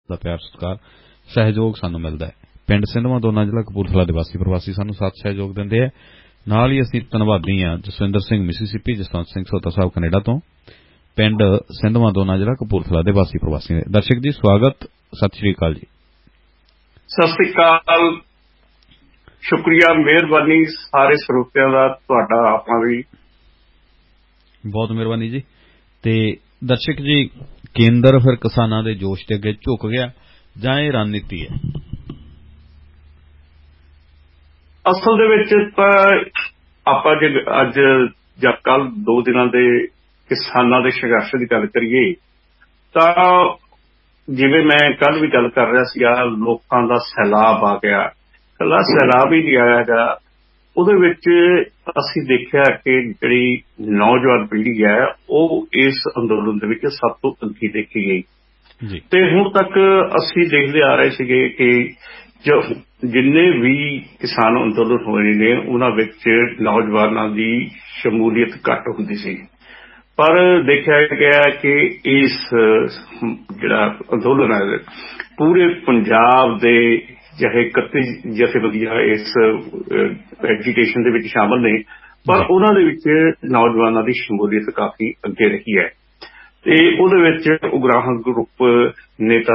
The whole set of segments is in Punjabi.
ਦਾ ਪਿਆਰ ਸਤਿਕਾਰ ਸਹਿਯੋਗ ਸਾਨੂੰ ਮਿਲਦਾ ਹੈ। ਪਿੰਡ ਸਿੰਧਵਾਂ ਦੋਨਾ ਜ਼ਿਲ੍ਹਾ ਕਪੂਰਥਲਾ ਦੇ ਵਾਸੀ ਪ੍ਰਵਾਸੀ ਸਾਨੂੰ ਸਾਥ ਸਹਿਯੋਗ ਦਿੰਦੇ ਹੈ। ਨਾਲ ਹੀ ਅਸੀਂ ਧੰਨਵਾਦੀ ਹਾਂ ਜਸਵਿੰਦਰ ਸਿੰਘ ਮਿਸੀਸਿਪੀ, ਜਸਵੰਤ ਸਿੰਘ ਸੋਤਾ ਸਾਹਿਬ ਕੈਨੇਡਾ ਤੋਂ, ਪਿੰਡ ਸਿੰਧਵਾਂ ਦੋਨਾ ਜ਼ਿਲ੍ਹਾ ਕਪੂਰਥਲਾ ਦੇ ਵਾਸੀ ਪ੍ਰਵਾਸੀ ਨੇ। ਦਰਸ਼ਕ ਜੀ ਸਵਾਗਤ, ਸਤਿ ਸ਼੍ਰੀ ਅਕਾਲ ਜੀ। ਸਤਿ ਸ਼੍ਰੀ ਅਕਾਲ, ਸ਼ੁਕਰੀਆ, ਮਿਹਰਬਾਨੀ ਸਾਰੇ ਸਰੋਤਿਆਂ ਦਾ, ਤੁਹਾਡਾ ਆਪਾਂ ਵੀ ਬਹੁਤ ਮਿਹਰਬਾਨੀ ਜੀ। ਤੇ ਦਰਸ਼ਕ ਜੀ, ਕੇਂਦਰ ਫਿਰ ਕਿਸਾਨਾਂ ਦੇ ਜੋਸ਼ ਦੇ ਅੱਗੇ ਝੁਕ ਗਿਆ ਜਾਂ ਇਹ ਰਣਨੀਤੀ ਹੈ? ਅਸਲ ਦੇ ਵਿੱਚ ਤਾਂ ਆਪਾਂ ਜੇ ਅੱਜ ਜਾਂ ਕੱਲ 2 ਦਿਨਾਂ ਦੇ ਕਿਸਾਨਾਂ ਦੇ ਸੰਘਰਸ਼ ਦੀ ਗੱਲ ਕਰੀਏ ਤਾਂ ਜਿਵੇਂ ਮੈਂ ਕੱਲ ਵੀ ਗੱਲ ਕਰ ਰਿਹਾ ਸੀ, ਲੋਕਾਂ ਦਾ ਸੈਲਾਬ ਆ ਗਿਆ। ਇਕੱਲਾ ਸੈਲਾਬ ਹੀ ਨਹੀਂ ਆਇਆ ਹੈਗਾ, ਉਹਦੇ ਵਿੱਚ ਅਸੀਂ ਦੇਖਿਆ ਕਿ ਜਿਹੜੀ ਨੌਜਵਾਨ ਪੀੜ੍ਹੀ ਹੈ ਉਹ ਇਸ ਅੰਦੋਲਨ ਦੇ ਵਿੱਚ ਸਭ ਤੋਂ ਅੱਗੇ ਦੇਖੀ ਗਈ। ਤੇ ਹੁਣ ਤੱਕ ਅਸੀਂ ਦੇਖਦੇ ਆ ਰਹੇ ਸੀਗੇ ਕਿ ਜਿੰਨੇ ਵੀ ਕਿਸਾਨ ਅੰਦੋਲਨ ਹੋਏ ਨੇ ਉਹਨਾਂ ਵਿੱਚ ਨੌਜਵਾਨਾਂ ਦੀ ਸ਼ਮੂਲੀਅਤ ਘੱਟ ਹੁੰਦੀ ਸੀ, ਪਰ ਦੇਖਿਆ ਗਿਆ ਕਿ ਇਸ ਜਿਹੜਾ ਅੰਦੋਲਨ ਹੈ ਪੂਰੇ ਪੰਜਾਬ ਦੇ ਚਾਹੇ 31 ਜਥੇਬੰਦੀਆਂ ਇਸ ਐਜੀਟੇਸ਼ਨ ਦੇ ਵਿੱਚ ਸ਼ਾਮਲ ਨੇ, ਪਰ ਉਹਨਾਂ ਦੇ ਵਿੱਚ ਨੌਜਵਾਨਾਂ ਦੀ ਸ਼ਮੂਲੀਅਤ ਕਾਫੀ ਅੱਗੇ ਰਹੀ ਹੈ। ਤੇ ਉਹਦੇ ਵਿੱਚ ਉਗਰਾਹਾਂ ਗਰੁੱਪ ਨੇਤਾ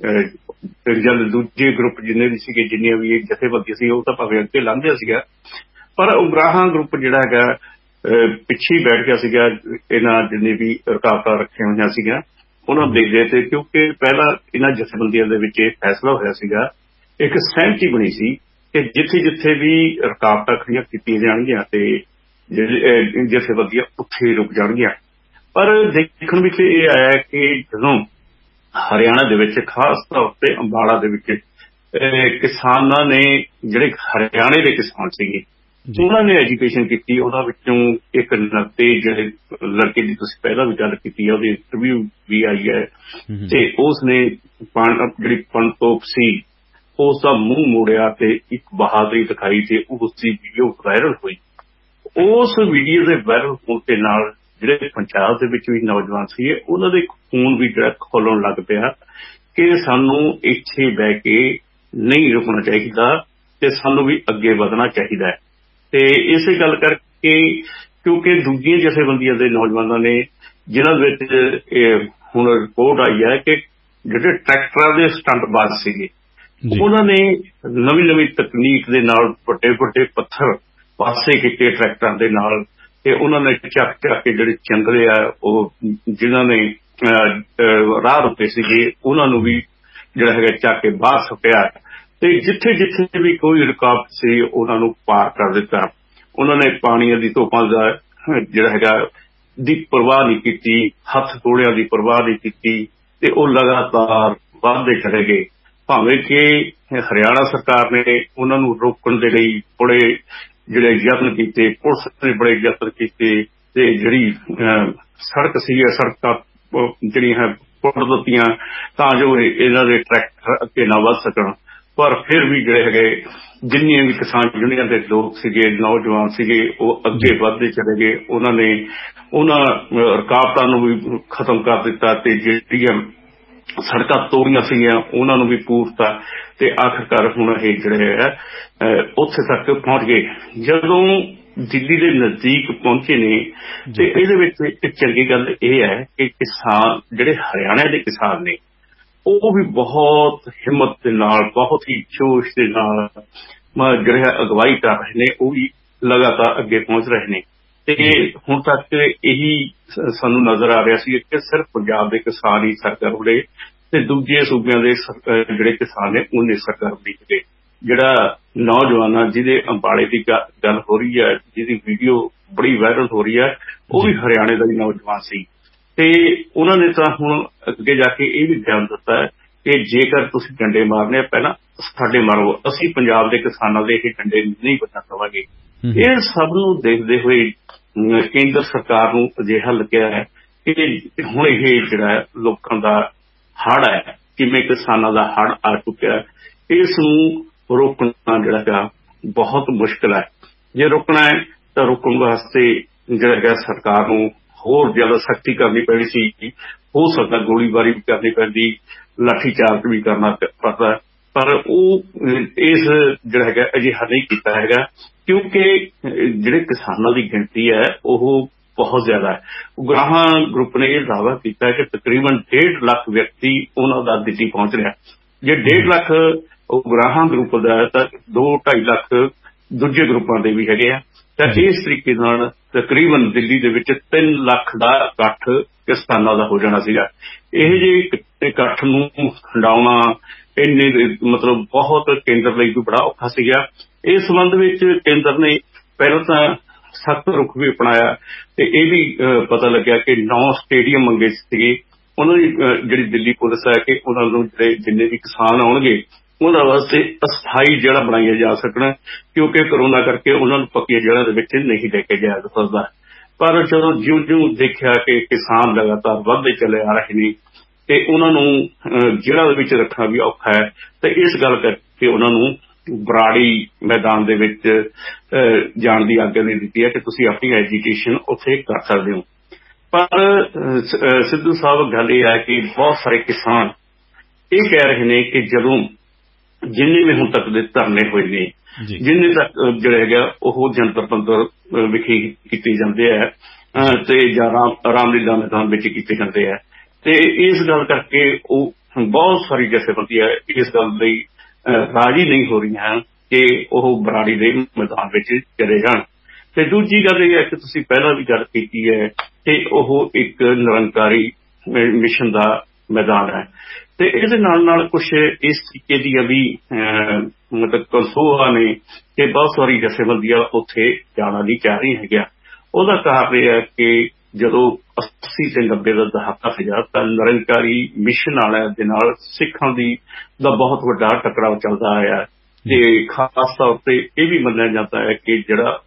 ਜਾਂ ਦੂਜੇ ਗਰੁੱਪ ਜਿੰਨੇ ਵੀ ਸੀਗੇ, ਜਿੰਨੀਆਂ ਵੀ ਇਹ ਜਥੇਬੰਦੀਆਂ ਸੀ, ਉਹ ਤਾਂ ਭਾਵੇਂ ਅੱਗੇ ਲੰਘਿਆ ਸੀਗਾ, ਪਰ ਉਗਰਾਹਾਂ ਗਰੁੱਪ ਜਿਹੜਾ ਹੈਗਾ ਪਿੱਛੇ ਬੈਠ ਗਿਆ ਸੀਗਾ। ਇਹਨਾਂ ਜਿੰਨੇ ਵੀ ਰੁਕਾਵਟਾਂ ਰੱਖੀਆਂ ਹੋਈਆਂ ਸੀਗੀਆਂ ਉਹਨਾਂ ਦੇਖਦੇ ਤੇ, ਕਿਉਂਕਿ ਪਹਿਲਾਂ ਇਹਨਾਂ ਜਥੇਬੰਦੀਆਂ ਦੇ ਵਿੱਚ ਇਹ ਫੈਸਲਾ ਹੋਇਆ ਸੀਗਾ, ਇੱਕ ਸਹਿਮਤੀ ਬਣੀ ਸੀ ਕਿ ਜਿੱਥੇ ਜਿੱਥੇ ਵੀ ਰੁਕਾਵਟਾਂ ਖੜੀਆਂ ਕੀਤੀਆਂ ਜਾਣਗੀਆਂ ਤੇ ਜਥੇਬੰਦੀਆਂ ਉੱਥੇ ਰੁਕ ਜਾਣਗੀਆਂ। ਪਰ ਦੇਖਣ ਵਿੱਚ ਇਹ ਆਇਆ ਕਿ ਜਦੋਂ ਹਰਿਆਣਾ ਦੇ ਵਿੱਚ, ਖਾਸ ਤੌਰ ਤੇ ਅੰਬਾਲਾ ਦੇ ਵਿੱਚ ਕਿਸਾਨਾਂ ਨੇ, ਜਿਹੜੇ ਹਰਿਆਣੇ ਦੇ ਕਿਸਾਨ ਸੀਗੇ, ਉਹਨਾਂ ਨੇ ਐਜੂਕੇਸ਼ਨ ਕੀਤੀ। ਉਹਨਾਂ ਵਿੱਚੋਂ ਇੱਕ ਨੱਤੇ ਜਿਹੜੇ ਲੜਕੇ ਦੀ ਤੁਸੀਂ ਪਹਿਲਾਂ ਵੀ ਗੱਲ ਕੀਤੀ ਹੈ, ਉਹਦੀ ਇੰਟਰਵਿਊ ਵੀ ਆਈ ਹੈ, ਤੇ ਉਸਨੇ ਜਿਹੜੀ ਪਣਤੋਪ ਸੀ ਉਸ ਦਾ ਮੂੰਹ ਮੋੜਿਆ ਤੇ ਇੱਕ ਬਹਾਦਰੀ ਦਿਖਾਈ ਤੇ ਉਸ ਦੀ ਵੀਡੀਓ ਵਾਇਰਲ ਹੋਈ। ਉਸ ਵੀਡੀਓ ਦੇ ਵਾਇਰਲ ਹੋਣ ਦੇ ਨਾਲ ਜਿਹੜੇ ਪੰਜਾਬ ਦੇ ਵਿੱਚ ਵੀ ਨੌਜਵਾਨ ਸੀ ਉਹਨਾਂ ਦੇ ਖੂਨ ਵੀ ਜਿਹੜਾ ਖੋਲਣ ਲੱਗ ਪਿਆ ਕਿ ਸਾਨੂੰ ਇੱਥੇ ਬਹਿ ਕੇ ਨਹੀਂ ਰੁਕਣਾ ਚਾਹੀਦਾ ਤੇ ਸਾਨੂੰ ਵੀ ਅੱਗੇ ਵਧਣਾ ਚਾਹੀਦਾ ਹੈ। ਤੇ ਇਸੇ ਗੱਲ ਕਰਕੇ, ਕਿਉਂਕਿ ਦੂਜੀਆਂ ਜਥੇਬੰਦੀਆਂ ਦੇ ਨੌਜਵਾਨਾਂ ਨੇ, ਜਿਨ੍ਹਾਂ ਵਿੱਚ ਹੁਣ ਰਿਪੋਰਟ ਆਈ ਹੈ ਕਿ ਜਿਹੜੇ ਟਰੈਕਟਰਾਂ ਦੇ ਸਟੰਟਬਾਜ਼ ਸੀਗੇ, ਉਹਨਾਂ ਨੇ ਨਵੀਂ ਨਵੀਂ ਤਕਨੀਕ ਦੇ ਨਾਲ ਵੱਡੇ ਵੱਡੇ ਪੱਥਰ ਪਾਸੇ ਕੀਤੇ ਟਰੈਕਟਰਾਂ ਦੇ ਨਾਲ, ਤੇ ਉਹਨਾਂ ਨੇ ਚੱਕ ਚੱਕ ਕੇ ਜਿਹੜੇ ਜੰਗਲੇ ਆ ਉਹ ਜਿਨ੍ਹਾਂ ਨੇ ਰਾਹ ਰੁਕੇ ਸੀਗੇ ਉਹਨਾਂ ਨੂੰ ਵੀ ਜਿਹੜਾ ਹੈਗਾ ਚੱਕ ਕੇ ਬਾਹਰ ਸੁੱਟਿਆ, ਤੇ ਜਿੱਥੇ ਜਿੱਥੇ ਵੀ ਕੋਈ ਰੁਕਾਵਟ ਸੀ ਉਹਨਾਂ ਨੂੰ ਪਾਰ ਕਰ ਦਿੱਤਾ। ਉਹਨਾਂ ਨੇ ਪਾਣੀਆਂ ਦੀ ਧੋਪਾਂ ਦਾ ਜਿਹੜਾ ਹੈਗਾ ਦੀ ਪਰਵਾਹ ਨਹੀਂ ਕੀਤੀ, ਹੱਥ ਤੋੜਿਆਂ ਦੀ ਪਰਵਾਹ ਨਹੀਂ ਕੀਤੀ, ਤੇ ਉਹ ਲਗਾਤਾਰ ਵਧਦੇ ਚਲੇ ਗਏ। ਭਾਵੇਂ ਕਿ ਹਰਿਆਣਾ ਸਰਕਾਰ ਨੇ ਉਹਨਾਂ ਨੂੰ ਰੋਕਣ ਦੇ ਲਈ ਬੜੇ ਜਿਹੜੇ ਯਤਨ ਕੀਤੇ, ਪੁਲਿਸ ਨੇ ਬੜੇ ਯਤਨ ਕੀਤੇ, ਤੇ ਜਿਹੜੀ ਸੜਕ ਸੀ ਸੜਕਾਂ ਜਿਹੜੀਆਂ ਪੁੱਟ ਦਿੱਤੀਆਂ ਤਾਂ ਜੋ ਇਹਨਾਂ ਦੇ ਟਰੈਕਟਰ ਅੱਗੇ ਨਾ ਵੱਧ ਸਕਣ। ਪਰ ਫਿਰ ਵੀ ਜਿਹੜੇ ਹੈਗੇ ਜਿੰਨੀਆਂ ਵੀ ਕਿਸਾਨ ਯੂਨੀਅਨ ਦੇ ਲੋਕ ਸੀਗੇ, ਨੌਜਵਾਨ ਸੀਗੇ, ਉਹ ਅੱਗੇ ਵੱਧਦੇ ਚਲੇ ਗਏ। ਉਹਨਾਂ ਨੇ ਉਹਨਾਂ ਰੁਕਾਵਟਾਂ ਨੂੰ ਵੀ ਖਤਮ ਕਰ ਦਿੱਤਾ ਤੇ ਜਿਹੜੀਆਂ ਸੜਕਾਂ ਤੋੜੀਆਂ ਸੀਗੀਆਂ ਉਹਨਾਂ ਨੂੰ ਵੀ ਪੂਰਤਾ, ਤੇ ਆਖਿਰਕਾਰ ਹੁਣ ਇਹ ਜਿਹੜੇ ਹੈ ਉੱਥੇ ਤੱਕ ਪਹੁੰਚ ਗਏ। ਜਦੋਂ ਦਿੱਲੀ ਦੇ ਨਜ਼ਦੀਕ ਪਹੁੰਚੇ ਨੇ ਤੇ ਇਹਦੇ ਵਿੱਚ ਇੱਕ ਚੰਗੀ ਗੱਲ ਇਹ ਹੈ ਕਿ ਕਿਸਾਨ ਜਿਹੜੇ ਹਰਿਆਣਾ ਦੇ ਕਿਸਾਨ ਨੇ ਉਹ ਵੀ ਬਹੁਤ ਹਿੰਮਤ ਦੇ ਨਾਲ, ਬਹੁਤ ਹੀ ਜੋਸ਼ ਦੇ ਨਾਲ ਜਿਹੜੇ ਅਗਵਾਈ ਕਰ ਰਹੇ ਨੇ, ਉਹ ਵੀ ਲਗਾਤਾਰ ਅੱਗੇ ਪਹੁੰਚ ਰਹੇ ਨੇ। ਤੇ ਹੁਣ ਤੱਕ ਇਹੀ ਸਾਨੂੰ ਨਜ਼ਰ ਆ ਰਿਹਾ ਸੀ ਕਿ ਸਿਰਫ ਪੰਜਾਬ ਦੇ ਕਿਸਾਨ ਹੀ ਸਰਗਰਮ ਨੇ ਤੇ ਦੂਜੇ ਸੂਬਿਆਂ ਦੇ ਜਿਹੜੇ ਕਿਸਾਨ ਨੇ ਉਹਨੇ ਸਰਗਰਮ ਨਹੀਂ ਸੀਗੇ। ਜਿਹੜਾ ਨੌਜਵਾਨਾਂ ਜਿਹਦੇ ਅੰਬਾਲੇ ਦੀ ਗੱਲ ਹੋ ਰਹੀ ਹੈ, ਜਿਹਦੀ ਵੀਡੀਓ ਬੜੀ ਵਾਇਰਲ ਹੋ ਰਹੀ ਹੈ, ਉਹ ਵੀ ਹਰਿਆਣੇ ਦਾ ਹੀ ਨੌਜਵਾਨ ਸੀ। ਤੇ ਉਹਨਾਂ ਨੇ ਤਾਂ ਹੁਣ ਅੱਗੇ ਜਾ ਕੇ ਇਹ ਵੀ ਬਿਆਨ ਦਿੱਤਾ ਕਿ ਜੇਕਰ ਤੁਸੀਂ ਡੰਡੇ ਮਾਰਨੇ ਪਹਿਲਾਂ ਸਾਡੇ ਮਾਰੋ, ਅਸੀਂ ਪੰਜਾਬ ਦੇ ਕਿਸਾਨਾਂ ਦੇ ਇਹ ਡੰਡੇ ਨਹੀਂ ਬਚਾ ਦੇਵਾਂਗੇ। ਇਹ ਸਭ ਨੂੰ ਦੇਖਦੇ ਹੋਏ ਕੇਂਦਰ ਸਰਕਾਰ ਨੂੰ ਅਜਿਹਾ ਲੱਗਿਆ ਹੈ ਕਿ ਹੁਣ ਇਹ ਜਿਹੜਾ ਲੋਕਾਂ ਦਾ ਹੜ੍ਹ ਹੈ, ਕਿਵੇਂ ਕਿਸਾਨਾਂ ਦਾ ਹੜ੍ਹ ਆ ਚੁੱਕਿਆ, ਇਸ ਨੂੰ ਰੋਕਣਾ ਜਿਹੜਾ ਹੈਗਾ ਬਹੁਤ ਮੁਸ਼ਕਿਲ ਹੈ। ਜੇ ਰੋਕਣਾ ਹੈ ਤਾਂ ਰੋਕਣ ਵਾਸਤੇ ਜਿਹੜਾ ਹੈਗਾ ਸਰਕਾਰ ਨੂੰ ਹੋਰ ਜ਼ਿਆਦਾ ਸਖਤੀ ਕਰਨੀ ਪੈਣੀ ਸੀ। ਹੋ ਸਕਦਾ ਗੋਲੀਬਾਰੀ ਵੀ ਕਰਨੀ ਪੈਂਦੀ, ਲਾਠੀਚਾਰਜ ਵੀ ਕਰਨਾ ਪੜਦਾ, ਪਰ ਉਹ ਇਸ ਜਿਹੜਾ ਹੈਗਾ ਅਜਿਹਾ ਨਹੀਂ ਕੀਤਾ ਹੈਗਾ, ਕਿਉਂਕਿ ਜਿਹੜੇ ਕਿਸਾਨਾਂ ਦੀ ਗਿਣਤੀ ਹੈ ਉਹ ਬਹੁਤ ਜ਼ਿਆਦਾ ਹੈ। ਉਗਰਾਹਾਂ ਗਰੁੱਪ ਨੇ ਇਹ ਦਾਅਵਾ ਕੀਤਾ ਕਿ ਤਕਰੀਬਨ 1.5 ਲੱਖ ਵਿਅਕਤੀ ਉਹਨਾਂ ਦਾ ਦਿੱਲੀ ਪਹੁੰਚ ਰਿਹਾ। ਜੇ 1.5 ਲੱਖ ਉਗਰਾਹਾਂ ਗਰੁੱਪ ਦਾ ਤਾਂ 2-2.5 ਲੱਖ ਦੂਜੇ ਗਰੁੱਪਾਂ ਦੇ ਵੀ ਹੈਗੇ ਆ। ਤਾਂ ਇਸ ਤਰੀਕੇ ਨਾਲ ਤਕਰੀਬਨ ਦਿੱਲੀ ਦੇ ਵਿੱਚ 3 ਲੱਖ ਦਾ ਇਕੱਠ ਕਿਸਾਨਾਂ ਦਾ ਹੋ ਜਾਣਾ ਸੀਗਾ। ਇਹ ਜਿਹੇ ਇਕੱਠ ਨੂੰ ਖੰਡਾਉਣਾ ਇੰਨੇ ਮਤਲਬ ਬਹੁਤ ਕੇਂਦਰ ਲਈ ਵੀ ਬੜਾ ਔਖਾ ਸੀਗਾ। ਇਸ ਸੰਬੰਧ ਵਿੱਚ ਕੇਂਦਰ ਨੇ ਪਹਿਲਾਂ ਤਾਂ ਸਖਤ ਰੁਖ ਵੀ ਅਪਣਾਇਆ ਤੇ ਇਹ ਵੀ ਪਤਾ ਲੱਗਿਆ ਕਿ 9 ਸਟੇਡੀਅਮ ਮੰਗੇ ਸੀਗੇ ਉਹਨਾਂ ਦੀ ਜਿਹੜੀ ਦਿੱਲੀ ਪੁਲਿਸ ਹੈ ਕਿ ਉਹਨਾਂ ਨੂੰ ਜਿਹੜੇ ਜਿੰਨੇ ਵੀ ਕਿਸਾਨ ਆਉਣਗੇ ਉਹਨਾਂ ਵਾਸਤੇ ਅਸਥਾਈ ਜਗ੍ਹਾ ਬਣਾਈਆਂ ਜਾ ਸਕਣ, ਕਿਉਂਕਿ ਕਰੋਨਾ ਕਰਕੇ ਉਹਨਾਂ ਨੂੰ ਪੱਕੀਆਂ ਜਗ੍ਹਾ ਦੇ ਵਿੱਚ ਨਹੀਂ ਲੈ ਕੇ ਜਾਇਆ ਜਾ ਸਕਦਾ। ਪਰ ਜਦੋਂ ਜਿਉਂ-ਜਿਉਂ ਦੇਖਿਆ ਕਿ ਕਿਸਾਨ ਲਗਾਤਾਰ ਵੱਧਦੇ ਚਲੇ ਆ ਰਹੇ ਨੇ ਤੇ ਉਹਨਾਂ ਨੂੰ ਜਗ੍ਹਾ ਦੇ ਵਿੱਚ ਰੱਖਣਾ ਵੀ ਔਖਾ ਹੈ, ਤੇ ਇਸ ਗੱਲ ਕਰਕੇ ਉਹਨਾਂ ਨੂੰ ਬਰਾੜੀ ਮੈਦਾਨ ਦੇ ਵਿੱਚ ਜਾਣ ਦੀ ਆਗਿਆ ਦੇ ਦਿੱਤੀ ਹੈ ਕਿ ਤੁਸੀਂ ਆਪਣੀ ਐਜੀਟੇਸ਼ਨ ਉੱਥੇ ਕਰ ਸਕਦੇ ਹੋ। ਪਰ ਸਿੱਧੂ ਸਾਹਿਬ ਗੱਲ ਇਹ ਹੈ ਕਿ ਬਹੁਤ ਸਾਰੇ ਕਿਸਾਨ ਇਹ ਕਹਿ ਰਹੇ ਨੇ ਕਿ ਜਦੋਂ ਜਿੰਨੇ ਵੀ ਹੁਣ ਤੱਕ ਦੇ ਧਰਨੇ ਹੋਏ ਨੇ, ਜਿੰਨੇ ਤੱਕ ਜਿਹੜਾ ਹੈਗਾ ਉਹ ਜੰਤਰ ਮੰਤਰ ਵਿਖੇ ਕੀਤੇ ਜਾਂਦੇ ਹੈ ਤੇ ਜਾਂ ਰਾਮਲੀਲਾ ਮੈਦਾਨ ਵਿੱਚ ਕੀਤੇ ਜਾਂਦੇ ਹੈ, ਤੇ ਇਸ ਗੱਲ ਕਰਕੇ ਉਹ ਬਹੁਤ ਸਾਰੀ ਜਥੇਬੰਦੀਆਂ ਇਸ ਗੱਲ ਲਈ ਰਾਜੀ ਨਹੀਂ ਹੋ ਰਹੀਆਂ ਹਨ ਕਿ ਉਹ ਬਰਾੜੀ ਦੇ ਮੈਦਾਨ ਵਿੱਚ ਚਲੇ ਜਾਣ। ਤੇ ਦੂਜੀ ਗੱਲ ਇਹ ਹੈ ਕਿ ਤੁਸੀਂ ਪਹਿਲਾਂ ਵੀ ਗੱਲ ਕੀਤੀ ਹੈ ਕਿ ਉਹ ਇੱਕ ਨਿਰੰਕਾਰੀ ਮਿਸ਼ਨ ਦਾ ਮੈਦਾਨ ਹੈ, ਤੇ ਇਹਦੇ ਨਾਲ ਕੁਛ ਇਸ ਤਰੀਕੇ ਦੀਆਂ ਵੀ ਮਤਲਬ ਕਨਸੋਆਂ ਨੇ ਕਿ ਬਹੁਤ ਸਾਰੀ ਜਥੇਬੰਦੀਆਂ ਉੱਥੇ ਜਾਣਾ ਨਹੀਂ ਚਾਹ ਰਹੀਆਂ ਹੈਗੀਆਂ। ਉਹਦਾ ਕਾਰਨ ਇਹ ਹੈ ਕਿ ਜਦੋਂ 80 ਤੇ 90 ਦਾ ਦਹਾਕਾ ਸੀਗਾ ਤਾਂ ਨਿਰੰਕਾਰੀ ਮਿਸ਼ਨ ਵਾਲਿਆਂ ਦੇ ਨਾਲ ਸਿੱਖਾਂ ਦਾ ਬਹੁਤ ਵੱਡਾ ਟਕਰਾਅ ਚੱਲਦਾ ਆਇਆ, ਤੇ ਖਾਸ ਤੌਰ ਤੇ ਇਹ ਵੀ ਮੰਨਿਆ ਜਾਂਦਾ ਹੈ ਕਿ ਜਿਹੜਾ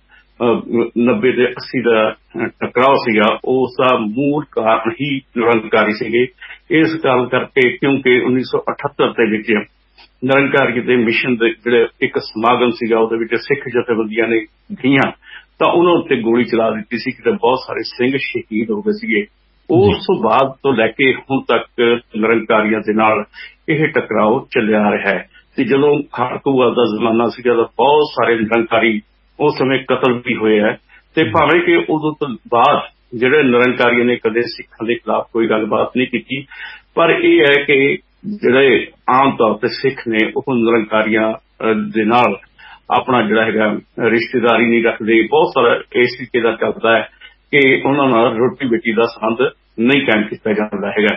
90 ਤੇ 80 ਦਾ ਟਕਰਾਅ ਸੀਗਾ ਉਸ ਦਾ ਮੂਲ ਕਾਰਨ ਹੀ ਨਿਰੰਕਾਰੀ ਸੀਗੇ। ਇਸ ਗੱਲ ਕਰਕੇ ਕਿਉਂਕਿ 1978 ਦੇ ਵਿੱਚ ਨਿਰੰਕਾਰੀ ਦੇ ਮਿਸ਼ਨ ਦੇ ਜਿਹੜੇ ਇੱਕ ਸਮਾਗਮ ਸੀਗਾ ਉਹਦੇ ਵਿੱਚ ਸਿੱਖ ਜਥੇਬੰਦੀਆਂ ਨੇ ਗਈਆਂ ਤਾਂ ਉਹਨਾਂ ਉੱਤੇ ਗੋਲੀ ਚਲਾ ਦਿੱਤੀ ਸੀ ਕਿ ਬਹੁਤ ਸਾਰੇ ਸਿੰਘ ਸ਼ਹੀਦ ਹੋ ਗਏ ਸੀਗੇ। ਉਸ ਤੋਂ ਬਾਅਦ ਤੋਂ ਲੈ ਕੇ ਹੁਣ ਤੱਕ ਨਿਰੰਕਾਰੀਆਂ ਦੇ ਨਾਲ ਇਹ ਟਕਰਾਓ ਚੱਲਿਆ ਰਿਹਾ ਹੈ। ਤੇ ਜਦੋਂ ਖਾੜਕੂਵਾਦ ਦਾ ਜ਼ਮਾਨਾ ਸੀਗਾ ਤਾਂ ਬਹੁਤ ਸਾਰੇ ਨਿਰੰਕਾਰੀ ਉਸ ਸਮੇਂ ਕਤਲ ਵੀ ਹੋਏ ਹੈ, ਤੇ ਭਾਵੇਂ ਕਿ ਉਦੋਂ ਤੋਂ ਬਾਅਦ ਜਿਹੜੇ ਨਿਰੰਕਾਰੀਆਂ ਨੇ ਕਦੇ ਸਿੱਖਾਂ ਦੇ ਖਿਲਾਫ ਕੋਈ ਗੱਲਬਾਤ ਨਹੀਂ ਕੀਤੀ, ਪਰ ਇਹ ਹੈ ਕਿ ਜਿਹੜੇ ਆਮ ਤੌਰ ਤੇ ਸਿੱਖ ਨੇ ਉਹ ਨਿਰੰਕਾਰੀਆਂ ਦੇ ਨਾਲ ਆਪਣਾ ਜਿਹੜਾ ਹੈਗਾ ਰਿਸ਼ਤੇਦਾਰੀ ਨਹੀਂ ਰੱਖਦੇ। ਬਹੁਤ ਸਾਰਾ ਇਸ ਤਰੀਕੇ ਦਾ ਚੱਲਦਾ ਹੈ ਕਿ ਉਹਨਾਂ ਨਾਲ ਰੋਟੀ ਬੇਟੀ ਦਾ ਸੰਬੰਧ ਨਹੀਂ ਕਾਇਮ ਕੀਤਾ ਜਾਂਦਾ ਹੈਗਾ।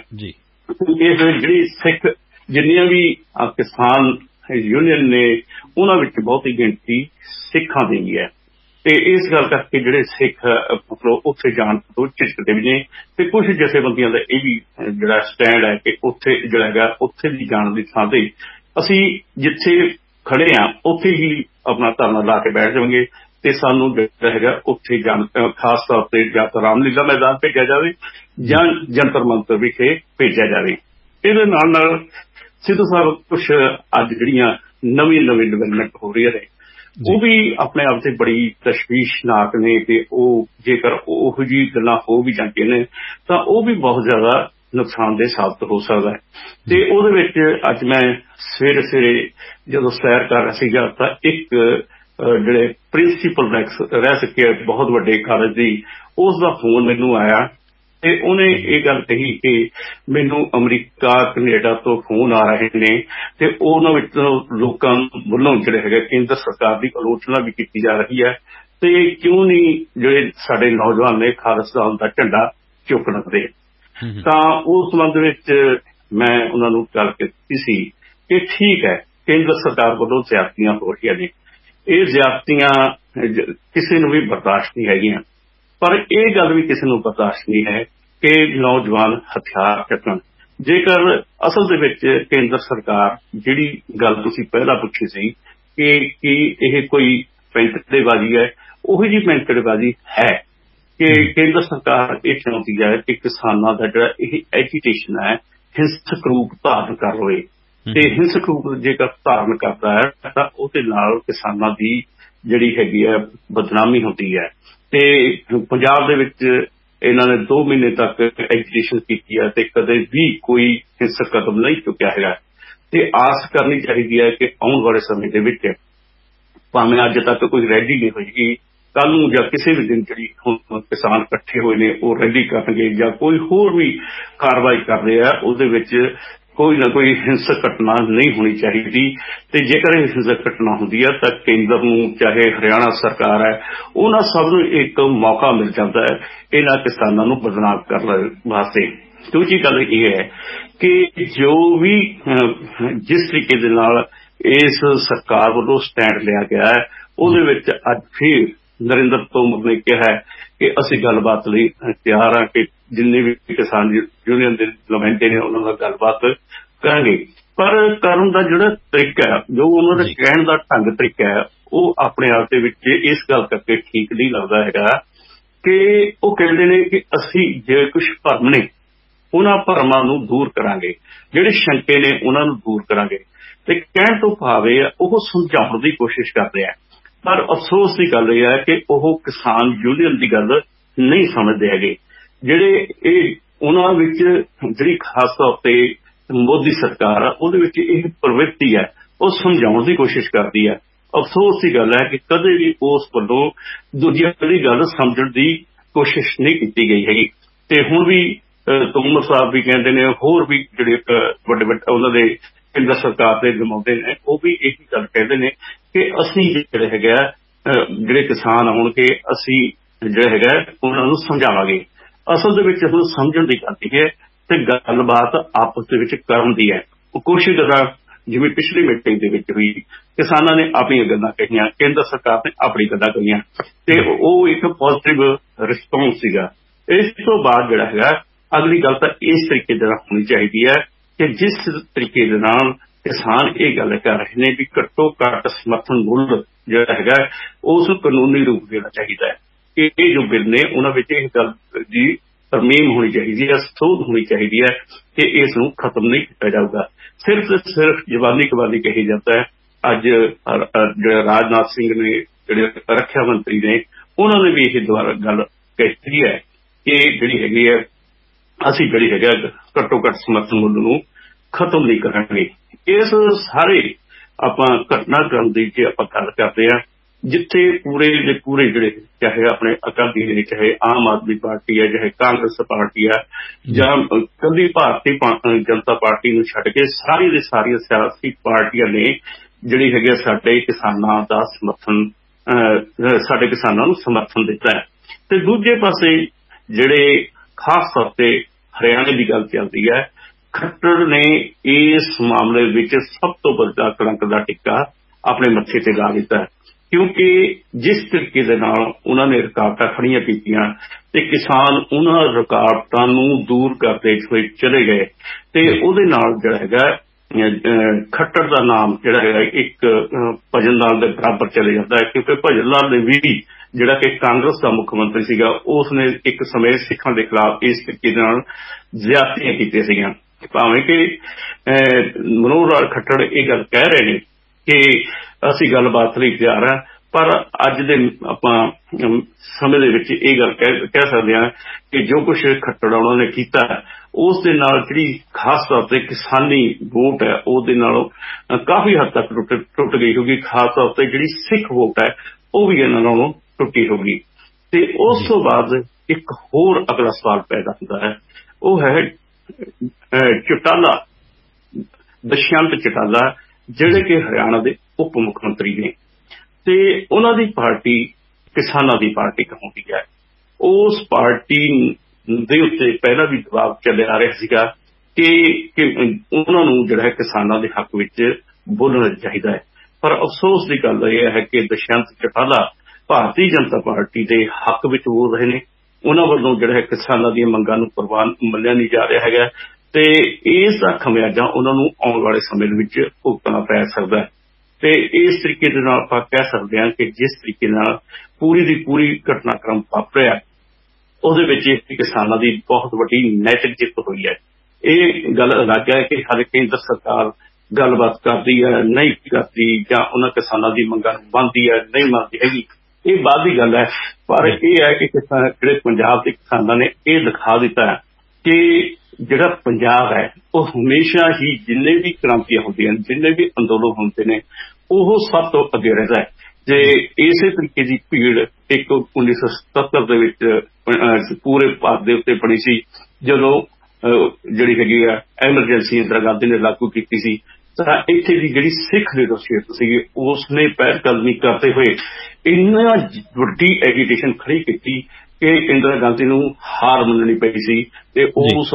ਇਸ ਜਿਹੜੀ ਸਿੱਖ ਜਿੰਨੀਆਂ ਵੀ ਕਿਸਾਨ ਯੂਨੀਅਨ ਨੇ ਉਹਨਾਂ ਵਿੱਚ ਬਹੁਤੀ ਗਿਣਤੀ ਸਿੱਖਾਂ ਦੀ ਵੀ ਹੈ, ਤੇ ਇਸ ਗੱਲ ਕਰਕੇ ਜਿਹੜੇ ਸਿੱਖ ਮਤਲਬ ਉੱਥੇ ਜਾਣ ਤੋਂ ਝਿਜਕਦੇ ਵੀ ਨੇ, ਤੇ ਕੁਝ ਜਥੇਬੰਦੀਆਂ ਦਾ ਇਹ ਵੀ ਜਿਹੜਾ ਸਟੈਂਡ ਹੈ ਕਿ ਉੱਥੇ ਜਿਹੜਾ ਹੈਗਾ ਉੱਥੇ ਦੀ ਜਾਣ ਦੀ ਥਾਂ ਤੇ ਅਸੀਂ ਜਿੱਥੇ ਖੜੇ ਹਾਂ ਉੱਥੇ ਹੀ ਆਪਣਾ ਧਰਨਾ ਲਾ ਕੇ ਬੈਠ ਜਾਵਾਂਗੇ, ਤੇ ਸਾਨੂੰ ਜਿਹੜਾ ਹੈਗਾ ਉੱਥੇ ਜਾਣ ਖਾਸ ਤੌਰ ਤੇ ਜਾਂ ਤਾਂ ਰਾਮਲੀਲਾ ਮੈਦਾਨ ਭੇਜਿਆ ਜਾਵੇ ਜਾਂ ਜੰਤਰ ਮੰਤਰ ਵਿਖੇ ਭੇਜਿਆ ਜਾਵੇ। ਇਹਦੇ ਨਾਲ ਸਿੱਧੂ ਸਾਹਿਬ ਕੁਛ ਅੱਜ ਜਿਹੜੀਆਂ ਨਵੀਂ ਡਿਵੈਲਪਮੈਂਟ ਹੋ ਰਹੀਆਂ ਨੇ ਉਹ ਵੀ ਆਪਣੇ ਆਪ ਤੇ ਬੜੀ ਤਸ਼ਵੀਸ਼ਨਾਕ ਨੇ, ਤੇ ਉਹ ਜੇਕਰ ਉਹੋ ਜਿਹੀ ਗੱਲਾਂ ਹੋ ਵੀ ਜਾਂਦੀਆਂ ਨੇ ਤਾਂ ਉਹ ਵੀ ਬਹੁਤ ਜ਼ਿਆਦਾ ਨੁਕਸਾਨਦੇਹ ਸਾਬਤ ਹੋ ਸਕਦਾ ਹੈ। ਤੇ ਉਹਦੇ ਵਿੱਚ ਅੱਜ ਮੈਂ ਸਵੇਰੇ ਜਦੋਂ ਸੈਰ ਕਰ ਰਿਹਾ ਸੀਗਾ ਤਾਂ ਇੱਕ ਜਿਹੜੇ ਪ੍ਰਿੰਸੀਪਲ ਰਹਿ ਸਕੇ ਬਹੁਤ ਵੱਡੇ ਕਾਲਜ ਦੀ, ਉਸ ਦਾ ਫੋਨ ਮੈਨੂੰ ਆਇਆ ਤੇ ਉਹਨੇ ਇਹ ਗੱਲ ਕਹੀ ਕਿ ਮੈਨੂੰ ਅਮਰੀਕਾ ਕੈਨੇਡਾ ਤੋਂ ਫੋਨ ਆ ਰਹੇ ਨੇ ਤੇ ਉਹਨਾਂ ਵਿੱਚ ਲੋਕਾਂ ਵੱਲੋਂ ਜਿਹੜੇ ਹੈਗੇ ਕੇਂਦਰ ਸਰਕਾਰ ਦੀ ਆਲੋਚਨਾ ਵੀ ਕੀਤੀ ਜਾ ਰਹੀ ਹੈ, ਤੇ ਕਿਉਂ ਨਹੀਂ ਜਿਹੜੇ ਸਾਡੇ ਨੌਜਵਾਨ ਨੇ ਖਾਲਿਸਤਾਨ ਦਾ ਝੰਡਾ ਚੁੱਕ ਲੈਂਦੇ। ਤਾਂ ਉਸ ਸੰਬੰਧ ਵਿੱਚ ਮੈਂ ਉਹਨਾਂ ਨੂੰ ਗੱਲ ਕੀਤੀ ਸੀ ਕਿ ਠੀਕ ਹੈ, ਕੇਂਦਰ ਸਰਕਾਰ ਵੱਲੋਂ ਜ਼ਿਆਦਤੀਆਂ ਹੋ ਰਹੀਆਂ ਨੇ, ਇਹ ਜ਼ਿਆਦਤੀਆਂ ਕਿਸੇ ਨੂੰ ਵੀ ਬਰਦਾਸ਼ਤ ਨਹੀਂ ਹੈਗੀਆਂ, ਪਰ ਇਹ ਗੱਲ ਵੀ ਕਿਸੇ ਨੂੰ ਬਰਦਾਸ਼ਤ ਨਹੀਂ ਹੈ ਕਿ ਨੌਜਵਾਨ ਹਥਿਆਰ ਚੱਕਣ। ਜੇਕਰ ਅਸਲ ਦੇ ਵਿੱਚ ਕੇਂਦਰ ਸਰਕਾਰ ਜਿਹੜੀ ਗੱਲ ਤੁਸੀਂ ਪਹਿਲਾਂ ਪੁੱਛੀ ਸੀ ਕਿ ਇਹ ਕੋਈ ਪੈਂਤੜੇਬਾਜ਼ੀ ਹੈ, ਉਹੀ ਜਿਹੀ ਪੈਂਤੜੇਬਾਜ਼ੀ ਹੈ ਕਿ ਕੇਂਦਰ ਸਰਕਾਰ ਇਹ ਚਾਹੁੰਦੀ ਹੈ ਕਿ ਕਿਸਾਨਾਂ ਦਾ ਜਿਹੜਾ ਇਹ ਐਜੀਟੇਸ਼ਨ ਹੈ ਹਿੰਸਕ ਰੂਪ ਧਾਰਨ ਕਰ ਲਵੇ, ਤੇ ਹਿੰਸਕ ਰੂਪ ਜੇਕਰ ਧਾਰਨ ਕਰਦਾ ਹੈ ਤਾਂ ਉਹਦੇ ਨਾਲ ਕਿਸਾਨਾਂ ਦੀ ਜਿਹੜੀ ਹੈਗੀ ਹੈ ਬਦਨਾਮੀ ਹੁੰਦੀ ਹੈ। ਤੇ ਪੰਜਾਬ ਦੇ ਵਿੱਚ ਇਹਨਾਂ ਨੇ 2 ਮਹੀਨੇ ਤੱਕ ਐਜੀਟੇਸ਼ਨ ਕੀਤੀ ਹੈ ਤੇ ਕਦੇ ਵੀ ਕੋਈ ਹਿੰਸਕ ਕਦਮ ਨਹੀਂ ਚੁੱਕਿਆ ਹੈਗਾ। ਤੇ ਆਸ ਕਰਨੀ ਚਾਹੀਦੀ ਹੈ ਕਿ ਆਉਣ ਵਾਲੇ ਸਮੇਂ ਦੇ ਵਿੱਚ ਭਾਵੇਂ ਅੱਜ ਤੱਕ ਕੋਈ ਰੈਲੀ ਨਹੀਂ ਹੋਏਗੀ, ਕੱਲ ਨੂੰ ਜਾਂ ਕਿਸੇ ਵੀ ਦਿਨ ਜਿਹੜੀ ਹੁਣ ਕਿਸਾਨ ਇਕੱਠੇ ਹੋਏ ਨੇ ਉਹ ਰੈਲੀ ਕਰਨਗੇ ਜਾਂ ਕੋਈ ਹੋਰ ਵੀ ਕਾਰਵਾਈ ਕਰ ਰਿਹਾ, ਉਹਦੇ ਵਿੱਚ ਕੋਈ ਨਾ ਕੋਈ ਹਿੰਸਕ ਘਟਨਾ ਨਹੀਂ ਹੋਣੀ ਚਾਹੀਦੀ। ਤੇ ਜੇਕਰ ਇਹ ਹਿੰਸਕ ਘਟਨਾ ਹੁੰਦੀ ਹੈ ਤਾਂ ਕੇਂਦਰ ਨੂੰ, ਚਾਹੇ ਹਰਿਆਣਾ ਸਰਕਾਰ ਹੈ, ਉਹਨਾਂ ਸਭ ਨੂੰ ਇੱਕ ਮੌਕਾ ਮਿਲ ਜਾਂਦਾ ਹੈ ਇਹਨਾਂ ਕਿਸਾਨਾਂ ਨੂੰ ਬਦਨਾਮ ਕਰਨ ਵਾਸਤੇ। ਦੂਜੀ ਗੱਲ ਇਹ ਹੈ ਕਿ ਜੋ ਵੀ ਜਿਸ ਤਰੀਕੇ ਦੇ ਨਾਲ ਇਸ ਸਰਕਾਰ ਵੱਲੋਂ ਸਟੈਂਡ ਲਿਆ ਗਿਆ ਹੈ, ਉਹਦੇ ਵਿੱਚ ਅੱਜ ਫਿਰ ਨਰਿੰਦਰ ਤੋਮਰ ਨੇ ਕਿਹਾ ਹੈ ਕਿ ਅਸੀਂ ਗੱਲਬਾਤ ਲਈ ਤਿਆਰ ਹਾਂ, ਕਿ ਜਿੰਨੇ ਵੀ ਕਿਸਾਨ ਯੂਨੀਅਨ ਦੇ ਨੁਮਾਇੰਦੇ ਨੇ ਉਹਨਾਂ ਨਾਲ ਗੱਲਬਾਤ ਕਰਾਂਗੇ। ਪਰ ਕਰਨ ਦਾ ਜਿਹੜਾ ਤਰੀਕਾ ਹੈ, ਜੋ ਉਹਨਾਂ ਦਾ ਕਹਿਣ ਦਾ ਢੰਗ ਤਰੀਕਾ ਹੈ, ਉਹ ਆਪਣੇ ਆਪ ਦੇ ਵਿੱਚ ਇਸ ਗੱਲ ਕਰਕੇ ਠੀਕ ਨਹੀਂ ਲੱਗਦਾ ਹੈਗਾ ਕਿ ਉਹ ਕਹਿੰਦੇ ਨੇ ਕਿ ਅਸੀਂ ਜੇ ਕੁਝ ਭਰਮ ਨੇ ਉਹਨਾਂ ਭਰਮਾਂ ਨੂੰ ਦੂਰ ਕਰਾਂਗੇ, ਜਿਹੜੇ ਸ਼ੰਕੇ ਨੇ ਉਹਨਾਂ ਨੂੰ ਦੂਰ ਕਰਾਂਗੇ। ਤੇ ਕਹਿਣ ਤੋਂ ਭਾਵੇਂ ਉਹ ਸਮਝਾਉਣ ਦੀ ਕੋਸ਼ਿਸ਼ ਕਰਦੇ ਆ, ਪਰ ਅਫਸੋਸ ਦੀ ਗੱਲ ਇਹ ਹੈ ਕਿ ਉਹ ਕਿਸਾਨ ਯੂਨੀਅਨ ਦੀ ਗੱਲ ਨਹੀਂ ਸਮਝਦੇ ਹੈਗੇ। ਜਿਹੜੇ ਇਹ ਉਹਨਾਂ ਵਿੱਚ ਜਿਹੜੀ ਖਾਸ ਤੌਰ ਤੇ ਮੋਦੀ ਸਰਕਾਰ ਆ, ਉਹਦੇ ਵਿੱਚ ਇਹ ਪ੍ਰਵਿਰਤੀ ਹੈ, ਉਹ ਸਮਝਾਉਣ ਦੀ ਕੋਸ਼ਿਸ਼ ਕਰਦੀ ਹੈ। ਅਫਸੋਸ ਦੀ ਗੱਲ ਹੈ ਕਿ ਕਦੇ ਵੀ ਉਸ ਵੱਲੋਂ ਦੂਜਿਆਂ ਦੀ ਗੱਲ ਸਮਝਣ ਦੀ ਕੋਸ਼ਿਸ਼ ਨਹੀਂ ਕੀਤੀ ਗਈ ਹੈਗੀ। ਤੇ ਹੁਣ ਵੀ ਤੋਮਰ ਸਾਹਿਬ ਵੀ ਕਹਿੰਦੇ ਨੇ, ਹੋਰ ਵੀ ਜਿਹੜੇ ਵੱਡੇ ਵੱਡੇ ਉਹਨਾਂ ਦੇ ਕੇਂਦਰ ਸਰਕਾਰ ਦੇ ਨੁਮਾਇੰਦੇ ਨੇ, ਉਹ ਵੀ ਇਹੀ ਗੱਲ ਕਹਿੰਦੇ ਨੇ ਕਿ ਅਸੀਂ ਜਿਹੜੇ ਹੈਗਾ ਜਿਹੜੇ ਕਿਸਾਨ ਆਉਣਗੇ, ਅਸੀਂ ਜਿਹੜਾ ਹੈਗਾ ਉਹਨਾਂ ਨੂੰ ਸਮਝਾਵਾਂਗੇ। ਅਸਲ ਦੇ ਵਿੱਚ ਹੁਣ ਸਮਝਣ ਦੀ ਗੱਲ ਹੈ ਤੇ ਗੱਲਬਾਤ ਆਪਸ ਦੇ ਵਿੱਚ ਕਰਨ ਦੀ ਹੈ। ਕੋਸ਼ਿਸ਼ ਕਰਾਂ ਜਿਵੇਂ ਪਿਛਲੀ ਮੀਟਿੰਗ ਦੇ ਵਿੱਚ ਹੋਈ, ਕਿਸਾਨਾਂ ਨੇ ਆਪਣੀਆਂ ਗੱਲਾਂ ਕਹੀਆਂ, ਕੇਂਦਰ ਸਰਕਾਰ ਨੇ ਆਪਣੀ ਗੱਲਾਂ ਕਹੀਆਂ ਤੇ ਉਹ ਇੱਕ ਪੋਜ਼ਿਟਿਵ ਰਿਸਪੌਂਸ ਸੀਗਾ। ਇਸ ਤੋਂ ਬਾਅਦ ਜਿਹੜਾ ਹੈਗਾ ਅਗਲੀ ਗੱਲ ਤਾਂ ਇਸ ਤਰੀਕੇ ਦੇ ਨਾਲ ਹੋਣੀ ਚਾਹੀਦੀ ਹੈ ਕਿ ਜਿਸ ਤਰੀਕੇ ਦੇ ਨਾਲ ਕਿਸਾਨ ਇਹ ਗੱਲ ਕਰ ਰਹੇ ਨੇ ਵੀ ਘੱਟੋ ਘੱਟ ਸਮਰਥਨ ਮੁੱਲ ਜਿਹੜਾ ਹੈਗਾ ਉਸ ਨੂੰ ਕਾਨੂੰਨੀ ਰੂਪ ਦੇਣਾ ਚਾਹੀਦਾ ਹੈ ਕਿ ਇਹ ਜੋ ਬਿੱਲ ਨੇ ਉਹਨਾਂ ਵਿੱਚ ਇਹ ਗੱਲ ਦੀ ਤਰਮੀਮ ਹੋਣੀ ਚਾਹੀਦੀ ਹੈ, ਸੋਧ ਹੋਣੀ ਚਾਹੀਦੀ ਹੈ ਕਿ ਇਸ ਨੂੰ ਖਤਮ ਨਹੀਂ ਕੀਤਾ ਜਾਊਗਾ। ਸਿਰਫ ਜਵਾਨੀ ਕਵਾਲੀ ਕਹੀ ਜਾਂਦਾ ਹੈ। ਅੱਜ ਜਿਹੜੇ ਰਾਜਨਾਥ ਸਿੰਘ ਨੇ, ਜਿਹੜੇ ਰੱਖਿਆ ਮੰਤਰੀ ਨੇ, ਉਹਨਾਂ ਨੇ ਵੀ ਇਹ ਦੁਆਰਾ ਗੱਲ ਕਹੀ ਹੈ ਕਿ ਜਿਹੜੀ ਹੈਗੀ ਹੈ ਅਸੀਂ ਜਿਹੜੀ ਹੈਗਾ ਘੱਟੋ ਘੱਟ ਸਮਰਥਨ ਮੁੱਲ ਨੂੰ ਖਤਮ ਨਹੀਂ ਕਰਾਂਗੇ। ਇਸ ਸਾਰੇ ਆਪਾਂ ਘਟਨਾਕ੍ਰਮ ਦੀ ਜੇ ਆਪਾਂ ਗੱਲ ਕਰਦੇ ਹਾਂ, ਜਿੱਥੇ ਪੂਰੇ ਦੇ ਪੂਰੇ ਜਿਹੜੇ ਚਾਹੇ ਆਪਣੇ ਅਕਾਲੀ ਨੇ, ਚਾਹੇ ਆਮ ਆਦਮੀ ਪਾਰਟੀ ਹੈ, ਚਾਹੇ ਕਾਂਗਰਸ ਪਾਰਟੀ ਹੈ, ਜਾਂ ਕੱਲੀ ਭਾਰਤੀ ਜਨਤਾ ਪਾਰਟੀ ਨੂੰ ਛੱਡ ਕੇ ਸਾਰੀ ਦੇ ਸਾਰੀਆਂ ਸਿਆਸੀ ਪਾਰਟੀਆਂ ਨੇ ਜਿਹੜੀ ਹੈਗੀ ਸਾਡੇ ਕਿਸਾਨਾਂ ਦਾ ਸਮਰਥਨ, ਸਾਡੇ ਕਿਸਾਨਾਂ ਨੂੰ ਸਮਰਥਨ ਦਿੱਤਾ ਹੈ। ਤੇ ਦੂਜੇ ਪਾਸੇ ਜਿਹੜੇ ਖਾਸ ਤੌਰ ਤੇ ਹਰਿਆਣੇ ਦੀ ਗੱਲ ਚੱਲਦੀ ਹੈ, ਖੱਟੜ ਨੇ ਇਸ ਮਾਮਲੇ ਵਿੱਚ ਸਭ ਤੋਂ ਵੱਡਾ ਕਲੰਕ ਦਾ ਟਿੱਕਾ ਆਪਣੇ ਮੱਥੇ ਤੇ ਲਾ ਦਿੱਤਾ ਹੈ, ਕਿਉਂਕਿ ਜਿਸ ਤਰੀਕੇ ਦੇ ਨਾਲ ਉਹਨਾਂ ਨੇ ਰੁਕਾਵਟਾਂ ਖੜੀਆਂ ਕੀਤੀਆਂ ਤੇ ਕਿਸਾਨ ਉਹਨਾਂ ਰੁਕਾਵਟਾਂ ਨੂੰ ਦੂਰ ਕਰਦੇ ਹੋਏ ਚਲੇ ਗਏ ਤੇ ਉਹਦੇ ਨਾਲ ਜਿਹੜਾ ਹੈਗਾ ਖੱਟੜ ਦਾ ਨਾਮ ਜਿਹੜਾ ਹੈਗਾ ਇੱਕ ਭਜਨ ਲਾਲ ਦੇ ਬਰਾਬਰ ਚਲੇ ਜਾਂਦਾ ਹੈ, ਕਿਉਂਕਿ ਭਜਨ ਲਾਲ ਨੇ ਵੀ ਜਿਹੜਾ ਕਿ ਕਾਂਗਰਸ ਦਾ ਮੁੱਖ ਮੰਤਰੀ ਸੀਗਾ, ਉਸ ਨੇ ਇੱਕ ਸਮੇਂ ਸਿੱਖਾਂ ਦੇ ਖਿਲਾਫ ਇਸ ਤਰੀਕੇ ਨਾਲ ਜ਼ਿਆਦਤੀਆਂ ਕੀਤੀਆਂ ਸੀਗੀਆਂ। ਭਾਵੇਂ ਕਿ ਮਨੋਹਰ ਲਾਲ ਖੱਟੜ ਇਹ ਗੱਲ ਕਹਿ ਰਹੇ ਨੇ ਕਿ ਅਸੀਂ ਗੱਲਬਾਤ ਲਈ ਤਿਆਰ ਹਾਂ, ਪਰ ਅੱਜ ਦੇ ਆਪਾਂ ਸਮੇਂ ਦੇ ਵਿੱਚ ਇਹ ਗੱਲ ਕਹਿ ਸਕਦੇ ਹਾਂ ਕਿ ਜੋ ਕੁਝ ਖੱਟੜ ਉਹਨਾਂ ਨੇ ਕੀਤਾ ਉਸ ਦੇ ਨਾਲ ਜਿਹੜੀ ਖਾਸ ਤੌਰ ਤੇ ਕਿਸਾਨੀ ਵੋਟ ਹੈ ਉਹਦੇ ਨਾਲੋਂ ਕਾਫੀ ਹੱਦ ਤੱਕ ਟੁੱਟ ਗਈ ਹੋਗੀ। ਖਾਸ ਤੌਰ ਤੇ ਜਿਹੜੀ ਸਿੱਖ ਵੋਟ ਹੈ ਉਹ ਵੀ ਇਹਨਾਂ ਨਾਲੋਂ ਟੁੱਟੀ ਹੋਗੀ। ਤੇ ਉਸ ਤੋਂ ਬਾਅਦ ਇੱਕ ਹੋਰ ਅਗਲਾ ਸਵਾਲ ਪੈਦਾ ਹੁੰਦਾ ਹੈ, ਉਹ ਹੈ ਚੌਟਾਲਾ, ਦੁਸ਼ਯੰਤ ਚੌਟਾਲਾ, ਜਿਹੜੇ ਕਿ ਹਰਿਆਣਾ ਦੇ ਉਪ ਮੁੱਖ ਮੰਤਰੀ ਨੇ ਤੇ ਉਹਨਾਂ ਦੀ ਪਾਰਟੀ ਕਿਸਾਨਾਂ ਦੀ ਪਾਰਟੀ ਕਹਾਉਂਦੀ ਹੈ। ਉਸ ਪਾਰਟੀ ਦੇ ਉੱਤੇ ਪਹਿਲਾਂ ਵੀ ਦਬਾਅ ਚੱਲਿਆ ਆ ਰਿਹਾ ਸੀਗਾ ਕਿ ਉਹਨਾਂ ਨੂੰ ਜਿਹੜਾ ਹੈ ਕਿਸਾਨਾਂ ਦੇ ਹੱਕ ਵਿੱਚ ਬੋਲਣਾ ਚਾਹੀਦਾ ਹੈ। ਪਰ ਅਫਸੋਸ ਦੀ ਗੱਲ ਇਹ ਹੈ ਕਿ ਦੁਸ਼ਯੰਤ ਚੌਟਾਲਾ ਭਾਰਤੀ ਜਨਤਾ ਪਾਰਟੀ ਦੇ ਹੱਕ ਵਿੱਚ ਬੋਲ ਰਹੇ ਨੇ। ਉਹਨਾਂ ਵੱਲੋਂ ਜਿਹੜਾ ਹੈ ਕਿਸਾਨਾਂ ਦੀਆਂ ਮੰਗਾਂ ਨੂੰ ਪ੍ਰਵਾਨ ਮੰਨਿਆ ਨਹੀਂ ਜਾ ਰਿਹਾ ਹੈਗਾ ਤੇ ਇਸ ਦਾ ਖਮਿਆਜਾ ਉਹਨਾਂ ਨੂੰ ਆਉਣ ਵਾਲੇ ਸਮੇਂ ਦੇ ਵਿੱਚ ਭੁਗਤਣਾ ਪੈ ਸਕਦਾ ਹੈ। ਤੇ ਇਸ ਤਰੀਕੇ ਦੇ ਨਾਲ ਆਪਾਂ ਕਹਿ ਸਕਦੇ ਹਾਂ ਕਿ ਜਿਸ ਤਰੀਕੇ ਨਾਲ ਪੂਰੀ ਦੀ ਪੂਰੀ ਘਟਨਾਕ੍ਰਮ ਵਾਪਰਿਆ ਉਹਦੇ ਵਿੱਚ ਕਿਸਾਨਾਂ ਦੀ ਬਹੁਤ ਵੱਡੀ ਨੈਤਿਕ ਜਿੱਤ ਹੋਈ ਹੈ। ਇਹ ਗੱਲ ਅਲੱਗ ਹੈ ਕਿ ਹਾਲੇ ਕੇਂਦਰ ਸਰਕਾਰ ਗੱਲਬਾਤ ਕਰਦੀ ਹੈ, ਨਹੀਂ ਕਰਦੀ, ਜਾਂ ਉਹਨਾਂ ਕਿਸਾਨਾਂ ਦੀ ਮੰਗਾਂ ਨੂੰ ਮੰਨਦੀ ਹੈ, ਨਹੀਂ ਮੰਨਦੀ ਹੈਗੀ, ਇਹ ਬਾਅਦ ਦੀ ਗੱਲ ਹੈ। ਪਰ ਇਹ ਹੈ ਕਿ ਜਿਹੜੇ ਪੰਜਾਬ ਦੇ ਕਿਸਾਨਾਂ ਨੇ ਇਹ ਦਿਖਾ ਦਿੱਤਾ ਕਿ ਜਿਹੜਾ ਪੰਜਾਬ ਹੈ ਉਹ ਹਮੇਸ਼ਾ ਹੀ ਜਿੰਨੇ ਵੀ ਕ੍ਰਾਂਤੀਆਂ ਹੁੰਦੀਆਂ ਨੇ, ਜਿੰਨੇ ਵੀ ਅੰਦੋਲਨ ਹੁੰਦੇ ਨੇ, ਉਹ ਸਭ ਤੋਂ ਅੱਗੇ ਰਹਿੰਦਾ ਹੈ। ਜੇ ਇਸੇ ਤਰੀਕੇ ਦੀ ਭੀੜ ਇੱਕ 1977 ਦੇ ਵਿੱਚ ਪੂਰੇ ਭਾਰਤ ਦੇ ਉੱਤੇ ਬਣੀ ਸੀ, ਜਦੋਂ ਜਿਹੜੀ ਹੈਗੀ ਆ ਐਮਰਜੈਂਸੀ ਇੰਦਰਾ ਗਾਂਧੀ ਨੇ ਲਾਗੂ ਕੀਤੀ ਸੀ, ਤਾਂ ਇੱਥੇ ਦੀ ਜਿਹੜੀ ਸਿੱਖ ਲੀਡਰਸ਼ਿਪ ਸੀਗੀ ਉਸਨੇ ਪਹਿਲ ਕਦਮੀ ਕਰਦੇ ਹੋਏ ਇੰਨਾ ਵੱਡੀ ਐਜੀਟੇਸ਼ਨ ਖੜੀ ਕੀਤੀ ਕਿ ਇੰਦਰਾ ਗਾਂਧੀ ਨੂੰ ਹਾਰ ਮੰਨਣੀ ਪਈ ਸੀ ਤੇ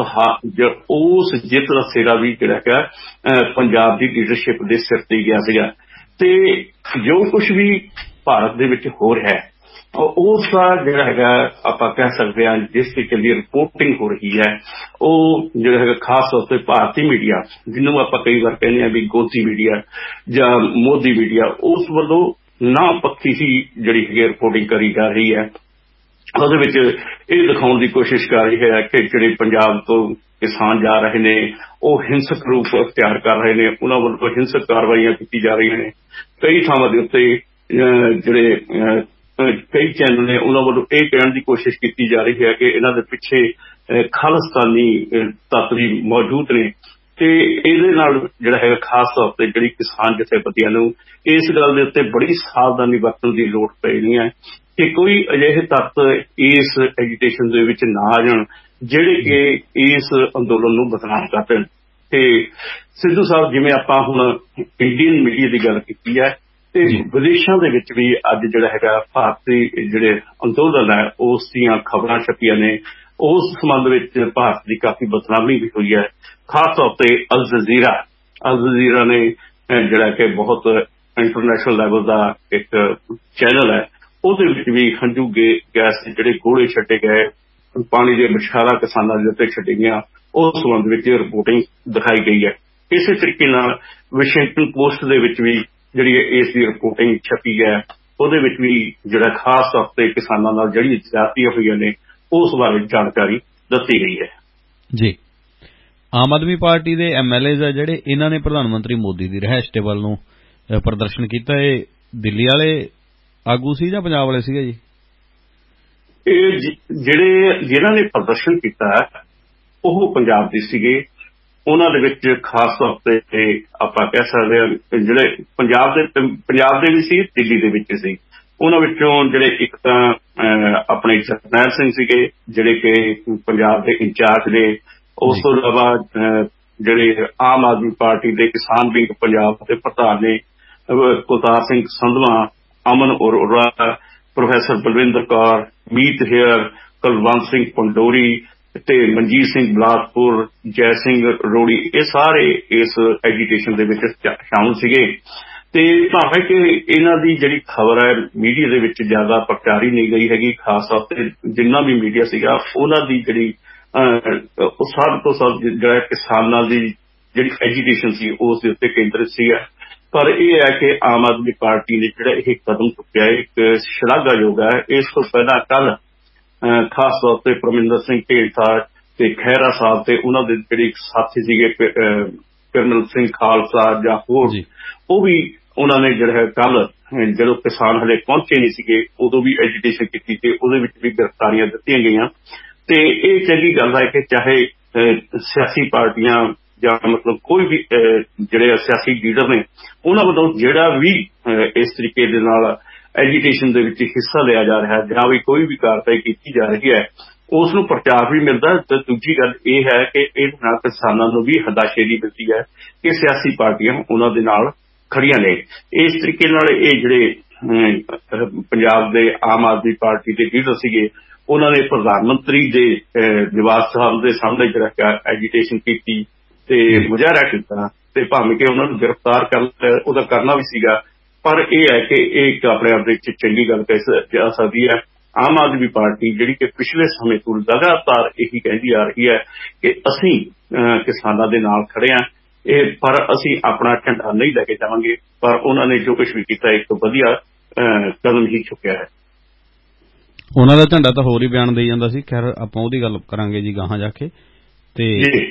ਉਸ ਜਿੱਤ ਦਾ ਸਿਹਰਾ ਵੀ ਜਿਹੜਾ ਹੈਗਾ ਪੰਜਾਬ ਦੀ ਲੀਡਰਸ਼ਿਪ ਦੇ ਸਿਰ ਤੇ ਗਿਆ ਸੀਗਾ। ਤੇ ਜੋ ਕੁਝ ਵੀ ਭਾਰਤ ਦੇ ਵਿੱਚ ਹੋ ਰਿਹਾ ਹੈ ਉਸ ਦਾ ਜਿਹੜਾ ਹੈਗਾ ਆਪਾਂ ਕਹਿ ਸਕਦੇ ਹਾਂ ਜਿਸ ਤਰੀਕੇ ਦੀ ਰਿਪੋਰਟਿੰਗ ਹੋ ਰਹੀ ਹੈ, ਉਹ ਜਿਹੜਾ ਹੈਗਾ ਖਾਸ ਤੌਰ ਤੇ ਭਾਰਤੀ ਮੀਡੀਆ, ਜਿਹਨੂੰ ਆਪਾਂ ਕਈ ਵਾਰ ਕਹਿੰਦੇ ਹਾਂ ਵੀ ਗੋਦੀ ਮੀਡੀਆ ਜਾਂ ਮੋਦੀ ਮੀਡੀਆ, ਉਸ ਵੱਲੋਂ ਨਾ ਪੱਖੀ ਹੀ ਜਿਹੜੀ ਹੈਗੀ ਰਿਪੋਰਟਿੰਗ ਕਰੀ ਜਾ ਰਹੀ ਹੈ। ਉਹਦੇ ਵਿੱਚ ਇਹ ਦਿਖਾਉਣ ਦੀ ਕੋਸ਼ਿਸ਼ ਕਰ ਰਹੀ ਹੈ ਕਿ ਜਿਹੜੇ ਪੰਜਾਬ ਤੋਂ ਕਿਸਾਨ ਜਾ ਰਹੇ ਨੇ ਉਹ ਹਿੰਸਕ ਰੂਪ ਅਖਤਿਆਰ ਕਰ ਰਹੇ ਨੇ, ਉਹਨਾਂ ਵੱਲੋਂ ਹਿੰਸਕ ਕਾਰਵਾਈਆਂ ਕੀਤੀ ਜਾ ਰਹੀਆਂ ਨੇ। ਕਈ ਥਾਵਾਂ ਦੇ ਉੱਤੇ ਜਿਹੜੇ ਕਈ ਚੈਨਲ ਨੇ ਉਹਨਾਂ ਵੱਲੋਂ ਇਹ ਕਹਿਣ ਦੀ ਕੋਸ਼ਿਸ਼ ਕੀਤੀ ਜਾ ਰਹੀ ਹੈ ਕਿ ਇਹਨਾਂ ਦੇ ਪਿੱਛੇ ਖਾਲਿਸਤਾਨੀ ਤੱਤ ਵੀ ਮੌਜੂਦ ਨੇ। ਤੇ ਇਹਦੇ ਨਾਲ ਜਿਹੜਾ ਹੈਗਾ ਖਾਸ ਤੌਰ ਤੇ ਜਿਹੜੀ ਕਿਸਾਨ ਜਥੇਬੰਦੀਆਂ ਨੂੰ ਇਸ ਗੱਲ ਦੇ ਉੱਤੇ ਬੜੀ ਸਾਵਧਾਨੀ ਵਰਤਣ ਦੀ ਲੋੜ ਪੈਣੀ ਹੈ ਕਿ ਕੋਈ ਅਜਿਹੇ ਤੱਤ ਇਸ ਐਜੀਟੇਸ਼ਨ ਦੇ ਵਿੱਚ ਨਾ ਆ ਜਾਣ ਜਿਹੜੇ ਕਿ ਇਸ ਅੰਦੋਲਨ ਨੂੰ ਬਦਨਾਮ ਕਰ ਦੇਣ। ਤੇ ਸਿੱਧੂ ਸਾਹਿਬ, ਜਿਵੇਂ ਆਪਾਂ ਹੁਣ ਇੰਡੀਅਨ ਮੀਡੀਆ ਦੀ ਗੱਲ ਕੀਤੀ ਹੈ ਤੇ ਵਿਦੇਸ਼ਾਂ ਦੇ ਵਿੱਚ ਵੀ ਅੱਜ ਜਿਹੜਾ ਹੈਗਾ ਭਾਰਤੀ ਜਿਹੜੇ ਅੰਦੋਲਨ ਹੈ ਉਸ ਦੀਆਂ ਖਬਰਾਂ ਛਪੀਆਂ ਨੇ। ਉਸ ਸੰਬੰਧ ਵਿੱਚ ਭਾਰਤ ਦੀ ਕਾਫੀ ਬਦਨਾਮੀ ਵੀ ਹੋਈ ਹੈ। ਖਾਸ ਤੌਰ ਤੇ ਅਲ ਜਜ਼ੀਰਾ ਨੇ ਜਿਹੜਾ ਕਿ ਬਹੁਤ ਇੰਟਰਨੈਸ਼ਨਲ ਲੈਵਲ ਦਾ ਇੱਕ ਚੈਨਲ ਹੈ, ਉਹਦੇ ਵਿੱਚ ਵੀ ਹੰਝੂ ਗੈਸ ਦੇ ਜਿਹੜੇ ਗੋਲੇ ਛੱਡੇ ਗਏ, ਪਾਣੀ ਦੇ ਬੁਛਾਰਾਂ ਕਿਸਾਨਾਂ ਦੇ ਉੱਤੇ ਛੱਡੀਆਂ ਗਈਆਂ, ਉਸ ਸੰਬੰਧ ਵਿੱਚ ਰਿਪੋਰਟਿੰਗ ਦਿਖਾਈ ਗਈ ਹੈ। ਇਸੇ ਤਰੀਕੇ ਨਾਲ ਵਾਸ਼ਿੰਗਟਨ ਪੋਸਟ ਦੇ ਵਿੱਚ ਵੀ ਜਿਹੜੀ ਇਸ ਦੀ ਰਿਪੋਰਟਿੰਗ ਛਪੀ ਹੈ, ਉਹਦੇ ਵਿੱਚ ਵੀ ਜਿਹੜਾ ਖਾਸ ਤੌਰ ਤੇ ਕਿਸਾਨਾਂ ਨਾਲ ਜਿਹੜੀ ਜ਼ਿਆਦਤੀਆਂ ਹੋਈਆਂ ਨੇ ਉਸ ਬਾਰੇ ਜਾਣਕਾਰੀ ਦਿੱਤੀ ਗਈ ਹੈ। ਜੀ, ਆਮ ਆਦਮੀ ਪਾਰਟੀ ਦੇ MLAs ਆ ਜਿਹੜੇ, ਇਹਨਾਂ ਨੇ ਪ੍ਰਧਾਨ ਮੰਤਰੀ ਮੋਦੀ ਦੀ ਰਿਹਾਇਸ਼ ਦੇ ਵੱਲ ਨੂੰ ਪ੍ਰਦਰਸ਼ਨ ਕੀਤਾ। ਇਹ ਦਿੱਲੀ ਵਾਲੇ ਆਗੂ ਸੀ ਜਾਂ ਪੰਜਾਬ ਵਾਲੇ ਸੀਗੇ ਜੀ? ਇਹ ਜਿਹਨਾਂ ਨੇ ਪ੍ਰਦਰਸ਼ਨ ਕੀਤਾ ਉਹ ਪੰਜਾਬ ਦੇ ਸੀਗੇ। ਉਹਨਾਂ ਦੇ ਵਿੱਚ ਖਾਸ ਤੌਰ ਤੇ ਆਪਾਂ ਕਹਿ ਸਕਦੇ ਹਾਂ ਜਿਹੜੇ ਪੰਜਾਬ ਦੇ ਵੀ ਸੀ, ਦਿੱਲੀ ਦੇ ਵਿੱਚ ਸੀ। ਉਹਨਾਂ ਵਿੱਚੋਂ ਜਿਹੜੇ ਇੱਕ ਤਾਂ ਆਪਣੇ ਜਰਨੈਲ ਸਿੰਘ ਸੀਗੇ ਜਿਹੜੇ ਕਿ ਪੰਜਾਬ ਦੇ ਇੰਚਾਰਜ ਨੇ। ਉਸ ਤੋਂ ਇਲਾਵਾ ਜਿਹੜੇ ਆਮ ਆਦਮੀ ਪਾਰਟੀ ਦੇ ਕਿਸਾਨ ਵਿੰਗ ਪੰਜਾਬ ਦੇ ਪ੍ਰਧਾਨ ਨੇ ਕੁਲਤਾਰ ਸਿੰਘ ਸੰਧਵਾਂ, ਅਮਨ ਅਰੋੜਾ, ਪ੍ਰੋਫੈਸਰ ਬਲਵਿੰਦਰ ਕੌਰ, ਮੀਤ ਹੇਅਰ, ਕੁਲਵੰਤ ਸਿੰਘ ਪੰਡੋਰੀ ਤੇ ਮਨਜੀਤ ਸਿੰਘ ਬਲਾਸਪੁਰ, ਜੈ ਸਿੰਘ ਰੋੜੀ, ਇਹ ਸਾਰੇ ਇਸ ਐਜੀਟੇਸ਼ਨ ਦੇ ਵਿੱਚ ਸ਼ਾਮਲ ਸੀਗੇ। ਤੇ ਭਾਵੇਂ ਕਿ ਇਹਨਾਂ ਦੀ ਜਿਹੜੀ ਖਬਰ ਹੈ ਮੀਡੀਆ ਦੇ ਵਿੱਚ ਜ਼ਿਆਦਾ ਪ੍ਰਚਾਰੀ ਨਹੀਂ ਗਈ ਹੈਗੀ, ਖਾਸ ਤੌਰ ਤੇ ਜਿੰਨਾ ਵੀ ਮੀਡੀਆ ਸੀਗਾ ਉਹਨਾਂ ਦੀ ਜਿਹੜੀ ਸਭ ਤੋਂ ਸਭ ਜਿਹੜਾ ਕਿਸਾਨਾਂ ਦੀ ਜਿਹੜੀ ਐਜੀਟੇਸ਼ਨ ਸੀ ਉਸ ਦੇ ਉੱਤੇ ਕੇਂਦਰਿਤ ਸੀਗਾ। ਪਰ ਇਹ ਹੈ ਕਿ ਆਮ ਆਦਮੀ ਪਾਰਟੀ ਨੇ ਜਿਹੜਾ ਇਹ ਕਦਮ ਚੁੱਕਿਆ ਇੱਕ ਸ਼ਲਾਘਾਯੋਗ ਹੈ। ਇਸ ਤੋਂ ਪਹਿਲਾਂ ਕੱਲ ਖਾਸ ਤੌਰ ਤੇ ਪਰਮਿੰਦਰ ਸਿੰਘ ਢੇਲਸਾ ਤੇ ਖਹਿਰਾ ਸਾਹਿਬ ਤੇ ਉਹਨਾਂ ਦੇ ਜਿਹੜੇ ਸਾਥੀ ਸੀਗੇ ਕਰਨਲ ਸਿੰਘ ਖਾਲਸਾ ਜਾਂ ਹੋਰ, ਉਹ ਵੀ ਉਹਨਾਂ ਨੇ ਜਿਹੜਾ ਕੱਲ ਜਦੋਂ ਕਿਸਾਨ ਹਲੇ ਪਹੁੰਚੇ ਨਹੀਂ ਸੀਗੇ ਉਦੋਂ ਵੀ ਐਜੀਟੇਸ਼ਨ ਕੀਤੀ ਤੇ ਉਹਦੇ ਵਿੱਚ ਵੀ ਗ੍ਰਿਫਤਾਰੀਆਂ ਦਿੱਤੀਆਂ ਗਈਆਂ। ਤੇ ਇਹ ਚੰਗੀ ਗੱਲ ਹੈ ਕਿ ਚਾਹੇ ਸਿਆਸੀ ਪਾਰਟੀਆਂ ਜਾਂ ਮਤਲਬ ਕੋਈ ਵੀ ਜਿਹੜੇ ਸਿਆਸੀ ਲੀਡਰ ਨੇ ਉਹਨਾਂ ਵੱਲੋਂ ਜਿਹੜਾ ਵੀ ਇਸ ਤਰੀਕੇ ਦੇ ਨਾਲ ਐਜੀਟੇਸ਼ਨ ਦੇ ਵਿੱਚ ਹਿੱਸਾ ਲਿਆ ਜਾ ਰਿਹਾ ਜਾਂ ਵੀ ਕੋਈ ਵੀ ਕਾਰਵਾਈ ਕੀਤੀ ਜਾ ਰਹੀ ਹੈ ਉਸ ਨੂੰ ਪ੍ਰਚਾਰ ਵੀ ਮਿਲਦਾ। ਤੇ ਦੂਜੀ ਗੱਲ ਇਹ ਹੈ ਕਿ ਇਹਦੇ ਨਾਲ ਕਿਸਾਨਾਂ ਨੂੰ ਵੀ ਹਦਾਸ਼ੇਰੀ ਮਿਲਦੀ ਹੈ ਕਿ ਸਿਆਸੀ ਪਾਰਟੀਆਂ ਉਹਨਾਂ ਦੇ ਨਾਲ ਖੜੀਆਂ ਨੇ। ਇਸ ਤਰੀਕੇ ਨਾਲ ਇਹ ਜਿਹੜੇ ਪੰਜਾਬ ਦੇ ਆਮ ਆਦਮੀ ਪਾਰਟੀ ਦੇ ਲੀਡਰ ਸੀਗੇ ਉਹਨਾਂ ਨੇ ਪ੍ਰਧਾਨ ਮੰਤਰੀ ਦੇ ਨਿਵਾਸ ਸਾਹਿਬ ਦੇ ਸਾਹਮਣੇ ਜਿਹੜਾ ਐਜੀਟੇਸ਼ਨ ਕੀਤੀ ਤੇ ਮੁਜ਼ਾਹਰਾ ਕੀਤਾ। ਤੇ ਭਾਵੇਂ ਕਿ ਉਹਨਾਂ ਨੂੰ ਗ੍ਰਿਫਤਾਰ ਉਹਦਾ ਕਰਨਾ ਵੀ ਸੀਗਾ, ਪਰ ਇਹ ਹੈ ਕਿ ਇਹ ਇੱਕ ਆਪਣੇ ਆਪ ਦੇ ਵਿੱਚ ਚੰਗੀ ਗੱਲ ਕਹਿ ਜਾ ਸਕਦੀ ਹੈ। ਆਮ ਆਦਮੀ ਪਾਰਟੀ ਜਿਹੜੀ ਕਿ ਪਿਛਲੇ ਸਮੇਂ ਤੋਂ ਲਗਾਤਾਰ ਇਹੀ ਕਹਿੰਦੀ ਆ ਰਹੀ ਹੈ ਕਿ ਅਸੀਂ ਕਿਸਾਨਾਂ ਦੇ ਨਾਲ ਖੜੇ ਹਾਂ, ਪਰ ਅਸੀਂ ਆਪਣਾ ਝੰਡਾ ਨਹੀਂ ਲੈ ਕੇ ਜਾਵਾਂਗੇ। ਪਰ ਉਹਨਾਂ ਨੇ ਜੋ ਕੁਝ ਵੀ ਕੀਤਾ ਇੱਕ ਵਧੀਆ ਕਦਮ ਹੀ ਚੁੱਕਿਆ ਹੈ। ਉਹਨਾਂ ਦਾ ਝੰਡਾ ਤਾਂ ਹੋਰ ਹੀ ਬਿਆਨ ਦੇਈ ਜਾਂਦਾ ਸੀ। ਖੈਰ ਆਪਾਂ ਉਹਦੀ ਗੱਲ ਕਰਾਂਗੇ ਜੀ ਗਾਹਾਂ ਜਾ ਕੇ। ਤੇ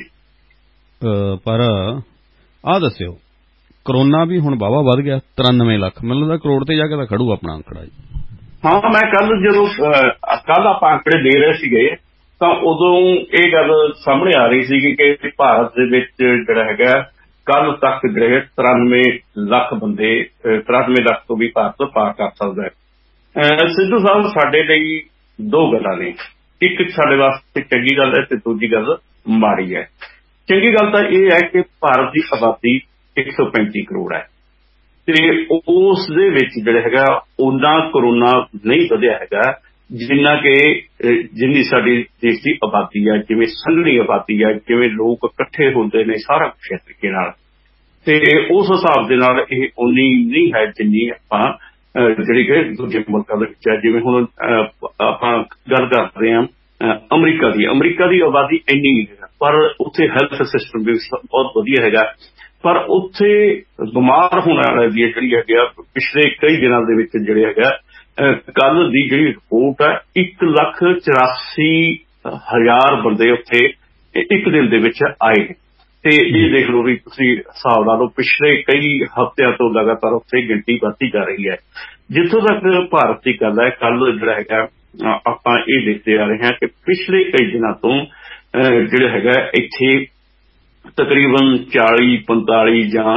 ਪਰ ਆਹ ਦੱਸਿਓ, ਕਰੋਨਾ ਵੀ ਹੁਣ ਵਾਹਵਾ ਵੱਧ ਗਿਆ, 93 ਲੱਖ, ਮੈਨੂੰ ਲੱਗਦਾ ਕਰੋੜ ਤੇ ਜਾ ਕੇ ਤਾਂ ਖੜੂ ਆਪਣਾ ਅੰਕੜਾ ਜੀ। ਹਾਂ, ਮੈਂ ਜਦੋਂ ਕੱਲ ਆਪਾਂ ਆંકੜੇ ਦੇ ਰਹੇ ਸੀਗੇ ਤਾਂ ਉਦੋਂ ਇਹ ਗੱਲ ਸਾਹਮਣੇ ਆ ਰਹੀ ਸੀ ਕਿ ਭਾਰਤ ਦੇ ਵਿੱਚ ਜਿਹੜਾ ਹੈਗਾ ਕੱਲ ਤੱਕ ਜਿਹੜੇ 93 ਲੱਖ ਬੰਦੇ 93 ਲੱਖ ਤੋਂ ਵੀ ਭਾਰਤ ਪਾਰ ਕਰ ਸਕਦਾ ਹੈ। ਸਿੱਧੂ ਸਾਹਿਬ, ਸਾਡੇ ਲਈ ਦੋ ਗੱਲਾਂ ਨੇ, ਇੱਕ ਸਾਡੇ ਵਾਸਤੇ ਚੰਗੀ ਗੱਲ ਹੈ ਤੇ ਦੂਜੀ ਗੱਲ ਮਾੜੀ ਹੈ। ਚੰਗੀ ਗੱਲ ਤਾਂ ਇਹ ਹੈ ਕਿ ਭਾਰਤ ਦੀ ਆਬਾਦੀ 135 ਕਰੋੜ ਹੈ ਤੇ ਉਸ ਦੇ ਵਿੱਚ ਜਿਹੜਾ ਹੈਗਾ ਉਹਨਾਂ ਕਰੋਨਾ ਨਹੀਂ ਵਧਿਆ ਹੈਗਾ ਜਿੰਨੀ ਸਾਡੀ ਦੇਸ਼ ਦੀ ਆਬਾਦੀ ਹੈ, ਜਿਵੇਂ ਸੰਘਣੀ ਆਬਾਦੀ ਹੈ, ਜਿਵੇਂ ਲੋਕ ਇਕੱਠੇ ਹੁੰਦੇ ਨੇ ਸਾਰਾ ਕੁਛ ਇਸ ਤਰੀਕੇ ਨਾਲ, ਤੇ ਉਸ ਹਿਸਾਬ ਦੇ ਨਾਲ ਇਹ ਉਨੀ ਨਹੀਂ ਹੈ ਜਿੰਨੀ ਆਪਾਂ ਜਿਹੜੀ ਕਿ ਦੂਜੇ ਮੁਲਕਾਂ ਦੇ ਵਿੱਚ ਹੈ। ਜਿਵੇਂ ਹੁਣ ਆਪਾਂ ਗੱਲ ਕਰ ਰਹੇ ਹਾਂ ਅਮਰੀਕਾ ਦੀ ਆਬਾਦੀ ਇੰਨੀ ਨਹੀਂ ਹੈ, ਪਰ ਉੱਥੇ ਹੈਲਥ ਸਿਸਟਮ ਵੀ ਬਹੁਤ ਵਧੀਆ ਹੈਗਾ, ਪਰ ਉੱਥੇ ਬਿਮਾਰ ਹੋਣ ਵਾਲੇ ਦੀ ਜਿਹੜੀ ਹੈਗੀ ਆ ਪਿਛਲੇ ਕਈ ਦਿਨਾਂ ਦੇ ਵਿੱਚ ਜਿਹੜੇ ਹੈਗਾ ਕੱਲ ਦੀ ਜਿਹੜੀ ਰਿਪੋਰਟ ਹੈ 1,84,000 ਬੰਦੇ ਉੱਥੇ ਇੱਕ ਦਿਨ ਦੇ ਵਿੱਚ ਆਏ ਨੇ। ਤੇ ਇਹ ਦੇਖ ਲਓ ਵੀ ਤੁਸੀਂ ਹਿਸਾਬ ਲਾ ਲਓ ਪਿਛਲੇ ਕਈ ਹਫ਼ਤਿਆਂ ਤੋਂ ਲਗਾਤਾਰ ਉੱਥੇ ਗਿਣਤੀ ਵੱਧਦੀ ਜਾ ਰਹੀ ਹੈ। ਜਿੱਥੋਂ ਤੱਕ ਭਾਰਤ ਦੀ ਗੱਲ ਹੈ, ਕੱਲ ਜਿਹੜਾ ਹੈਗਾ ਆਪਾਂ ਇਹ ਦੇਖਦੇ ਆ ਰਹੇ ਹਾਂ ਕਿ ਪਿਛਲੇ ਕਈ ਦਿਨਾਂ ਤੋਂ ਜਿਹੜਾ ਹੈਗਾ ਇੱਥੇ ਤਕਰੀਬਨ 40-45 ਜਾਂ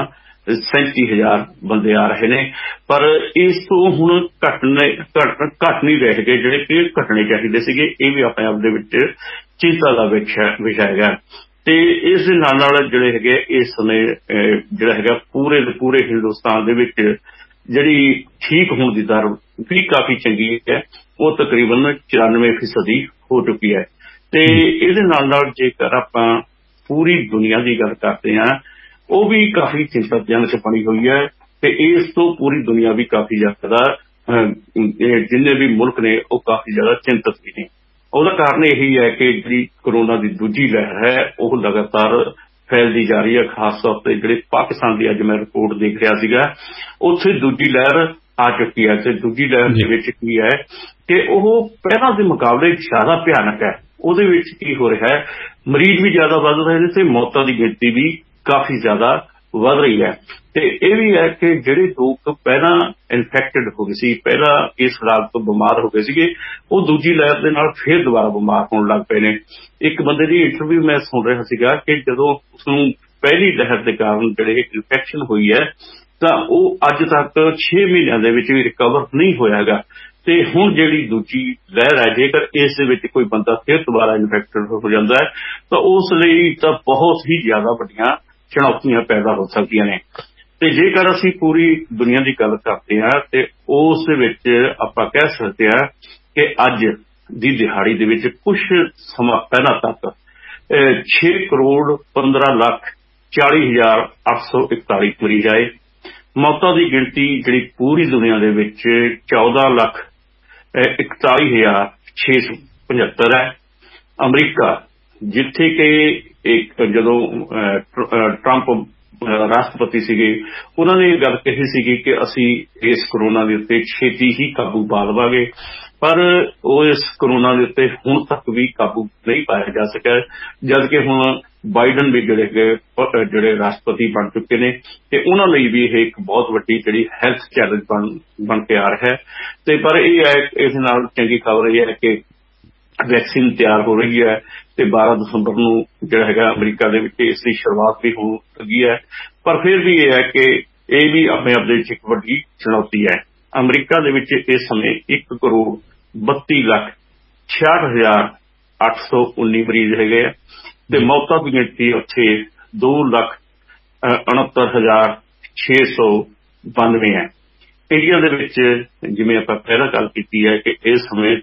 37,000 ਬੰਦੇ ਆ ਰਹੇ ਨੇ, ਪਰ ਇਸ ਤੋਂ ਹੁਣ ਘੱਟ ਨਹੀਂ ਰਹਿ ਗਏ ਜਿਹੜੇ ਕਿ ਘਟਣੇ ਚਾਹੀਦੇ ਸੀਗੇ। ਇਹ ਵੀ ਆਪਣੇ ਆਪ ਦੇ ਵਿੱਚ ਚਿੰਤਾ ਦਾ ਵਿਸ਼ਾ ਹੈਗਾ। ਤੇ ਇਸ ਦੇ ਨਾਲ ਜਿਹੜੇ ਹੈਗੇ ਇਸ ਸਮੇਂ ਜਿਹੜਾ ਹੈਗਾ ਪੂਰੇ ਹਿੰਦੁਸਤਾਨ ਦੇ ਵਿੱਚ ਜਿਹੜੀ ਠੀਕ ਹੋਣ ਦੀ ਦਰ ਵੀ ਕਾਫੀ ਚੰਗੀ ਹੈ, ਉਹ ਤਕਰੀਬਨ 94% ਹੋ ਚੁੱਕੀ ਹੈ। ਤੇ ਇਹਦੇ ਨਾਲ ਜੇਕਰ ਆਪਾਂ ਪੂਰੀ ਦੁਨੀਆ ਦੀ ਗੱਲ ਕਰਦੇ ਹਾਂ, ਉਹ ਵੀ ਕਾਫੀ ਚਿੰਤਾਜਨਕ ਬਣੀ ਹੋਈ ਹੈ ਤੇ ਇਸ ਤੋਂ ਪੂਰੀ ਦੁਨੀਆ ਵੀ ਕਾਫੀ ਜ਼ਿਆਦਾ ਜਿੰਨੇ ਵੀ ਮੁਲਕ ਨੇ ਉਹ ਕਾਫੀ ਜ਼ਿਆਦਾ ਚਿੰਤਤ ਵੀ ਨੇ। ਉਹਦਾ ਕਾਰਨ ਇਹੀ ਹੈ ਕਿ ਜਿਹੜੀ ਕੋਰੋਨਾ ਦੀ ਦੂਜੀ ਲਹਿਰ ਹੈ ਉਹ ਲਗਾਤਾਰ ਫੈਲਦੀ ਜਾ ਰਹੀ ਹੈ। ਖਾਸ ਤੌਰ ਤੇ ਜਿਹੜੇ ਪਾਕਿਸਤਾਨ ਦੀ ਅੱਜ ਮੈਂ ਰਿਪੋਰਟ ਦੇਖ ਰਿਹਾ ਸੀਗਾ, ਉੱਥੇ ਦੂਜੀ ਲਹਿਰ ਆ ਚੁੱਕੀ ਹੈ ਤੇ ਦੂਜੀ ਲਹਿਰ ਦੇ ਵਿੱਚ ਕੀ ਹੈ ਕਿ ਉਹ ਪਹਿਲਾਂ ਦੇ ਮੁਕਾਬਲੇ ਜ਼ਿਆਦਾ ਭਿਆਨਕ ਹੈ। ਉਹਦੇ ਵਿੱਚ ਕੀ ਹੋ ਰਿਹਾ ਹੈ, ਮਰੀਜ਼ ਵੀ ਜ਼ਿਆਦਾ ਵੱਧ ਰਹੇ ਨੇ ਤੇ ਮੌਤਾਂ ਦੀ ਗਿਣਤੀ ਵੀ ਕਾਫੀ ਜ਼ਿਆਦਾ ਵੱਧ ਰਹੀ ਹੈ। ਤੇ ਇਹ ਵੀ ਹੈ ਕਿ ਜਿਹੜੇ ਲੋਕ ਪਹਿਲਾਂ ਇਨਫੈਕਟਡ ਹੋ ਗਏ ਸੀ, ਪਹਿਲਾਂ ਇਸ ਰਾਗ ਤੋਂ ਬਿਮਾਰ ਹੋ ਗਏ ਸੀਗੇ, ਉਹ ਦੂਜੀ ਲਹਿਰ ਦੇ ਨਾਲ ਫਿਰ ਦੁਬਾਰਾ ਬਿਮਾਰ ਹੋਣ ਲੱਗ ਪਏ ਨੇ। ਇੱਕ ਬੰਦੇ ਦੀ ਇੰਟਰਵਿਊ ਮੈਂ ਸੁਣ ਰਿਹਾ ਸੀਗਾ ਕਿ ਜਦੋਂ ਉਸਨੂੰ ਪਹਿਲੀ ਲਹਿਰ ਦੇ ਕਾਰਨ ਜਿਹੜੇ ਇਨਫੈਕਸ਼ਨ ਹੋਈ ਹੈ ਤਾਂ ਉਹ ਅੱਜ ਤੱਕ 6 ਮਹੀਨਿਆਂ ਦੇ ਵਿੱਚ ਵੀ ਰਿਕਵਰ ਨਹੀਂ ਹੋਇਆ ਹੈਗਾ। ਤੇ ਹੁਣ ਜਿਹੜੀ ਦੂਜੀ ਲਹਿਰ ਹੈ, ਜੇਕਰ ਇਸ ਦੇ ਵਿੱਚ ਕੋਈ ਬੰਦਾ ਫਿਰ ਦੁਬਾਰਾ ਇਨਫੈਕਟਡ ਹੋ ਜਾਂਦਾ ਹੈ ਤਾਂ ਉਸ ਲਈ ਤਾਂ ਬਹੁਤ ਹੀ ਜ਼ਿਆਦਾ ਵੱਡੀਆਂ ਚੁਣੌਤੀਆਂ ਪੈਦਾ ਹੋ ਸਕਦੀਆਂ ਨੇ। ਤੇ ਜੇਕਰ ਅਸੀਂ ਪੂਰੀ ਦੁਨੀਆ ਦੀ ਗੱਲ ਕਰਦੇ ਹਾਂ ਤੇ ਉਸ ਦੇ ਵਿੱਚ ਆਪਾਂ ਕਹਿ ਸਕਦੇ ਹਾਂ ਕਿ ਅੱਜ ਦੀ ਦਿਹਾੜੀ ਦੇ ਵਿੱਚ ਕੁਝ ਸਮਾਂ ਪਹਿਲਾਂ ਤੱਕ 6,15,40,841 ਮਰੀਜ਼ ਆਏ। ਮੌਤਾਂ ਦੀ ਗਿਣਤੀ ਜਿਹੜੀ ਪੂਰੀ ਦੁਨੀਆ ਦੇ ਵਿੱਚ 14,41,675 ਹੈ। ਅਮਰੀਕਾ, ਜਿੱਥੇ ਕਿ ਜਦੋਂ ਟਰੰਪ ਰਾਸ਼ਟਰਪਤੀ ਸੀਗੇ, ਉਹਨਾਂ ਨੇ ਇਹ ਗੱਲ ਕਹੀ ਸੀਗੀ ਕਿ ਅਸੀਂ ਇਸ ਕੋਰੋਨਾ ਦੇ ਉੱਤੇ ਛੇਤੀ ਹੀ ਕਾਬੂ ਪਾ ਲਵਾਂਗੇ, ਪਰ ਉਹ ਇਸ ਕੋਰੋਨਾ ਦੇ ਉੱਤੇ ਹੁਣ ਤੱਕ ਵੀ ਕਾਬੂ ਨਹੀਂ ਪਾਇਆ ਜਾ ਸਕਿਆ, ਜਦ ਕਿ ਹੁਣ ਬਾਈਡਨ ਵੀ ਜਿਹੜੇ ਰਾਸ਼ਟਰਪਤੀ ਬਣ ਚੁੱਕੇ ਨੇ ਤੇ ਉਹਨਾਂ ਲਈ ਵੀ ਇਹ ਇੱਕ ਬਹੁਤ ਵੱਡੀ ਜਿਹੜੀ ਹੈਲਥ ਚੈਲੰਜ ਬਣ ਕੇ ਆ ਰਿਹਾ ਹੈ। ਤੇ ਪਰ ਇਹ ਹੈ, ਇਸ ਨਾਲ ਚੰਗੀ ਖਬਰ ਇਹ ਹੈ ਕਿ ਵੈਕਸੀਨ ਤਿਆਰ ਹੋ ਰਹੀ ਹੈ ਤੇ 12 ਦਸੰਬਰ ਨੂੰ ਜਿਹੜਾ ਹੈਗਾ ਅਮਰੀਕਾ ਦੇ ਵਿੱਚ ਇਸ ਦੀ ਸ਼ੁਰੂਆਤ ਵੀ ਹੋਣ ਲੱਗੀ ਹੈ। ਪਰ ਫਿਰ ਵੀ ਇਹ ਹੈ ਕਿ ਇਹ ਵੀ ਆਪਣੇ ਆਪ ਦੇ ਵਿੱਚ ਇੱਕ ਵੱਡੀ ਚੁਣੌਤੀ ਹੈ। ਅਮਰੀਕਾ ਦੇ ਵਿੱਚ ਇਸ ਸਮੇਂ 1,32,66,819 ਮਰੀਜ਼ ਹੈਗੇ ਆ ਤੇ ਮੌਤਾਂ ਦੀ ਗਿਣਤੀ ਉੱਥੇ 2,69,692 ਹੈ। ਇੰਡੀਆ ਦੇ ਵਿੱਚ ਜਿਵੇਂ ਆਪਾਂ ਪਹਿਲਾਂ ਗੱਲ ਕੀਤੀ ਹੈ ਕਿ ਇਸ ਸਮੇਂ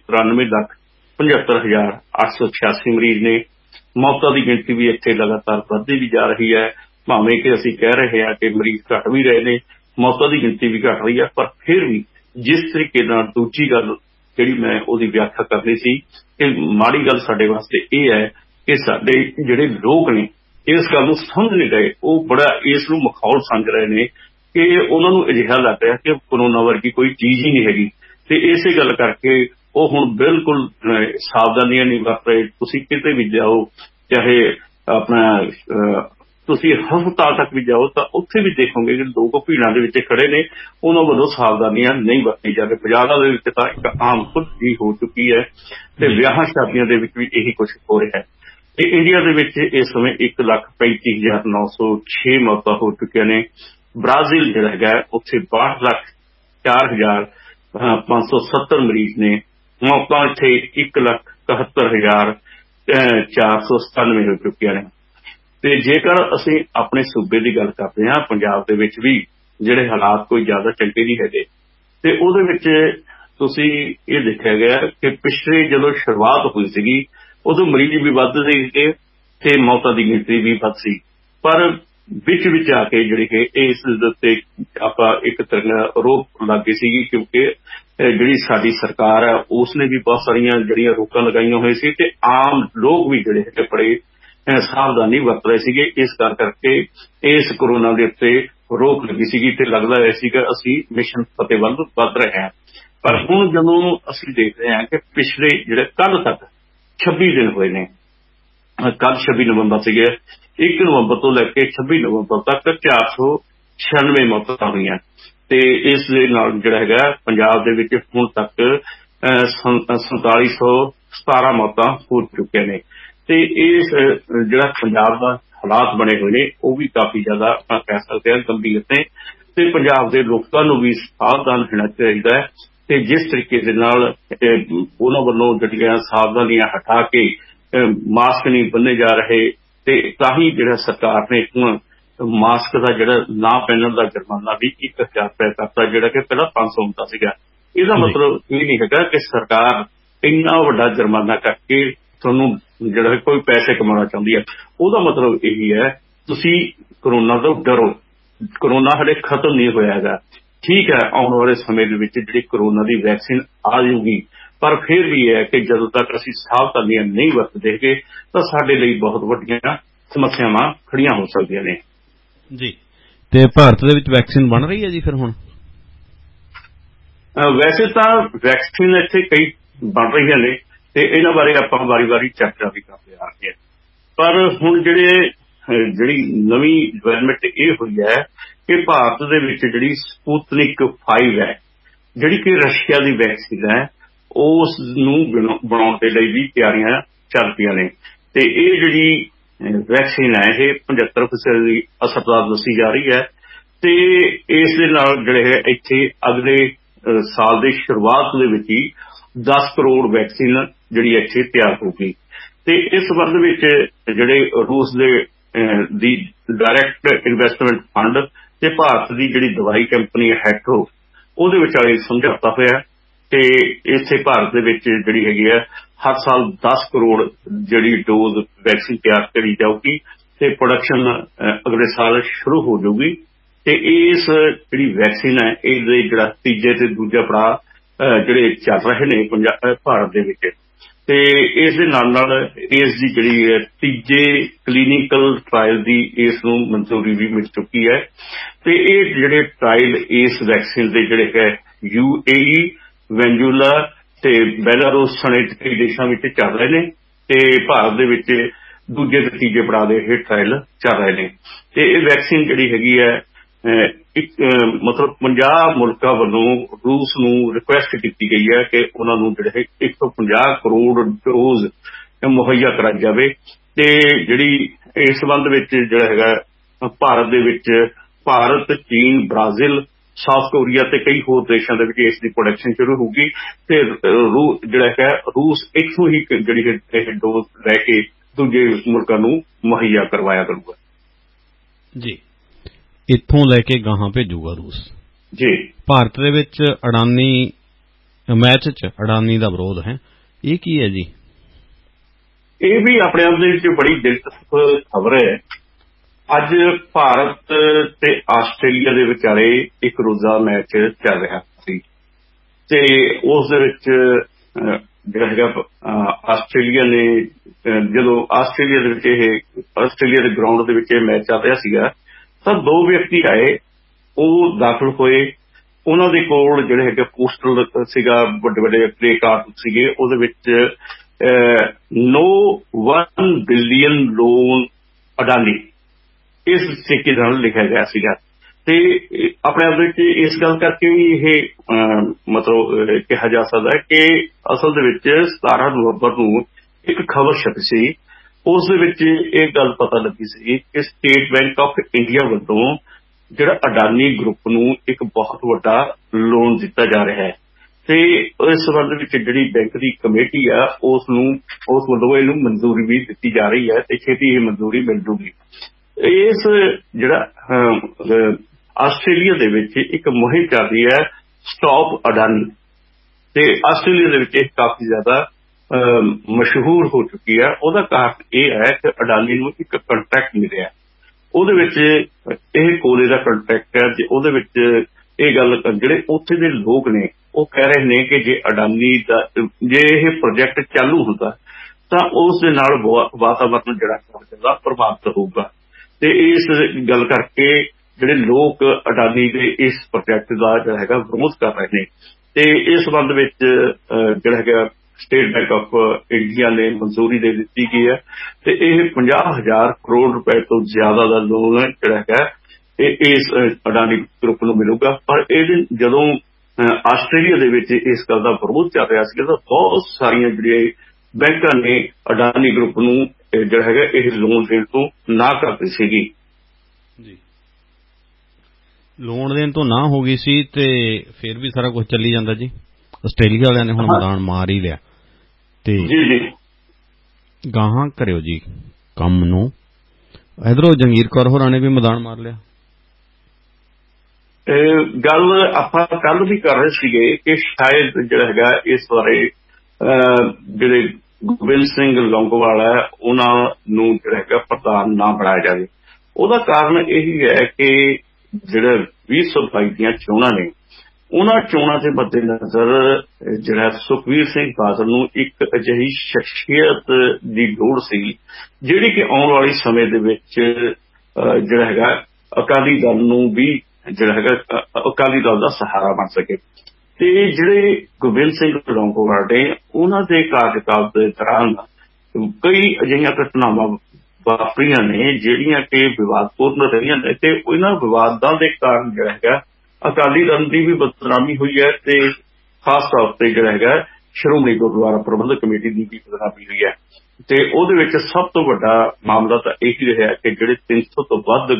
93,75,886 ਮਰੀਜ਼ ਨੇ। ਮੌਤਾਂ ਦੀ ਗਿਣਤੀ ਵੀ ਇੱਥੇ ਲਗਾਤਾਰ ਵੱਧਦੀ ਵੀ ਜਾ ਰਹੀ ਹੈ, ਭਾਵੇਂ ਕਿ ਅਸੀਂ ਕਹਿ ਰਹੇ ਹਾਂ ਕਿ ਮਰੀਜ਼ ਘਟ ਵੀ ਰਹੇ ਨੇ, ਮੌਤਾਂ ਦੀ ਗਿਣਤੀ ਵੀ ਘਟ ਰਹੀ ਹੈ। ਪਰ ਫਿਰ ਵੀ ਜਿਸ ਤਰੀਕੇ ਨਾਲ ਦੂਜੀ ਗੱਲ ਜਿਹੜੀ ਮੈਂ ਉਹਦੀ ਵਿਆਖਿਆ ਕਰਨੀ ਸੀ ਕਿ ਮਾੜੀ ਗੱਲ ਸਾਡੇ ਵਾਸਤੇ ਇਹ ਹੈ ਕਿ ਸਾਡੇ ਜਿਹੜੇ ਲੋਕ ਨੇ ਇਸ ਗੱਲ ਨੂੰ ਸਮਝ ਨਹੀਂ ਰਹੇ, ਉਹ ਬੜਾ ਇਸ ਨੂੰ ਮਖੌਲ ਸਮਝ ਰਹੇ ਨੇ ਕਿ ਉਹਨਾਂ ਨੂੰ ਅਜਿਹਾ ਲੱਗ ਰਿਹਾ ਕਿ ਕੋਰੋਨਾ ਵਰਗੀ ਕੋਈ ਚੀਜ਼ ਹੀ ਨਹੀਂ ਹੈਗੀ। ਤੇ ਇਸੇ ਗੱਲ ਕਰਕੇ ਉਹ ਹੁਣ ਬਿਲਕੁਲ ਸਾਵਧਾਨੀਆਂ ਨਹੀਂ ਵਰਤ ਰਹੇ। ਤੁਸੀਂ ਕਿਤੇ ਵੀ ਜਾਓ, ਚਾਹੇ ਆਪਣਾ ਤੁਸੀਂ ਹਸਪਤਾਲ ਤੱਕ ਵੀ ਜਾਓ ਤਾਂ ਉੱਥੇ ਵੀ ਦੇਖੋਗੇ ਕਿ ਲੋਕ ਭੀੜਾਂ ਦੇ ਵਿੱਚ ਖੜੇ ਨੇ, ਉਹਨਾਂ ਵੱਲੋਂ ਸਾਵਧਾਨੀਆਂ ਨਹੀਂ ਵਰਤੀ ਜਾ ਰਹੀ। ਪੰਜਾਬ ਦੇ ਵਿੱਚ ਤਾਂ ਇੱਕ ਆਮ ਖੁਦ ਹੀ ਹੋ ਚੁੱਕੀ ਹੈ ਤੇ ਵਿਆਹਾਂ ਸ਼ਾਦੀਆਂ ਦੇ ਵਿੱਚ ਵੀ ਇਹੀ ਕੁਝ ਹੋ ਰਿਹਾ ਹੈ। ਤੇ ਇੰਡੀਆ ਦੇ ਵਿੱਚ ਇਸ ਸਮੇਂ 1,35,906 ਮੌਤਾਂ ਹੋ ਚੁੱਕੀਆਂ ਨੇ। ਬ੍ਰਾਜ਼ੀਲ ਜਿਹੜਾ ਹੈਗਾ ਉੱਥੇ 62,04,570 ਮਰੀਜ਼ ਨੇ। ਮੌਤਾਂ ਇੱਥੇ 1,71,497 ਹੋ ਚੁੱਕੀਆਂ ਨੇ। ਤੇ ਜੇਕਰ ਅਸੀਂ ਆਪਣੇ ਸੂਬੇ ਦੀ ਗੱਲ ਕਰਦੇ ਹਾਂ, ਪੰਜਾਬ ਦੇ ਵਿੱਚ ਵੀ ਜਿਹੜੇ ਹਾਲਾਤ ਕੋਈ ਜ਼ਿਆਦਾ ਚੰਗੇ ਨਹੀਂ ਹੈਗੇ ਤੇ ਉਹਦੇ ਵਿੱਚ ਤੁਸੀਂ ਇਹ ਦੇਖਿਆ ਗਿਆ ਕਿ ਪਿਛਲੇ ਜਦੋਂ ਸ਼ੁਰੂਆਤ ਹੋਈ ਸੀਗੀ ਉਦੋਂ ਮਰੀਜ਼ ਵੀ ਵੱਧ ਸੀਗੇ ਤੇ ਮੌਤਾਂ ਦੀ ਗਿਣਤੀ ਵੀ ਵੱਧ ਸੀ, ਪਰ ਵਿੱਚ ਆ ਕੇ ਜਿਹੜੀ ਕਿ ਇਸ ਦੇ ਉੱਤੇ ਆਪਾਂ ਇੱਕ ਤਰ੍ਹਾਂ ਰੋਕ ਲੱਗ ਗਈ ਸੀਗੀ, ਕਿਉਂਕਿ ਜਿਹੜੀ ਸਾਡੀ ਸਰਕਾਰ ਹੈ ਉਸਨੇ ਵੀ ਬਹੁਤ ਸਾਰੀਆਂ ਜਿਹੜੀਆਂ ਰੋਕਾਂ ਲਗਾਈਆਂ ਹੋਈਆਂ ਸੀ ਤੇ ਆਮ ਲੋਕ ਵੀ ਜਿਹੜੇ ਹੈਗੇ ਬੜੇ ਸਾਵਧਾਨੀ ਵਰਤ ਰਹੇ ਸੀਗੇ। ਇਸ ਕਰਕੇ ਇਸ ਕੋਰੋਨਾ ਦੇ ਉੱਤੇ ਰੋਕ ਲੱਗੀ ਸੀਗੀ ਤੇ ਲੱਗਦਾ ਰਿਹਾ ਸੀਗਾ ਅਸੀਂ ਮਿਸ਼ਨ ਫਤਿਹ ਵੱਲ ਵੱਧ ਰਹੇ ਹਾਂ। ਪਰ ਹੁਣ ਜਦੋਂ ਅਸੀਂ ਦੇਖ ਰਹੇ ਹਾਂ ਕਿ ਪਿਛਲੇ ਜਿਹੜੇ ਕੱਲ ਤੱਕ 26 ਦਿਨ ਹੋਏ ਨੇ, ਕੱਲ 26 ਨਵੰਬਰ ਸੀਗੇ, 1 ਨਵੰਬਰ ਤੋਂ ਲੈ ਕੇ 26 ਨਵੰਬਰ ਤੱਕ 496 ਮੌਤਾਂ ਹੋਈਆਂ ਤੇ ਇਸ ਦੇ ਨਾਲ ਜਿਹੜਾ ਹੈਗਾ ਪੰਜਾਬ ਦੇ ਵਿੱਚ ਹੁਣ ਤੱਕ 4717 ਮੌਤਾਂ ਹੋ ਚੁੱਕੀਆਂ ਨੇ। ਤੇ ਇਸ ਜਿਹੜਾ ਪੰਜਾਬ ਦਾ ਹਾਲਾਤ ਬਣੇ ਹੋਏ ਨੇ ਉਹ ਵੀ ਕਾਫੀ ਜ਼ਿਆਦਾ ਆਪਾਂ ਕਹਿ ਸਕਦੇ ਹਾਂ ਗੰਭੀਰ ਨੇ ਤੇ ਪੰਜਾਬ ਦੇ ਲੋਕਾਂ ਨੂੰ ਵੀ ਸਾਵਧਾਨ ਰਹਿਣਾ ਚਾਹੀਦਾ ਹੈ। ਤੇ ਜਿਸ ਤਰੀਕੇ ਦੇ ਨਾਲ ਉਹਨਾਂ ਵੱਲੋਂ ਜਿਹੜੀਆਂ ਸਾਵਧਾਨੀਆਂ ਹਟਾ ਕੇ ਮਾਸਕ ਨਹੀਂ ਬੰਨੇ ਜਾ ਰਹੇ ਤੇ ਤਾਂ ਹੀ ਜਿਹੜਾ ਸਰਕਾਰ ਨੇ ਮਾਸਕ ਦਾ ਜਿਹੜਾ ਨਾ ਪਹਿਨਣ ਦਾ ਜੁਰਮਾਨਾ ਵੀ 1,000 ਰੁਪਏ ਕਰਤਾ, ਜਿਹੜਾ ਕਿ ਪਹਿਲਾਂ 500 ਹੁੰਦਾ ਸੀਗਾ। ਇਹਦਾ ਮਤਲਬ ਇਹ ਨਹੀਂ ਹੈਗਾ ਕਿ ਸਰਕਾਰ ਇੰਨਾ ਵੱਡਾ ਜੁਰਮਾਨਾ ਕਰਕੇ ਤੁਹਾਨੂੰ ਜਿਹੜਾ ਕੋਈ ਪੈਸੇ ਕਮਾਉਣਾ ਚਾਹੁੰਦੀ ਹੈ। ਉਹਦਾ ਮਤਲਬ ਇਹੀ ਹੈ ਤੁਸੀਂ ਕੋਰੋਨਾ ਤੋਂ ਡਰੋ, ਕੋਰੋਨਾ ਹਲੇ ਖਤਮ ਨਹੀਂ ਹੋਇਆ ਹੈਗਾ। ਠੀਕ ਹੈ, ਆਉਣ ਵਾਲੇ ਸਮੇਂ ਦੇ ਵਿੱਚ ਜਿਹੜੀ ਕੋਰੋਨਾ ਦੀ ਵੈਕਸੀਨ ਆ ਜਾਊਗੀ, ਪਰ ਫਿਰ ਵੀ ਹੈ ਕਿ ਜਦੋਂ ਤੱਕ ਅਸੀਂ ਸਾਵਧਾਨੀਆਂ ਨਹੀਂ ਵਰਤਦੇ ਤਾਂ ਸਾਡੇ ਲਈ ਬਹੁਤ ਵੱਡੀਆਂ ਸਮੱਸਿਆਵਾਂ ਖੜੀਆਂ ਹੋ ਸਕਦੀਆਂ ਨੇ ਜੀ। ਤੇ ਭਾਰਤ ਦੇ ਵਿੱਚ ਵੈਕਸੀਨ ਬਣ ਰਹੀ ਹੈ ਜੀ ਫਿਰ ਹੁਣ? ਵੈਸੇ ਤਾਂ ਵੈਕਸੀਨ ਇੱਥੇ ਕਈ ਬਣ ਰਹੀਆਂ ਨੇ ਤੇ ਇਹਨਾਂ ਬਾਰੇ ਆਪਾਂ ਵਾਰੀ-ਵਾਰੀ ਚਰਚਾ ਵੀ ਕਰਦੇ ਆ ਰਹੇ ਹਾਂ, ਪਰ ਹੁਣ ਜਿਹੜੀ ਨਵੀਂ ਡਿਵੈਲਪਮੈਂਟ ਇਹ ਹੋਈ ਹੈ ਕਿ ਭਾਰਤ ਦੇ ਵਿੱਚ ਜਿਹੜੀ ਸਪੁਤਨਿਕ 5 ਹੈ, ਜਿਹੜੀ ਕਿ ਰਸ਼ੀਆ ਦੀ ਵੈਕਸੀਨ ਹੈ, ਉਸ ਨੂੰ ਬਣਾਉਣ ਦੇ ਲਈ ਵੀ ਤਿਆਰੀਆਂ ਚੱਲ ਪਈਆਂ ਨੇ ਤੇ ਇਹ ਜਿਹੜੀ ਵੈਕਸੀਨ ਹੈ ਇਹ 75% ਦੀ ਅਸਰਦਾਰ ਦੱਸੀ ਜਾ ਰਹੀ ਹੈ ਤੇ ਇਸ ਦੇ ਨਾਲ ਜਿਹੜੇ ਹੈ ਇੱਥੇ ਅਗਲੇ ਸਾਲ ਦੀ ਸ਼ੁਰੂਆਤ ਦੇ ਵਿੱਚ ਹੀ 10 ਕਰੋੜ ਵੈਕਸੀਨ ਜਿਹੜੀ ਇੱਥੇ ਤਿਆਰ ਹੋਊਗੀ। ਤੇ ਇਸ ਸੰਬੰਧ ਵਿੱਚ ਜਿਹੜੇ ਰੂਸ ਦੀ ਡਾਇਰੈਕਟ ਇਨਵੈਸਟਮੈਂਟ ਫੰਡ ਤੇ ਭਾਰਤ ਦੀ ਜਿਹੜੀ ਦਵਾਈ ਕੰਪਨੀ ਹੈਟਰੋ ਉਹਦੇ ਵਿਚਾਲੇ ਸਮਝੌਤਾ ਹੋਇਆ ਤੇ ਇੱਥੇ ਭਾਰਤ ਦੇ ਵਿੱਚ ਜਿਹੜੀ ਹੈਗੀ ਹੈ ਹਰ ਸਾਲ 10 ਕਰੋੜ ਜਿਹੜੀ ਡੋਜ਼ ਵੈਕਸੀਨ ਤਿਆਰ ਕਰੀ ਜਾਊਗੀ ਤੇ ਪ੍ਰੋਡਕਸ਼ਨ ਅਗਲੇ ਸਾਲ ਸ਼ੁਰੂ ਹੋ ਜਾਊਗੀ। ਤੇ ਇਸ ਜਿਹੜੀ ਵੈਕਸੀਨ ਹੈ ਇਹਦੇ ਜਿਹੜਾ ਤੀਜੇ ਤੇ ਦੂਜਾ ਪੜਾਅ ਜਿਹੜੇ ਚੱਲ ਰਹੇ ਨੇ ਭਾਰਤ ਦੇ ਵਿੱਚ ਤੇ ਇਸ ਦੇ ਨਾਲ ਇਸ ਦੀ ਜਿਹੜੀ ਤੀਜੇ ਕਲੀਨਿਕਲ ਟਰਾਇਲ ਦੀ ਇਸ ਨੂੰ ਮਨਜ਼ੂਰੀ ਵੀ ਮਿਲ ਚੁੱਕੀ ਹੈ ਤੇ ਇਹ ਜਿਹੜੇ ਟਰਾਇਲ ਇਸ ਵੈਕਸੀਨ ਦੇ ਜਿਹੜੇ ਹੈ UAE, ਵੈਨਜ਼ੂਲਾ ਤੇ ਬੈਲਾਰੂਸ ਸਣੇ ਕਈ ਦੇਸ਼ਾਂ ਵਿੱਚ ਚੱਲ ਰਹੇ ਨੇ ਤੇ ਭਾਰਤ ਦੇ ਵਿੱਚ ਦੂਜੇ ਤੇ ਤੀਜੇ ਪੜਾਅ ਦੇ ਇਹ ਟਰਾਇਲ ਚੱਲ ਰਹੇ ਨੇ ਤੇ ਇਹ ਵੈਕਸੀਨ ਜਿਹੜੀ ਹੈਗੀ ਹੈ ਮਤਲਬ 50 ਮੁਲਕਾਂ ਵੱਲੋਂ ਰੂਸ ਨੂੰ ਰਿਕੁਐਸਟ ਕੀਤੀ ਗਈ ਹੈ ਕਿ ਉਹਨਾਂ ਨੂੰ ਜਿਹੜੇ 150 ਕਰੋੜ ਡੋਜ਼ ਮੁਹੱਈਆ ਕਰਾਈ ਜਾਵੇ ਤੇ ਜਿਹੜੀ ਇਸ ਸੰਬੰਧ ਵਿੱਚ ਜਿਹੜਾ ਹੈਗਾ ਭਾਰਤ ਦੇ ਵਿੱਚ ਭਾਰਤ, ਚੀਨ, ਬ੍ਰਾਜ਼ੀਲ, ਸਾਊਥ ਕੋਰੀਆ ਤੇ ਕਈ ਹੋਰ ਦੇਸ਼ਾਂ ਦੇ ਵਿੱਚ ਇਸ ਦੀ ਪ੍ਰੋਡਕਸ਼ਨ ਸ਼ੁਰੂ ਹੋਊਗੀ ਤੇ ਜਿਹੜਾ ਹੈ ਰੂਸ ਇੱਥੋਂ ਹੀ ਜਿਹੜੀ ਇਹ ਡੋਜ਼ ਲੈ ਕੇ ਦੂਜੇ ਮੁਲਕਾਂ ਨੂੰ ਮੁਹੱਈਆ ਕਰਵਾਇਆ ਕਰੂਗਾ ਜੀ। ਇੱਥੋਂ ਲੈ ਕੇ ਗਾਹਾਂ ਭੇਜੂਗਾ ਰੂਸ ਜੀ। ਭਾਰਤ ਦੇ ਵਿੱਚ ਅਡਾਨੀ ਮੈਚ 'ਚ ਅਡਾਨੀ ਦਾ ਵਿਰੋਧ ਹੈ, ਇਹ ਕੀ ਹੈ ਜੀ? ਇਹ ਵੀ ਆਪਣੇ ਆਪ ਦੇ ਵਿੱਚ ਬੜੀ ਦਿਲਚਸਪ ਖਬਰ ਹੈ। ਅੱਜ ਭਾਰਤ ਤੇ ਆਸਟ੍ਰੇਲੀਆ ਦੇ ਵਿਚਾਲੇ ਇੱਕ ਰੋਜ਼ਾ ਮੈਚ ਚੱਲ ਰਿਹਾ ਸੀ ਤੇ ਉਸ ਦੇ ਵਿੱਚ ਜਿਹੜਾ ਹੈਗਾ ਆਸਟ੍ਰੇਲੀਆ ਨੇ ਜਦੋਂ ਆਸਟ੍ਰੇਲੀਆ ਦੇ ਵਿੱਚ ਆਸਟ੍ਰੇਲੀਆ ਦੇ ਗਰਾਊਂਡ ਦੇ ਵਿੱਚ ਇਹ ਮੈਚ ਚੱਲ ਰਿਹਾ ਸੀਗਾ ਤਾਂ 2 ਵਿਅਕਤੀ ਆਏ, ਉਹ ਦਾਖਲ ਹੋਏ। ਉਹਨਾਂ ਦੇ ਕੋਲ ਜਿਹੜੇ ਹੈਗੇ ਪੋਸਟਲ ਸੀਗਾ, ਵੱਡੇ ਵੱਡੇ ਪਲੇ ਕਾਰਡ ਸੀਗੇ, ਉਹਦੇ ਵਿੱਚ No 1 billion ਲੋਨ ਅਡਾਨੀ ਇਸ ਤਰੀਕੇ ਨਾਲ ਲਿਖਿਆ ਗਿਆ ਸੀਗਾ। ਤੇ ਆਪਣੇ ਆਪ ਵਿੱਚ ਇਸ ਗੱਲ ਕਰਕੇ ਵੀ ਇਹ ਮਤਲਬ ਕਿਹਾ ਜਾ ਸਕਦਾ ਕਿ ਅਸਲ ਦੇ ਵਿੱਚ 17 ਨਵੰਬਰ ਨੂੰ ਇੱਕ ਖਬਰ ਛਪੀ ਸੀ, ਉਸ ਦੇ ਵਿੱਚ ਇਹ ਗੱਲ ਪਤਾ ਲੱਗੀ ਸੀ ਕਿ ਸਟੇਟ ਬੈਂਕ ਆਫ ਇੰਡੀਆ ਵੱਲੋਂ ਜਿਹੜਾ ਅਡਾਨੀ ਗਰੁੱਪ ਨੂੰ ਇੱਕ ਬਹੁਤ ਵੱਡਾ ਲੋਨ ਦਿੱਤਾ ਜਾ ਰਿਹਾ ਹੈ ਤੇ ਇਸ ਸੰਬੰਧ ਵਿੱਚ ਜਿਹੜੀ ਬੈਂਕ ਦੀ ਕਮੇਟੀ ਆ ਉਸ ਵੱਲੋਂ ਇਹਨੂੰ ਮਨਜ਼ੂਰੀ ਵੀ ਦਿੱਤੀ ਜਾ ਰਹੀ ਹੈ ਤੇ ਛੇਤੀ ਇਹ ਮਨਜ਼ੂਰੀ ਮਿਲ ਜੂਗੀ। ਇਸ ਜਿਹੜਾ ਆਸਟ੍ਰੇਲੀਆ ਦੇ ਵਿੱਚ ਇੱਕ ਮੁਹਿੰਮ ਚੱਲ ਰਹੀ ਹੈ ਸਟਾਪ ਅਡਾਨੀ, ਤੇ ਆਸਟ੍ਰੇਲੀਆ ਦੇ ਵਿੱਚ ਇਹ ਕਾਫੀ ਜ਼ਿਆਦਾ ਮਸ਼ਹੂਰ ਹੋ ਚੁੱਕੀ ਹੈ। ਉਹਦਾ ਕਾਰਨ ਇਹ ਹੈ ਕਿ ਅਡਾਨੀ ਨੂੰ ਇੱਕ ਕੰਟਰੈਕਟ ਮਿਲਿਆ, ਉਹਦੇ ਵਿੱਚ ਇਹ ਕੋਲੇ ਦਾ ਕੰਟਰੈਕਟ ਹੈ। ਉਹਦੇ ਵਿੱਚ ਇਹ ਗੱਲ ਜਿਹੜੇ ਉੱਥੇ ਦੇ ਲੋਕ ਨੇ ਉਹ ਕਹਿ ਰਹੇ ਨੇ ਕਿ ਜੇ ਅਡਾਨੀ ਦਾ ਜੇ ਇਹ ਪ੍ਰੋਜੈਕਟ ਚਾਲੂ ਹੁੰਦਾ ਤਾਂ ਉਸ ਦੇ ਨਾਲ ਵਾਤਾਵਰਨ ਜਿਹੜਾ ਪ੍ਰਭਾਵਿਤ ਹੋਊਗਾ। ਤੇ ਇਸ ਗੱਲ ਕਰਕੇ ਜਿਹੜੇ ਲੋਕ ਅਡਾਨੀ ਦੇ ਇਸ ਪ੍ਰੋਜੈਕਟ ਦਾ ਜਿਹੜਾ ਹੈਗਾ ਵਿਰੋਧ ਕਰ ਰਹੇ ਨੇ ਤੇ ਇਸ ਸੰਬੰਧ ਵਿੱਚ ਜਿਹੜਾ ਹੈਗਾ ਸਟੇਟ ਬੈਂਕ ਆਫ ਇੰਡੀਆ ਨੇ ਮਨਜ਼ੂਰੀ ਦੇ ਦਿੱਤੀ ਗਈ ਹੈ ਤੇ ਇਹ 50,000 ਕਰੋੜ ਰੁਪਏ ਤੋਂ ਜ਼ਿਆਦਾ ਦਾ ਲੋਨ ਜਿਹੜਾ ਹੈਗਾ ਇਸ ਅਡਾਨੀ ਗਰੁੱਪ ਨੂੰ ਮਿਲੂਗਾ। ਪਰ ਇਹ ਜਦੋਂ ਆਸਟ੍ਰੇਲੀਆ ਦੇ ਵਿੱਚ ਇਸ ਗੱਲ ਦਾ ਵਿਰੋਧ ਚੱਲ ਰਿਹਾ ਸੀ ਤਾਂ ਬਹੁਤ ਸਾਰੀਆਂ ਜਿਹੜੀਆਂ ਬੈਂਕਾਂ ਨੇ ਅਡਾਨੀ ਗਰੁੱਪ ਨੂੰ ਜਿਹੜਾ ਹੈਗਾ ਇਹ ਲੋਨ ਦੇਣ ਤੋਂ ਨਾ ਕਰਦੀ ਸੀਗੀ ਜੀ। ਲੋਨ ਦੇਣ ਤੋਂ ਨਾ ਹੋ ਗਈ ਸੀ ਤੇ ਫਿਰ ਵੀ ਸਾਰਾ ਕੁਝ ਚੱਲੀ ਜਾਂਦਾ ਜੀ। ਆਸਟ੍ਰੇਲੀਆ ਵਾਲਿਆਂ ਨੇ ਹੁਣ ਮੈਦਾਨ ਮਾਰ ਹੀ ਲਿਆ ਤੇ ਜੀ ਗਾਹਾਂ ਕਰਿਓ ਜੀ ਕੰਮ ਨੂੰ। ਇਧਰੋਂ ਜੰਗੀਰ ਕੌਰ ਹੋਰਾਂ ਨੇ ਵੀ ਮੈਦਾਨ ਮਾਰ ਲਿਆ। ਗੱਲ ਆਪਾਂ ਕੱਲ ਵੀ ਕਰ ਰਹੇ ਸੀਗੇ ਕਿ ਸ਼ਾਇਦ ਜਿਹੜਾ ਹੈਗਾ ਇਸ ਬਾਰੇ ਜਿਹੜੇ ਗੋਬਿੰਦ ਸਿੰਘ ਲੌਂਗੋਵਾਲ ਹੈ ਉਹਨਾਂ ਨੂੰ ਜਿਹੜਾ ਹੈਗਾ ਪ੍ਰਧਾਨ ਨਾ ਬਣਾਇਆ ਜਾਵੇ। ਉਹਦਾ ਕਾਰਨ ਇਹੀ ਹੈ ਕਿ ਜਿਹੜਾ 2022 ਦੀਆਂ ਚੋਣਾਂ ਨੇ ਉਹਨਾਂ ਚੋਣਾਂ ਦੇ ਮੱਦੇਨਜ਼ਰ ਜਿਹੜਾ ਸੁਖਬੀਰ ਸਿੰਘ ਬਾਦਲ ਨੂੰ ਇੱਕ ਅਜਿਹੀ ਸ਼ਖਸੀਅਤ ਦੀ ਲੋੜ ਸੀ ਜਿਹੜੀ ਕਿ ਆਉਣ ਵਾਲੇ ਸਮੇਂ ਦੇ ਵਿੱਚ ਜਿਹੜਾ ਹੈਗਾ ਅਕਾਲੀ ਦਲ ਨੂੰ ਵੀ ਜਿਹੜਾ ਹੈਗਾ ਅਕਾਲੀ ਦਲ ਦਾ ਸਹਾਰਾ ਬਣ ਸਕੇ। ਤੇ ਜਿਹੜੇ ਗੋਬਿੰਦ ਸਿੰਘ ਲੌਂਗੋਵਾਲ ਨੇ ਉਹਨਾਂ ਦੇ ਕਾਰਜਕਾਲ ਦੇ ਦੌਰਾਨ ਕਈ ਅਜਿਹੀਆਂ ਘਟਨਾਵਾਂ ਵਾਪਰੀਆਂ ਨੇ ਜਿਹੜੀਆਂ ਕਿ ਵਿਵਾਦਪੂਰਨ ਰਹੀਆਂ ਨੇ ਤੇ ਇਹਨਾਂ ਵਿਵਾਦਾਂ ਦੇ ਕਾਰਨ ਜਿਹੜਾ ਹੈਗਾ ਅਕਾਲੀ ਦਲ ਦੀ ਵੀ ਬਦਨਾਮੀ ਹੋਈ ਹੈ ਤੇ ਖਾਸ ਤੌਰ ਤੇ ਜਿਹੜਾ ਹੈਗਾ ਸ਼੍ਰੋਮਣੀ ਗੁਰਦੁਆਰਾ ਪ੍ਰਬੰਧਕ ਕਮੇਟੀ ਦੀ ਵੀ ਬਦਨਾਮੀ ਹੋਈ ਹੈ। ਤੇ ਉਹਦੇ ਵਿੱਚ ਸਭ ਤੋਂ ਵੱਡਾ ਮਾਮਲਾ ਤਾਂ ਇਹੀ ਰਿਹਾ ਕਿ ਜਿਹੜੇ 300 ਤੋਂ ਵੱਧ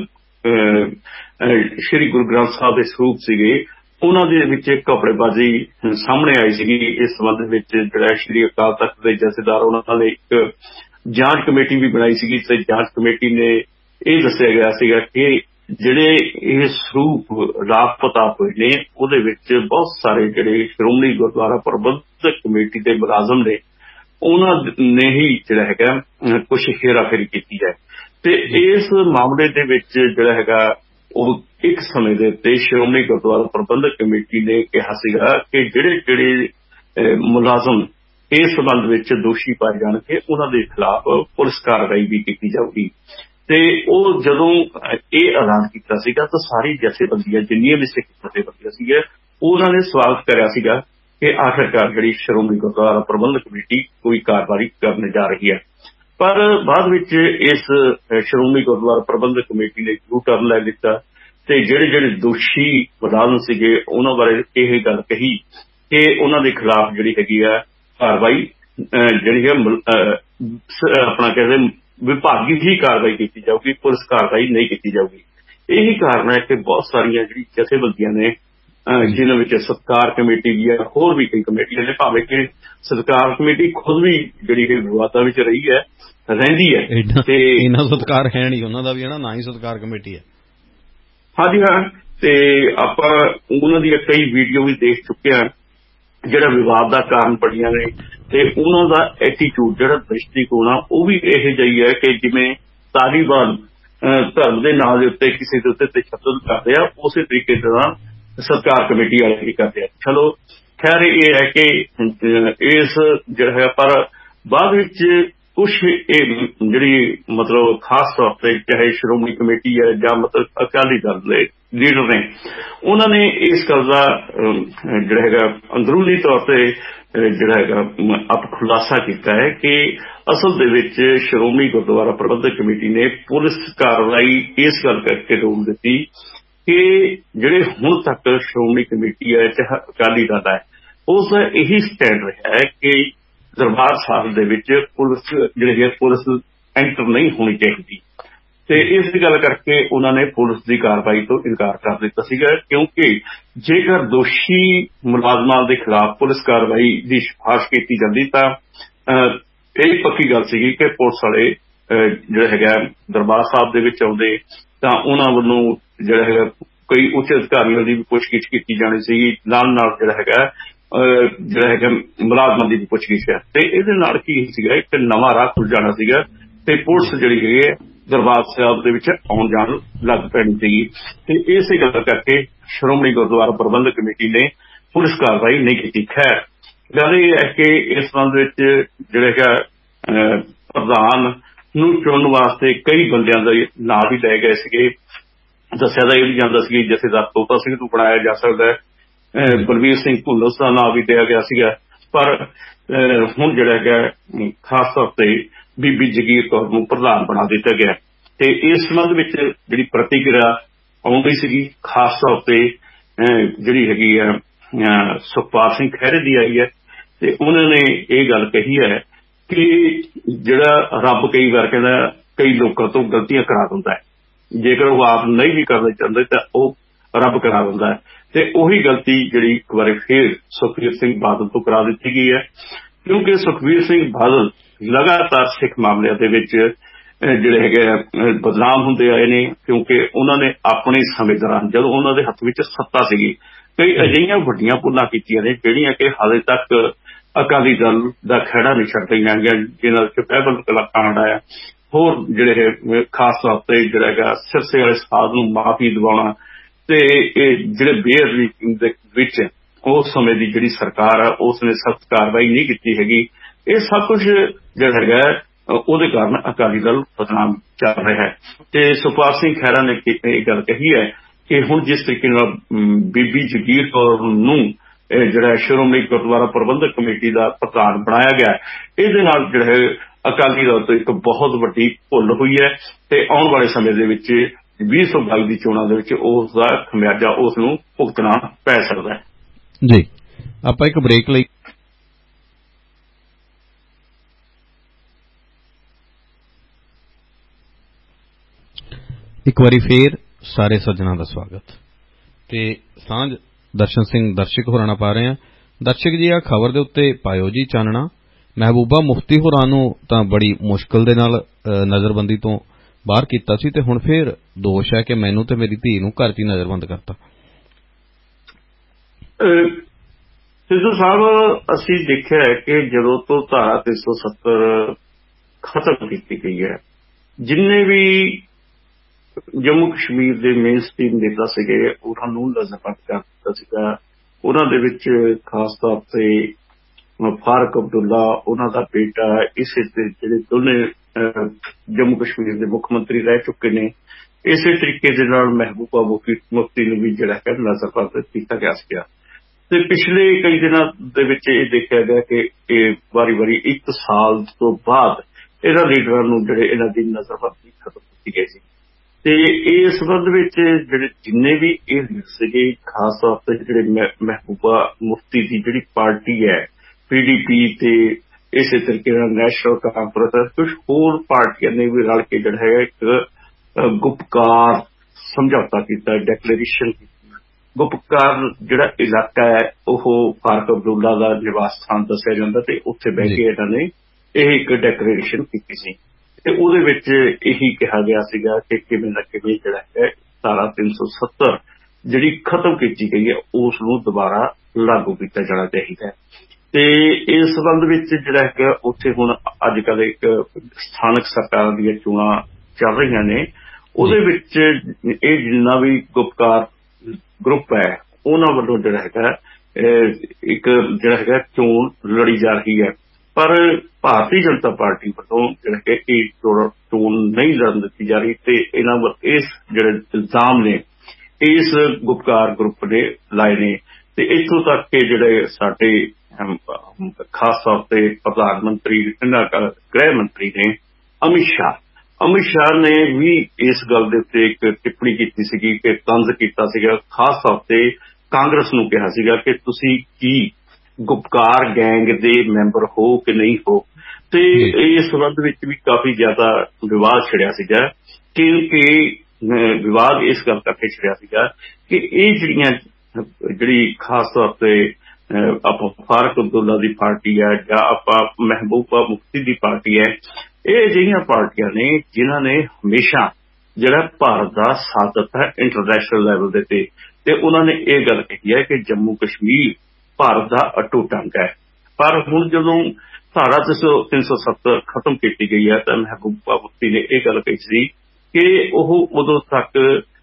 ਸ਼੍ਰੀ ਗੁਰੂ ਗ੍ਰੰਥ ਸਾਹਿਬ ਦੇ ਸਰੂਪ ਸੀਗੇ ਉਹਨਾਂ ਦੇ ਵਿੱਚ ਘਪਲੇਬਾਜ਼ੀ ਸਾਹਮਣੇ ਆਈ ਸੀਗੀ। ਇਸ ਸੰਬੰਧ ਵਿੱਚ ਜਿਹੜਾ ਸ਼੍ਰੀ ਅਕਾਲ ਤਖ਼ਤ ਦੇ ਜਥੇਦਾਰ ਉਹਨਾਂ ਨੇ ਇੱਕ ਜਾਂਚ ਕਮੇਟੀ ਵੀ ਬਣਾਈ ਸੀਗੀ ਤੇ ਜਾਂਚ ਕਮੇਟੀ ਨੇ ਇਹ ਦੱਸਿਆ ਗਿਆ ਸੀਗਾ ਕਿ ਜਿਹੜੇ ਇਹ ਸਰੂਪ ਲਾਪਤਾ ਹੋਏ ਨੇ ਉਹਦੇ ਵਿੱਚ ਬਹੁਤ ਸਾਰੇ ਜਿਹੜੇ ਸ਼੍ਰੋਮਣੀ ਗੁਰਦੁਆਰਾ ਪ੍ਰਬੰਧਕ ਕਮੇਟੀ ਦੇ ਮੁਲਾਜ਼ਮ ਨੇ ਉਹਨਾਂ ਨੇ ਹੀ ਜਿਹੜਾ ਹੈਗਾ ਕੁਝ ਹੇਰਾਫੇਰੀ ਕੀਤੀ ਹੈ। ਤੇ ਇਸ ਮਾਮਲੇ ਦੇ ਵਿੱਚ ਜਿਹੜਾ ਹੈਗਾ ਉਹ ਇੱਕ ਸਮੇਂ ਦੇ ਉੱਤੇ ਸ਼੍ਰੋਮਣੀ ਗੁਰਦੁਆਰਾ ਪ੍ਰਬੰਧਕ ਕਮੇਟੀ ਨੇ ਕਿਹਾ ਸੀਗਾ ਕਿ ਜਿਹੜੇ ਮੁਲਾਜ਼ਮ ਇਸ ਸੰਬੰਧ ਵਿੱਚ ਦੋਸ਼ੀ ਪਾਏ ਜਾਣਗੇ ਉਹਨਾਂ ਦੇ ਖਿਲਾਫ ਪੁਲਿਸ ਕਾਰਵਾਈ ਵੀ ਕੀਤੀ ਜਾਊਗੀ। ਤੇ ਉਹ ਜਦੋਂ ਇਹ ਐਲਾਨ ਕੀਤਾ ਸੀਗਾ ਤਾਂ ਸਾਰੀ ਜਥੇਬੰਦੀਆਂ ਜਿੰਨੀਆਂ ਵੀ ਸਿੱਖ ਜਥੇਬੰਦੀਆਂ ਸੀਗੀਆਂ ਉਹਨਾਂ ਨੇ ਸਵਾਗਤ ਕਰਿਆ ਸੀਗਾ ਕਿ ਆਖਿਰਕਾਰ ਜਿਹੜੀ ਸ਼੍ਰੋਮਣੀ ਗੁਰਦੁਆਰਾ ਪ੍ਰਬੰਧਕ ਕਮੇਟੀ ਕੋਈ ਕਾਰਵਾਈ ਕਰਨ ਜਾ ਰਹੀ ਹੈ। ਪਰ ਬਾਅਦ ਵਿੱਚ ਇਸ ਸ਼੍ਰੋਮਣੀ ਗੁਰਦੁਆਰਾ ਪ੍ਰਬੰਧਕ ਕਮੇਟੀ ਨੇ ਯੂ ਟਰਨ ਲੈ ਲਿੱਤਾ ਤੇ ਜਿਹੜੇ ਦੋਸ਼ੀ ਮੁਲਾਜ਼ਮ ਸੀਗੇ ਉਹਨਾਂ ਬਾਰੇ ਇਹ ਗੱਲ ਕਹੀ ਕਿ ਉਹਨਾਂ ਦੇ ਖਿਲਾਫ ਜਿਹੜੀ ਹੈਗੀ ਆ ਕਾਰਵਾਈ ਜਿਹੜੀ ਹੈ ਆਪਣਾ ਕਹਿੰਦੇ ਵਿਭਾਗੀ ਹੀ ਕਾਰਵਾਈ ਕੀਤੀ ਜਾਊਗੀ, ਪੁਲਿਸ ਕਾਰਵਾਈ ਨਹੀਂ ਕੀਤੀ ਜਾਊਗੀ। ਇਹੀ ਕਾਰਨ ਹੈ ਕਿ ਬਹੁਤ ਸਾਰੀਆਂ ਜਿਹੜੀ ਜਥੇਬੰਦੀਆਂ ਨੇ ਜਿਨ੍ਹਾਂ ਵਿੱਚ ਸਤਕਾਰ ਕਮੇਟੀ ਵੀ ਹੈ, ਹੋਰ ਵੀ ਕਈ ਕਮੇਟੀਆਂ ਨੇ, ਭਾਵੇਂ ਕਿ ਸਤਕਾਰ ਕਮੇਟੀ ਖੁਦ ਵੀ ਜਿਹੜੀ ਵਿਵਾਦਾਂ ਵਿੱਚ ਰਹਿੰਦੀ ਹੈ ਤੇ ਇਹਨਾਂ ਸਤਕਾਰ ਹੈ ਨਹੀਂ ਉਹਨਾਂ ਦਾ ਵੀ ਨਾ ਹੀ ਸਤਕਾਰ ਕਮੇਟੀ ਹੈ। ਹਾਂਜੀ ਹਾਂ, ਤੇ ਆਪਾਂ ਉਹਨਾਂ ਦੀਆਂ ਕਈ ਵੀਡੀਓ ਵੀ ਦੇਖ ਚੁੱਕੇ ਹਾਂ ਜਿਹੜਾ ਵਿਵਾਦ ਦਾ ਕਾਰਨ ਬਣੀਆਂ ਨੇ ਤੇ ਉਹਨਾਂ ਦਾ ਐਟੀਟਿਊਡ ਜਿਹੜਾ ਦ੍ਰਿਸ਼ਟੀਕੋਣ ਆ ਉਹ ਵੀ ਇਹੋ ਜਿਹੀ ਹੈ ਕਿ ਜਿਵੇਂ ਤਾਲੀਬਾਨ ਧਰਮ ਦੇ ਨਾਂ ਦੇ ਉੱਤੇ ਕਿਸੇ ਦੇ ਉੱਤੇ ਤਸ਼ੱਦਦ ਕਰਦੇ ਆ ਉਸੇ ਤਰੀਕੇ ਨਾਲ ਸਰਕਾਰ ਕਮੇਟੀ ਵਾਲੇ ਵੀ ਕਰਦੇ ਆ। ਚਲੋ ਖੈਰ ਇਹ ਹੈ ਕਿ ਇਸ ਜਿਹੜਾ ਹੈ ਪਰ ਬਾਅਦ ਵਿੱਚ ਕੁਛ ਇਹ ਜਿਹੜੀ ਮਤਲਬ ਖਾਸ ਤੌਰ ਤੇ ਚਾਹੇ ਸ਼੍ਰੋਮਣੀ ਕਮੇਟੀ ਹੈ ਜਾਂ ਮਤਲਬ ਅਕਾਲੀ ਦਲ ਦੇ ਲੀਡਰ ਨੇ, ਉਹਨਾਂ ਨੇ ਇਸ ਗੱਲ ਦਾ ਜਿਹੜਾ ਹੈਗਾ ਅੰਦਰੂਨੀ ਤੌਰ ਤੇ ਜਿਹੜਾ ਹੈਗਾ ਆਪ ਖੁਲਾਸਾ ਕੀਤਾ ਹੈ ਕਿ ਅਸਲ ਦੇ ਵਿੱਚ ਸ਼੍ਰੋਮਣੀ ਗੁਰਦੁਆਰਾ ਪ੍ਰਬੰਧਕ ਕਮੇਟੀ ਨੇ ਪੁਲਿਸ ਕਾਰਵਾਈ ਇਸ ਗੱਲ ਕਰਕੇ ਰੋਕ ਦਿੱਤੀ ਕਿ ਜਿਹੜੇ ਹੁਣ ਤੱਕ ਸ਼੍ਰੋਮਣੀ ਕਮੇਟੀ ਹੈ ਚਾਹੇ ਅਕਾਲੀ ਦਲ ਹੈ, ਉਸ ਦਾ ਇਹੀ ਸਟੈਂਡ ਰਿਹਾ ਹੈ ਕਿ ਦਰਬਾਰ ਸਾਹਿਬ ਦੇ ਵਿੱਚ ਪੁਲਿਸ ਜਿਹੜੀ ਹੈ ਪੁਲਿਸ ਐਂਟਰ ਨਹੀਂ ਹੋਣੀ ਚਾਹੀਦੀ, ਤੇ ਇਸ ਦੀ ਗੱਲ ਕਰਕੇ ਉਹਨਾਂ ਨੇ ਪੁਲਿਸ ਦੀ ਕਾਰਵਾਈ ਤੋਂ ਇਨਕਾਰ ਕਰ ਦਿੱਤਾ ਸੀਗਾ, ਕਿਉਂਕਿ ਜੇਕਰ ਦੋਸ਼ੀ ਮੁਲਾਜ਼ਮਾਂ ਦੇ ਖਿਲਾਫ ਪੁਲਿਸ ਕਾਰਵਾਈ ਦੀ ਸਿਫਾਰਿਸ਼ ਕੀਤੀ ਜਾਂਦੀ ਤਾਂ ਇਹ ਪੱਕੀ ਗੱਲ ਸੀਗੀ ਕਿ ਪੁਲਿਸ ਵਾਲੇ ਜਿਹੜਾ ਹੈਗਾ ਦਰਬਾਰ ਸਾਹਿਬ ਦੇ ਵਿੱਚ ਆਉਂਦੇ ਤਾਂ ਉਹਨਾਂ ਵੱਲੋਂ ਜਿਹੜਾ ਹੈਗਾ ਕਈ ਉੱਚ ਅਧਿਕਾਰੀਆਂ ਦੀ ਵੀ ਪੁੱਛਗਿੱਛ ਕੀਤੀ ਜਾਣੀ ਸੀਗੀ, ਨਾਲ ਜਿਹੜਾ ਹੈਗਾ ਮੁਲਾਜ਼ਮਾਂ ਦੀ ਵੀ ਪੁੱਛਗਿੱਛ ਹੈ, ਤੇ ਇਹਦੇ ਨਾਲ ਕੀ ਸੀਗਾ ਇੱਕ ਨਵਾਂ ਰਾਹ ਖੁੱਲ ਜਾਣਾ ਸੀਗਾ ਤੇ ਪੁਲਿਸ ਜਿਹੜੀ ਹੈਗੀ ਹੈ ਦਰਬਾਰ ਸਾਹਿਬ ਦੇ ਵਿੱਚ ਆਉਣ ਜਾਣ ਲੱਗ ਪੈਣੀ ਸੀਗੀ। ਤੇ ਇਸੇ ਗੱਲ ਕਰਕੇ ਸ਼੍ਰੋਮਣੀ ਗੁਰਦੁਆਰਾ ਪ੍ਰਬੰਧਕ ਕਮੇਟੀ ਨੇ ਪੁਲਿਸ ਕਾਰਵਾਈ ਨਹੀਂ ਕੀਤੀ। ਖੈਰ ਗੱਲ ਇਹ ਹੈ ਕਿ ਇਸ ਸੰਬੰਧ ਵਿੱਚ ਜਿਹੜਾ ਹੈਗਾ ਪ੍ਰਧਾਨ ਨੂੰ ਚੁਣਨ ਵਾਸਤੇ ਕਈ ਬੰਦਿਆਂ ਦੇ ਨਾਂ ਵੀ ਲਏ ਗਏ ਸੀਗੇ। ਦੱਸਿਆ ਤਾਂ ਇਹ ਵੀ ਜਾਂਦਾ ਸੀ ਜਥੇਦਾਰ ਤੋਤਾ ਸਿੰਘ ਨੂੰ ਬਣਾਇਆ ਜਾ ਸਕਦਾ ਹੈ, ਬਲਵੀਰ ਸਿੰਘ ਭੁੱਲਰ ਦਾ ਨਾਂ ਵੀ ਲਿਆ ਗਿਆ ਸੀਗਾ, ਪਰ ਹੁਣ ਜਿਹੜਾ ਹੈਗਾ ਖਾਸ ਤੌਰ ਤੇ ਬੀਬੀ ਜਗੀਰ ਕੌਰ ਨੂੰ ਪ੍ਰਧਾਨ ਬਣਾ ਦਿੱਤਾ ਗਿਆ। ਤੇ ਇਸ ਸੰਬੰਧ ਵਿੱਚ ਜਿਹੜੀ ਪ੍ਰਤੀਕਿਰਿਆ ਆਉਂਦੀ ਸੀਗੀ ਖਾਸ ਤੌਰ ਤੇ ਜਿਹੜੀ ਹੈਗੀ ਆ ਸੁਖਪਾਲ ਸਿੰਘ ਖਹਿਰੇ ਦੀ ਆਈ ਹੈ, ਤੇ ਉਹਨਾਂ ਨੇ ਇਹ ਗੱਲ ਕਹੀ ਹੈ ਕਿ ਜਿਹੜਾ ਰੱਬ ਕਈ ਵਾਰ ਕਹਿੰਦਾ ਕਈ ਲੋਕਾਂ ਤੋਂ ਗਲਤੀਆਂ ਕਰਾ ਦਿੰਦਾ ਹੈ, ਜੇਕਰ ਉਹ ਆਪ ਨਹੀਂ ਵੀ ਕਰਨਾ ਚਾਹੁੰਦੇ ਤਾਂ ਉਹ ਰੱਬ ਕਰਾ ਦਿੰਦਾ ਹੈ, ਤੇ ਉਹੀ ਗਲਤੀ ਜਿਹੜੀ ਇੱਕ ਵਾਰੀ ਫੇਰ ਸੁਖਬੀਰ ਸਿੰਘ ਬਾਦਲ ਤੋਂ ਕਰਾ ਦਿੱਤੀ ਗਈ ਹੈ, ਕਿਉਂਕਿ ਸੁਖਬੀਰ ਸਿੰਘ ਬਾਦਲ ਲਗਾਤਾਰ ਸਿੱਖ ਮਾਮਲਿਆਂ ਦੇ ਵਿੱਚ ਜਿਹੜੇ ਹੈਗੇ ਬਦਨਾਮ ਹੁੰਦੇ ਆਏ ਨੇ, ਕਿਉਂਕਿ ਉਹਨਾਂ ਨੇ ਆਪਣੇ ਸਮੇਂ ਦੌਰਾਨ ਜਦੋਂ ਉਹਨਾਂ ਦੇ ਹੱਥ ਵਿੱਚ ਸੱਤਾ ਸੀਗੀ ਕਈ ਅਜਿਹੀਆਂ ਵੱਡੀਆਂ ਭੁੱਲਾਂ ਕੀਤੀਆਂ ਨੇ ਜਿਹੜੀਆਂ ਕਿ ਹਾਲੇ ਤੱਕ ਅਕਾਲੀ ਦਲ ਦਾ ਖਹਿੜਾ ਨਹੀਂ ਛੱਡ ਰਹੀਆਂ ਹੈਗੀਆਂ, ਜਿਹਨਾਂ ਵਿੱਚ ਬਹਿਬਲ ਕਾਂਡ ਆਇਆ, ਹੋਰ ਜਿਹੜੇ ਖਾਸ ਤੌਰ ਤੇ ਜਿਹੜਾ ਹੈਗਾ ਸਿਰਸੇ ਵਾਲੇ ਸਾਧ ਨੂੰ ਮਾਫੀ ਦਿਵਾਉਣਾ, ਤੇ ਇਹ ਜਿਹੜੇ ਬੇਅਦਬੀ ਦੇ ਵਿੱਚ ਉਸ ਸਮੇਂ ਦੀ ਜਿਹੜੀ ਸਰਕਾਰ ਆ ਉਸ ਨੇ ਸਖਤ ਕਾਰਵਾਈ ਨਹੀਂ ਕੀਤੀ ਹੈਗੀ। ਇਹ ਸਭ ਕੁਝ ਜਿਹੜਾ ਹੈਗਾ ਉਹਦੇ ਕਾਰਨ ਅਕਾਲੀ ਦਲ ਬਦਨਾਮ ਚੱਲ ਰਿਹਾ ਹੈ। ਤੇ ਸੁਖਪਾਲ ਸਿੰਘ ਖਹਿਰਾ ਨੇ ਇਹ ਗੱਲ ਕਹੀ ਹੈ ਕਿ ਹੁਣ ਜਿਸ ਤਰੀਕੇ ਨਾਲ ਬੀਬੀ ਜਗੀਰ ਕੌਰ ਨੂੰ ਜਿਹੜਾ ਸ਼੍ਰੋਮਣੀ ਗੁਰਦੁਆਰਾ ਪ੍ਰਬੰਧਕ ਕਮੇਟੀ ਦਾ ਪ੍ਰਧਾਨ ਬਣਾਇਆ ਗਿਆ, ਇਹਦੇ ਨਾਲ ਜਿਹੜਾ ਹੈ ਅਕਾਲੀ ਦਲ ਤੋਂ ਇੱਕ ਬਹੁਤ ਵੱਡੀ ਭੁੱਲ ਹੋਈ ਹੈ, ਤੇ ਆਉਣ ਵਾਲੇ ਸਮੇਂ ਦੇ ਵਿੱਚ 2022 ਦੀ ਚੋਣਾਂ ਦੇ ਵਿੱਚ ਉਸ ਦਾ ਖਮਿਆਜਾ ਉਸ ਨੂੰ ਭੁਗਤਣਾ ਪੈ ਸਕਦਾ ਹੈ। ਜੀ ਆਪਾਂ ਇੱਕ ਬ੍ਰੇਕ ਲਈ ਇੱਕ ਵਾਰੀ ਫੇਰ ਸਾਰੇ ਸੱਜਣਾਂ ਦਾ ਸਵਾਗਤ ਤੇ ਸਾਂਝ ਦਰਸ਼ਨ ਸਿੰਘ ਦਰਸ਼ਕ ਹੋਰਾਂ ਨਾਲ ਪਾ ਰਹੇ ਹਾਂ। ਦਰਸ਼ਕ ਜੀ ਆ ਖਬਰ ਦੇ ਉੱਤੇ ਪਾਇਓ ਜੀ ਚਾਨਣਾ। ਮਹਿਬੂਬਾ ਮੁਫਤੀ ਹੋਰਾਂ ਨੂੰ ਤਾਂ ਬੜੀ ਮੁਸ਼ਕਿਲ ਦੇ ਨਾਲ ਨਜ਼ਰਬੰਦੀ ਤੋਂ ਬਾਹਰ ਕੀਤਾ ਸੀ ਤੇ ਹੁਣ ਫੇਰ ਦੋਸ਼ ਹੈ ਕਿ ਮੈਨੂੰ ਤੇ ਮੇਰੀ ਧੀ ਨੂੰ ਘਰ 'ਚ ਹੀ ਨਜ਼ਰਬੰਦ ਕਰਤਾ। ਸਿੱਧੂ ਸਾਹਿਬ, ਅਸੀਂ ਦੇਖਿਆ ਹੈ ਕਿ ਜਦੋਂ ਤੋਂ ਧਾਰਾ 370 ਖਤਮ ਕੀਤੀ ਗਈ ਹੈ, ਜਿੰਨੇ ਵੀ ਜੰਮੂ ਕਸ਼ਮੀਰ ਦੇ ਮੇਨ ਸਟ੍ਰੀਮ ਨੇਤਾ ਸੀਗੇ ਉਹਨਾਂ ਨੂੰ ਨਜ਼ਰਬੰਦ ਕਰ ਦਿੱਤਾ ਸੀਗਾ। ਉਹਨਾਂ ਦੇ ਵਿੱਚ ਖਾਸ ਤੌਰ ਤੇ ਫਾਰੂਕ ਅਬਦੁੱਲਾ, ਉਹਨਾਂ ਦਾ ਬੇਟਾ, ਇਸੇ ਤੇ ਜਿਹੜੇ ਦੋਨੇ ਜੰਮੂ ਕਸ਼ਮੀਰ ਦੇ ਮੁੱਖ ਮੰਤਰੀ ਰਹਿ ਚੁੱਕੇ ਨੇ, ਇਸੇ ਤਰੀਕੇ ਦੇ ਨਾਲ ਮਹਿਬੂਬਾ ਮੁਫਤੀ ਨੂੰ ਵੀ ਜਿਹੜਾ ਹੈ ਨਜ਼ਰਬੰਦ ਕੀਤਾ ਗਿਆ ਸੀਗਾ। ਤੇ ਪਿਛਲੇ ਕਈ ਦਿਨਾਂ ਦੇ ਵਿੱਚ ਇਹ ਦੇਖਿਆ ਗਿਆ ਕਿ ਇਹ ਵਾਰੀ-ਵਾਰੀ 1 ਸਾਲ ਤੋਂ ਬਾਅਦ ਇਹਨਾਂ ਲੀਡਰਾਂ ਨੂੰ ਜਿਹੜੇ ਇਹਨਾਂ ਦੀ ਨਜ਼ਰਬੰਦੀ ਖਤਮ ਕੀਤੀ ਗਈ ਸੀ। ਤੇ ਇਸ ਸੰਬੰਧ ਵਿੱਚ ਜਿਹੜੇ ਜਿੰਨੇ ਵੀ ਇਹ ਲੀਡਰ ਸੀਗੇ, ਖਾਸ ਤੌਰ ਤੇ ਜਿਹੜੇ ਮਹਿਬੂਬਾ ਮੁਫਤੀ ਦੀ ਜਿਹੜੀ ਪਾਰਟੀ ਹੈ PDP ਤੇ ਇਸੇ ਤਰੀਕੇ ਨਾਲ ਨੈਸ਼ਨਲ ਕਾਨਫਰੰਸ, ਕੁਝ ਹੋਰ ਪਾਰਟੀਆਂ ਨੇ ਵੀ ਰਲ ਕੇ ਜਿਹੜਾ ਹੈਗਾ ਇੱਕ ਗੁਪਕਾਰ ਸਮਝੌਤਾ ਕੀਤਾ, ਡੈਕਲੇਰੇਸ਼ਨ ਕੀਤੀ। ਗੁਪਕਾਰ ਜਿਹੜਾ ਇਲਾਕਾ ਹੈ ਉਹ ਫਾਰੂਕ ਅਬਦੁੱਲਾ ਦਾ ਨਿਵਾਸ ਸਥਾਨ ਦੱਸਿਆ ਜਾਂਦਾ ਤੇ ਉੱਥੇ ਬਹਿ ਕੇ ਇਹਨਾਂ ਨੇ ਇਹ ਇੱਕ ਡੈਕਲੇਰੇਸ਼ਨ ਕੀਤੀ ਸੀ ਤੇ ਉਹਦੇ ਵਿੱਚ ਇਹੀ ਕਿਹਾ ਗਿਆ ਸੀਗਾ ਕਿ ਕਿਵੇਂ ਨਾ ਕਿਵੇਂ ਜਿਹੜਾ ਹੈ ਧਾਰਾ 370 ਜਿਹੜੀ ਖਤਮ ਕੀਤੀ ਗਈ ਹੈ ਉਸ ਨੂੰ ਦੁਬਾਰਾ ਲਾਗੂ ਕੀਤਾ ਜਾਣਾ ਚਾਹੀਦਾ ਹੈ। ਤੇ ਇਸ ਸੰਬੰਧ ਵਿੱਚ ਜਿਹੜਾ ਹੈ ਉੱਥੇ ਹੁਣ ਅੱਜ ਕੱਲ੍ਹ ਇੱਕ ਸਥਾਨਕ ਸਰਕਾਰਾਂ ਦੀਆਂ ਚੋਣਾਂ ਚੱਲ ਰਹੀਆਂ ਨੇ, ਉਹਦੇ ਵਿੱਚ ਇਹ ਜਿੰਨਾ ਵੀ ਗੁਪਕਾਰ ਗਰੁੱਪ ਹੈ ਉਹਨਾਂ ਵੱਲੋਂ ਜਿਹੜਾ ਹੈਗਾ ਇੱਕ ਜਿਹੜਾ ਹੈਗਾ ਚੋਣ ਲੜੀ ਜਾ ਰਹੀ ਹੈ। ਪਰ ਭਾਰਤੀ ਜਨਤਾ ਪਾਰਟੀ ਵੱਲੋਂ ਜਿਹੜਾ ਕਿ ਇਹ ਚੋਣ ਨਹੀਂ ਲੜਨ ਦਿੱਤੀ ਜਾ ਰਹੀ ਤੇ ਇਹਨਾਂ ਇਸ ਜਿਹੜੇ ਇਲਜ਼ਾਮ ਨੇ ਇਸ ਗੁਪਕਾਰ ਗਰੁੱਪ ਨੇ ਲਾਏ ਨੇ। ਤੇ ਇੱਥੋਂ ਤੱਕ ਕਿ ਜਿਹੜੇ ਸਾਡੇ ਖਾਸ ਤੌਰ ਤੇ ਪ੍ਰਧਾਨ ਮੰਤਰੀ ਗ੍ਰਹਿ ਮੰਤਰੀ ਨੇ ਅਮਿਤ ਸ਼ਾਹ ਨੇ ਵੀ ਇਸ ਗੱਲ ਦੇ ਉੱਤੇ ਇੱਕ ਟਿੱਪਣੀ ਕੀਤੀ ਸੀਗੀ ਕਿ ਤੰਜ਼ ਕੀਤਾ ਸੀਗਾ, ਖਾਸ ਤੌਰ ਤੇ ਕਾਂਗਰਸ ਨੂੰ ਕਿਹਾ ਸੀਗਾ ਕਿ ਤੁਸੀਂ ਕੀ ਗੁਪਕਾਰ ਗੈਂਗ ਦੇ ਮੈਂਬਰ ਹੋ ਕਿ ਨਹੀਂ ਹੋ। ਤੇ ਇਸ ਸੰਬੰਧ ਵਿੱਚ ਵੀ ਕਾਫੀ ਜ਼ਿਆਦਾ ਵਿਵਾਦ ਛਿੜਿਆ ਸੀਗਾ ਕਿ ਵਿਵਾਦ ਇਸ ਗੱਲ ਕਰਕੇ ਛਿੜਿਆ ਸੀਗਾ ਕਿ ਇਹ ਜਿਹੜੀ ਖਾਸ ਤੌਰ ਤੇ ਆਪਾਂ ਫਾਰਕ ਅਬਦੁੱਲਾ ਦੀ ਪਾਰਟੀ ਹੈ ਜਾਂ ਆਪਾਂ ਮਹਿਬੂਬਾ ਮੁਫਤੀ ਦੀ ਪਾਰਟੀ ਹੈ, ਇਹ ਅਜਿਹੀਆਂ ਪਾਰਟੀਆਂ ਨੇ ਜਿਨ੍ਹਾਂ ਨੇ ਹਮੇਸ਼ਾ ਜਿਹੜਾ ਭਾਰਤ ਦਾ ਸਾਥ ਦਿੱਤਾ ਹੈ ਇੰਟਰਨੈਸ਼ਨਲ ਲੈਵਲ ਦੇ ਤੇ ਉਹਨਾਂ ਨੇ ਇਹ ਗੱਲ ਕਹੀ ਹੈ ਕਿ ਜੰਮੂ ਕਸ਼ਮੀਰ ਭਾਰਤ ਦਾ ਅਟੁੱਟ ਅੰਗ ਹੈ। ਪਰ ਹੁਣ ਜਦੋਂ ਧਾਰਾ 370 ਖਤਮ ਕੀਤੀ ਗਈ ਹੈ ਤਾਂ ਮਹਿਬੂਬਾ ਮੁਫਤੀ ਨੇ ਇਹ ਗੱਲ ਕਹੀ ਸੀ ਕਿ ਉਹ ਉਦੋਂ ਤੱਕ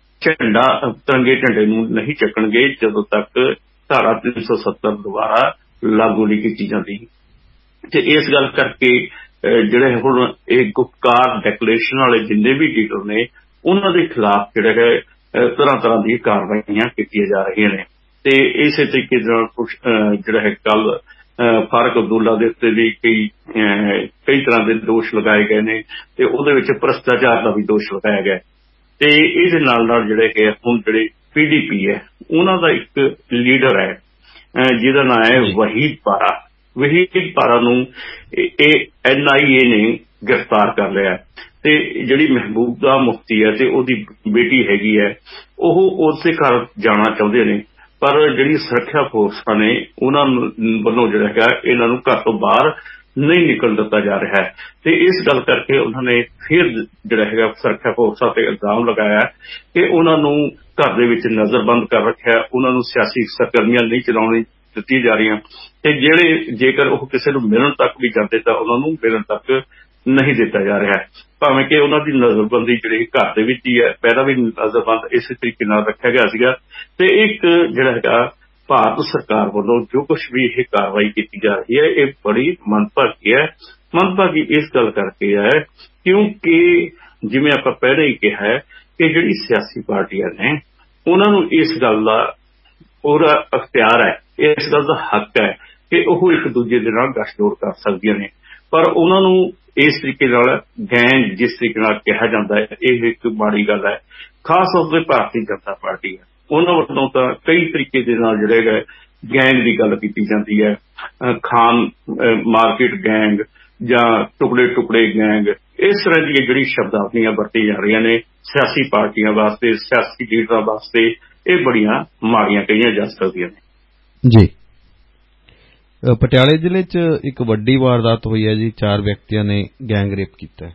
ਤਿਰੰਗੇ ਝੰਡੇ ਨੂੰ ਨਹੀਂ ਚੱਕਣਗੇ ਜਦੋਂ ਤੱਕ ਧਾਰਾ 370 ਦੁਬਾਰਾ ਲਾਗੂ ਨਹੀਂ ਕੀਤੀ ਜਾਂਦੀ। ਤੇ ਇਸ ਗੱਲ ਕਰਕੇ ਜਿਹੜੇ ਹੁਣ ਇਹ ਗੁਪਕਾਰ ਡੈਕਲੇਰੇਸ਼ਨ ਵਾਲੇ ਜਿੰਨੇ ਵੀ ਲੀਡਰ ਨੇ ਉਹਨਾਂ ਦੇ ਖਿਲਾਫ ਜਿਹੜਾ ਹੈ ਤਰ੍ਹਾਂ ਦੀਆਂ ਕਾਰਵਾਈਆਂ ਕੀਤੀਆਂ ਜਾ ਰਹੀਆਂ ਨੇ। ਤੇ ਇਸੇ ਤਰੀਕੇ ਨਾਲ ਜਿਹੜਾ ਹੈ ਕੱਲ ਫਾਰਕ ਅਬਦੁੱਲਾ ਦੇ ਉੱਤੇ ਵੀ ਕਈ ਤਰ੍ਹਾਂ ਦੇ ਦੋਸ਼ ਲਗਾਏ ਗਏ ਨੇ ਤੇ ਉਹਦੇ ਵਿੱਚ ਭ੍ਰਿਸ਼ਟਾਚਾਰ ਦਾ ਵੀ ਦੋਸ਼ ਲਗਾਇਆ ਗਿਆ। ਤੇ ਇਹਦੇ ਨਾਲ ਜਿਹੜੇ ਕਿ ਹੁਣ ਜਿਹੜੇ PDP ਹੈ ਉਹਨਾਂ ਦਾ ਇੱਕ ਲੀਡਰ ਹੈ ਜਿਹਦਾ ਨਾਮ ਹੈ ਵਹੀਦ ਪਾਰਾ ਨੂੰ ਇਹ NIA ਨੇ ਗ੍ਰਿਫਤਾਰ ਕਰ ਲਿਆ। ਤੇ ਜਿਹੜੀ ਮਹਿਬੂਬਾ ਮੁਫਤੀ ਹੈ ਤੇ ਉਹਦੀ ਬੇਟੀ ਹੈਗੀ ਹੈ ਉਹ ਉਸੇ ਘਰ ਜਾਣਾ ਚਾਹੁੰਦੇ ਨੇ, ਪਰ ਜਿਹੜੀ ਸੁਰੱਖਿਆ ਫੋਰਸਾਂ ਨੇ ਉਹਨਾਂ ਵੱਲੋਂ ਜਿਹੜਾ ਹੈਗਾ ਇਹਨਾਂ ਨੂੰ ਘਰ ਤੋਂ ਬਾਹਰ ਨਹੀਂ ਨਿਕਲ ਦਿੱਤਾ ਜਾ ਰਿਹਾ ਹੈ। ਤੇ ਇਸ ਗੱਲ ਕਰਕੇ ਉਹਨਾਂ ਨੇ ਫਿਰ ਜਿਹੜਾ ਹੈਗਾ ਸੁਰੱਖਿਆ ਫੋਰਸਾਂ ਤੇ ਇਲਜ਼ਾਮ ਲਗਾਇਆ ਕਿ ਉਹਨਾਂ ਨੂੰ ਘਰ ਦੇ ਵਿੱਚ ਨਜ਼ਰਬੰਦ ਕਰ ਰੱਖਿਆ, ਉਹਨਾਂ ਨੂੰ ਸਿਆਸੀ ਸਰਗਰਮੀਆਂ ਨਹੀਂ ਚਲਾਉਣੀ ਦਿੱਤੀ ਜਾ ਰਹੀਆਂ ਤੇ ਜੇਕਰ ਉਹ ਕਿਸੇ ਨੂੰ ਮਿਲਣ ਤੱਕ ਵੀ ਜਾਂਦੇ ਤਾਂ ਉਹਨਾਂ ਨੂੰ ਮਿਲਣ ਤੱਕ ਨਹੀਂ ਦਿੱਤਾ ਜਾ ਰਿਹਾ ਹੈ। ਭਾਵੇਂ ਕਿ ਉਹਨਾਂ ਦੀ ਨਜ਼ਰਬੰਦੀ ਜਿਹੜੀ ਘਰ ਦੇ ਵਿੱਚ ਹੀ ਹੈ, ਪਹਿਲਾਂ ਵੀ ਨਜ਼ਰਬੰਦ ਇਸੇ ਤਰੀਕੇ ਨਾਲ ਰੱਖਿਆ ਗਿਆ ਸੀਗਾ। ਤੇ ਇੱਕ ਜਿਹੜਾ ਹੈਗਾ ਭਾਰਤ ਸਰਕਾਰ ਵੱਲੋਂ ਜੋ ਕੁਝ ਵੀ ਇਹ ਕਾਰਵਾਈ ਕੀਤੀ ਜਾ ਰਹੀ ਹੈ ਇਹ ਬੜੀ ਮੰਦਭਾਗੀ ਹੈ। ਮੰਦਭਾਗੀ ਇਸ ਗੱਲ ਕਰਕੇ ਹੈ ਕਿਉਂਕਿ ਜਿਵੇਂ ਆਪਾਂ ਪਹਿਲਾਂ ਹੀ ਕਿਹਾ ਹੈ ਕਿ ਜਿਹੜੀ ਸਿਆਸੀ ਪਾਰਟੀਆਂ ਨੇ ਉਹਨਾਂ ਨੂੰ ਇਸ ਗੱਲ ਦਾ ਪੂਰਾ ਅਖਤਿਆਰ ਹੈ, ਇਸ ਗੱਲ ਦਾ ਹੱਕ ਹੈ ਕਿ ਉਹ ਇੱਕ ਦੂਜੇ ਦੇ ਨਾਲ ਗੱਠਜੋੜ ਕਰ ਸਕਦੀਆਂ ਨੇ। ਪਰ ਉਹਨਾਂ ਨੂੰ ਇਸ ਤਰੀਕੇ ਨਾਲ ਗੈਂਗ ਜਿਸ ਤਰੀਕੇ ਨਾਲ ਕਿਹਾ ਜਾਂਦਾ ਹੈ ਇਹ ਇੱਕ ਮਾੜੀ ਗੱਲ ਹੈ। ਖਾਸ ਤੌਰ ਤੇ ਭਾਰਤੀ ਜਨਤਾ ਪਾਰਟੀ ਹੈ ਉਹਨਾਂ ਵੱਲੋਂ ਤਾਂ ਕਈ ਤਰੀਕੇ ਦੇ ਨਾਲ ਜਿਹੜੇ ਗੈਂਗ ਦੀ ਗੱਲ ਕੀਤੀ ਜਾਂਦੀ ਹੈ, ਖਾਨ ਮਾਰਕੀਟ ਗੈਂਗ ਜਾਂ ਟੁਕੜੇ ਗੈਂਗ, ਇਸ ਤਰ੍ਹਾਂ ਦੀਆਂ ਜਿਹੜੀ ਸ਼ਬਦਾਵਲੀਆਂ ਵਰਤੀਆਂ ਜਾ ਰਹੀਆਂ ਨੇ ਸਿਆਸੀ ਪਾਰਟੀਆਂ ਵਾਸਤੇ, ਸਿਆਸੀ ਲੀਡਰਾਂ ਵਾਸਤੇ ਇਹ ਬੜੀਆਂ ਮਾੜੀਆਂ ਕਹੀਆਂ ਜਾ ਸਕਦੀਆਂ ਨੇ। ਜੀ, ਪਟਿਆਲੇ ਜ਼ਿਲ੍ਹੇ 'ਚ ਇੱਕ ਵੱਡੀ ਵਾਰਦਾਤ ਹੋਈ ਹੈ ਜੀ, 4 ਵਿਅਕਤੀਆਂ ਨੇ ਗੈਂਗ ਰੇਪ ਕੀਤਾ।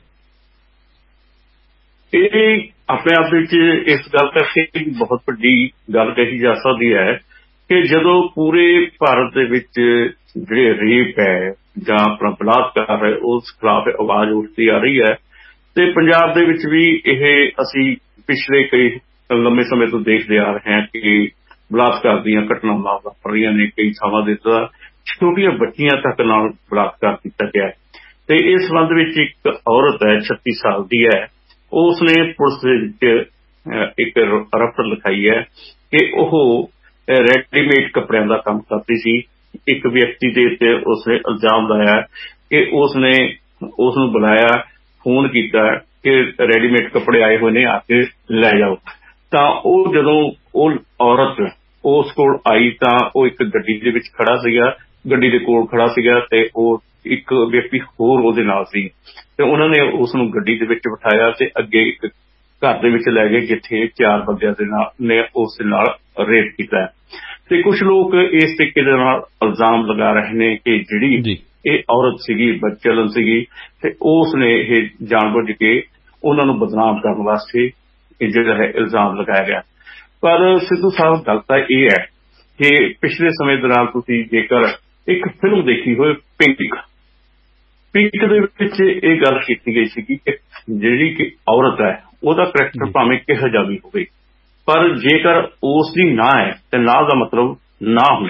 ਇਹ ਆਪਣੇ ਆਪ ਵਿੱਚ ਇਸ ਗੱਲ ਕਰਕੇ ਬਹੁਤ ਵੱਡੀ ਗੱਲ ਕਹੀ ਜਾ ਸਕਦੀ ਹੈ ਕਿ ਜਦੋਂ ਪੂਰੇ ਭਾਰਤ ਦੇ ਵਿੱਚ ਜਿਹੜੇ ਰੇਪ ਹੈ ਜਾਂ ਆਪਣਾ ਬਲਾਤਕਾਰ ਹੈ ਉਸ ਖਿਲਾਫ ਆਵਾਜ਼ ਉੱਠਦੀ ਆ ਰਹੀ ਹੈ ਤੇ ਪੰਜਾਬ ਦੇ ਵਿੱਚ ਵੀ ਇਹ ਅਸੀਂ ਪਿਛਲੇ ਕਈ ਲੰਮੇ ਸਮੇਂ ਤੋਂ ਦੇਖਦੇ ਆ ਰਹੇ ਹਾਂ ਕਿ ਬਲਾਤਕਾਰ ਦੀਆਂ ਘਟਨਾਵਾਂ ਵਾਪਰ ਰਹੀਆਂ ਨੇ। ਕਈ ਥਾਵਾਂ ਦੇ ਤਾਂ ਛੋਟੀਆਂ ਬੱਚੀਆਂ ਤੱਕ ਨਾਲ ਬਲਾਤਕਾਰ ਕੀਤਾ ਗਿਆ ਹੈ। ਤੇ ਇਸ ਸੰਬੰਧ ਵਿੱਚ ਇੱਕ ਔਰਤ ਹੈ 36 ਸਾਲ ਦੀ ਹੈ, ਉਸ ਨੇ ਪੁਲਿਸ ਦੇ ਵਿੱਚ ਇੱਕ ਰਿਪੋਰਟ ਲਿਖਾਈ ਹੈ ਕਿ ਉਹ ਰੈਡੀਮੇਡ ਕੱਪੜਿਆਂ ਦਾ ਕੰਮ ਕਰਦੀ ਸੀ। ਇੱਕ ਵਿਅਕਤੀ ਦੇ ਉੱਤੇ ਉਸਨੇ ਇਲਜ਼ਾਮ ਲਾਇਆ ਕਿ ਉਸਨੇ ਉਸ ਨੂੰ ਬੁਲਾਇਆ, ਫੋਨ ਕੀਤਾ ਕਿ ਰੈਡੀਮੇਡ ਕੱਪੜੇ ਆਏ ਹੋਏ ਨੇ ਆ ਕੇ ਲੈ ਜਾਓ। ਤਾਂ ਉਹ ਜਦੋਂ ਉਹ ਔਰਤ ਉਸ ਕੋਲ ਆਈ ਤਾਂ ਉਹ ਇੱਕ ਗੱਡੀ ਦੇ ਵਿੱਚ ਖੜਾ ਸੀਗਾ, ਗੱਡੀ ਦੇ ਕੋਲ ਖੜਾ ਸੀਗਾ ਤੇ ਉਹ ਇੱਕ ਵਿਅਕਤੀ ਹੋਰ ਉਹਦੇ ਨਾਲ ਸੀ ਤੇ ਉਹਨਾਂ ਨੇ ਉਸ ਨੂੰ ਗੱਡੀ ਦੇ ਵਿੱਚ ਬਿਠਾਇਆ ਤੇ ਅੱਗੇ ਇੱਕ ਘਰ ਦੇ ਵਿੱਚ ਲੈ ਗਏ ਜਿੱਥੇ 4 ਬੰਦਿਆਂ ਦੇ ਨਾਲ ਨੇ ਉਸ ਦੇ ਨਾਲ ਰੇਪ ਕੀਤਾ। ਤੇ ਕੁਝ ਲੋਕ ਇਸ ਤਰੀਕੇ ਦੇ ਨਾਲ ਇਲਜ਼ਾਮ ਲਗਾ ਰਹੇ ਨੇ ਕਿ ਜਿਹੜੀ ਇਹ ਔਰਤ ਸੀਗੀ ਬਦਚਲਨ ਸੀਗੀ ਤੇ ਉਸ ਨੇ ਇਹ ਜਾਣਬੁੱਝ ਕੇ ਉਹਨਾਂ ਨੂੰ ਬਦਨਾਮ ਕਰਨ ਵਾਸਤੇ ਜਿਹੜਾ ਹੈ ਇਲਜ਼ਾਮ ਲਗਾਇਆ ਗਿਆ। ਪਰ ਸਿੱਧੂ ਸਾਹਿਬ ਗੱਲ ਤਾਂ ਇਹ ਹੈ ਕਿ ਪਿਛਲੇ ਸਮੇਂ ਦੌਰਾਨ ਤੁਸੀਂ ਜੇਕਰ ਇੱਕ ਫਿਲਮ ਦੇਖੀ ਹੋਏ ਪਿੰਕ ਦੇ ਵਿੱਚ ਇਹ ਗੱਲ ਕੀਤੀ ਗਈ ਸੀਗੀ ਕਿ ਜਿਹੜੀ ਕਿ ਔਰਤ ਹੈ ਉਹਦਾ ਕਰੈਕਟਰ ਭਾਵੇਂ ਕਿਹੋ ਜਿਹਾ ਵੀ ਹੋਵੇ ਪਰ ਜੇਕਰ ਉਸ ਦੀ ਨਾ ਹੈ ਤੇ ਨਾ ਦਾ ਮਤਲਬ ਨਾ ਹੁੰਦਾ ਹੈ।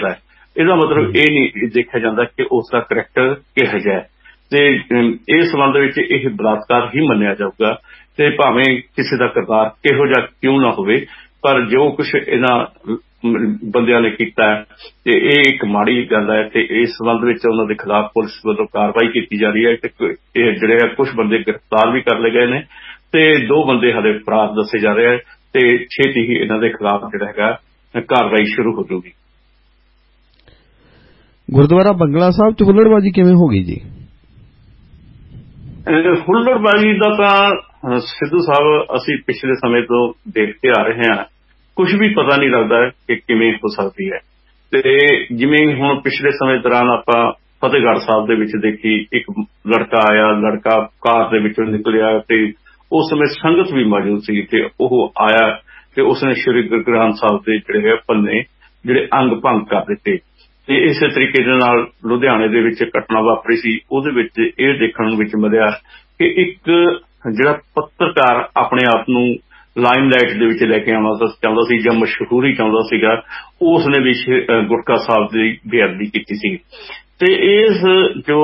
ਇਹਦਾ ਮਤਲਬ ਇਹ ਨਹੀਂ ਦੇਖਿਆ ਜਾਂਦਾ ਕਿ ਉਸ ਦਾ ਕਰੈਕਟਰ ਕਿਹੋ ਜਿਹਾ ਹੈ, ਤੇ ਇਸ ਸੰਬੰਧ ਵਿੱਚ ਇਹ ਬਲਾਤਕਾਰ ਹੀ ਮੰਨਿਆ ਜਾਊਗਾ। ਤੇ ਭਾਵੇਂ ਕਿਸੇ ਦਾ ਕਿਰਦਾਰ ਕਿਹੋ ਜਿਹਾ ਕਿਉਂ ਨਾ ਹੋਵੇ, ਪਰ ਜੋ ਕੁਛ ਇਹਨਾਂ ਬੰਦਿਆਂ ਨੇ ਕੀਤਾ ਤੇ ਇਹ ਇੱਕ ਮਾੜੀ ਗੱਲ ਹੈ। ਤੇ ਇਸ ਸੰਬੰਧ ਵਿੱਚ ਉਹਨਾਂ ਦੇ ਖਿਲਾਫ ਪੁਲਿਸ ਵੱਲੋਂ ਕਾਰਵਾਈ ਕੀਤੀ ਜਾ ਰਹੀ ਹੈ ਤੇ ਇਹ ਜਿਹੜੇ ਕੁਝ ਬੰਦੇ ਗ੍ਰਿਫਤਾਰ ਵੀ ਕਰ ਲਏ ਗਏ ਨੇ ਤੇ 2 ਬੰਦੇ ਹਾਲੇ ਫਰਾਰ ਦੱਸੇ ਜਾ ਰਹੇ ਤੇ ਛੇਤੀ ਹੀ ਇਹਨਾਂ ਦੇ ਖਿਲਾਫ ਜਿਹੜਾ ਹੈਗਾ ਕਾਰਵਾਈ ਸ਼ੁਰੂ ਹੋ ਜਾਊਗੀ। ਗੁਰਦੁਆਰਾ ਬੰਗਲਾ ਸਾਹਿਬ ਚ ਹੁੱਲੜਬਾਜ਼ੀ ਕਿਵੇਂ ਹੋ ਗਈ ਜੀ? ਹੁੱਲੜਬਾਜ਼ੀ ਦਾ ਤਾਂ ਸਿੱਧੂ ਸਾਹਿਬ ਅਸੀਂ ਪਿਛਲੇ ਸਮੇਂ ਤੋਂ ਦੇਖਦੇ ਆ ਰਹੇ ਹਾਂ, ਕੁਝ ਵੀ ਪਤਾ ਨਹੀਂ ਲੱਗਦਾ ਕਿ ਕਿਵੇਂ ਹੋ ਸਕਦੀ ਹੈ। ਤੇ ਜਿਵੇਂ ਹੁਣ ਪਿਛਲੇ ਸਮੇਂ ਦੌਰਾਨ ਆਪਾਂ ਫਤਿਹਗੜ੍ਹ ਸਾਹਿਬ ਦੇ ਵਿੱਚ ਦੇਖੀ, ਇੱਕ ਲੜਕਾ ਆਇਆ, ਲੜਕਾ ਕਾਰ ਦੇ ਵਿੱਚੋਂ ਨਿਕਲਿਆ ਤੇ ਉਸ ਸਮੇਂ ਸੰਗਤ ਵੀ ਮੌਜੂਦ ਸੀ ਤੇ ਉਹ ਆਇਆ ਤੇ ਉਸਨੇ ਸ਼੍ਰੀ ਗੁਰੂ ਗ੍ਰੰਥ ਸਾਹਿਬ ਦੇ ਜਿਹੜੇ ਪੰਨੇ ਜਿਹੜੇ ਅੰਗ ਭੰਗ ਕਰ ਦਿੱਤੇ। ਤੇ ਇਸੇ ਤਰੀਕੇ ਦੇ ਨਾਲ ਲੁਧਿਆਣੇ ਦੇ ਵਿੱਚ ਘਟਨਾ ਵਾਪਰੀ ਸੀ, ਉਹਦੇ ਵਿੱਚ ਇਹ ਦੇਖਣ ਨੂੰ ਵਿੱਚ ਮਿਲਿਆ ਕਿ ਇੱਕ ਜਿਹੜਾ ਪੱਤਰਕਾਰ ਆਪਣੇ ਆਪ ਨੂੰ ਲਾਈਮਲਾਈਟ ਦੇ ਵਿੱਚ ਲੈ ਕੇ ਆਉਣਾ ਚਾਹੁੰਦਾ ਸੀ ਜਾਂ ਮਸ਼ਹੂਰੀ ਚਾਹੁੰਦਾ ਸੀਗਾ, ਉਸ ਨੇ ਵੀ ਗੁਟਕਾ ਸਾਹਿਬ ਦੀ ਬੇਅਦਬੀ ਕੀਤੀ ਸੀ। ਤੇ ਇਸ ਜੋ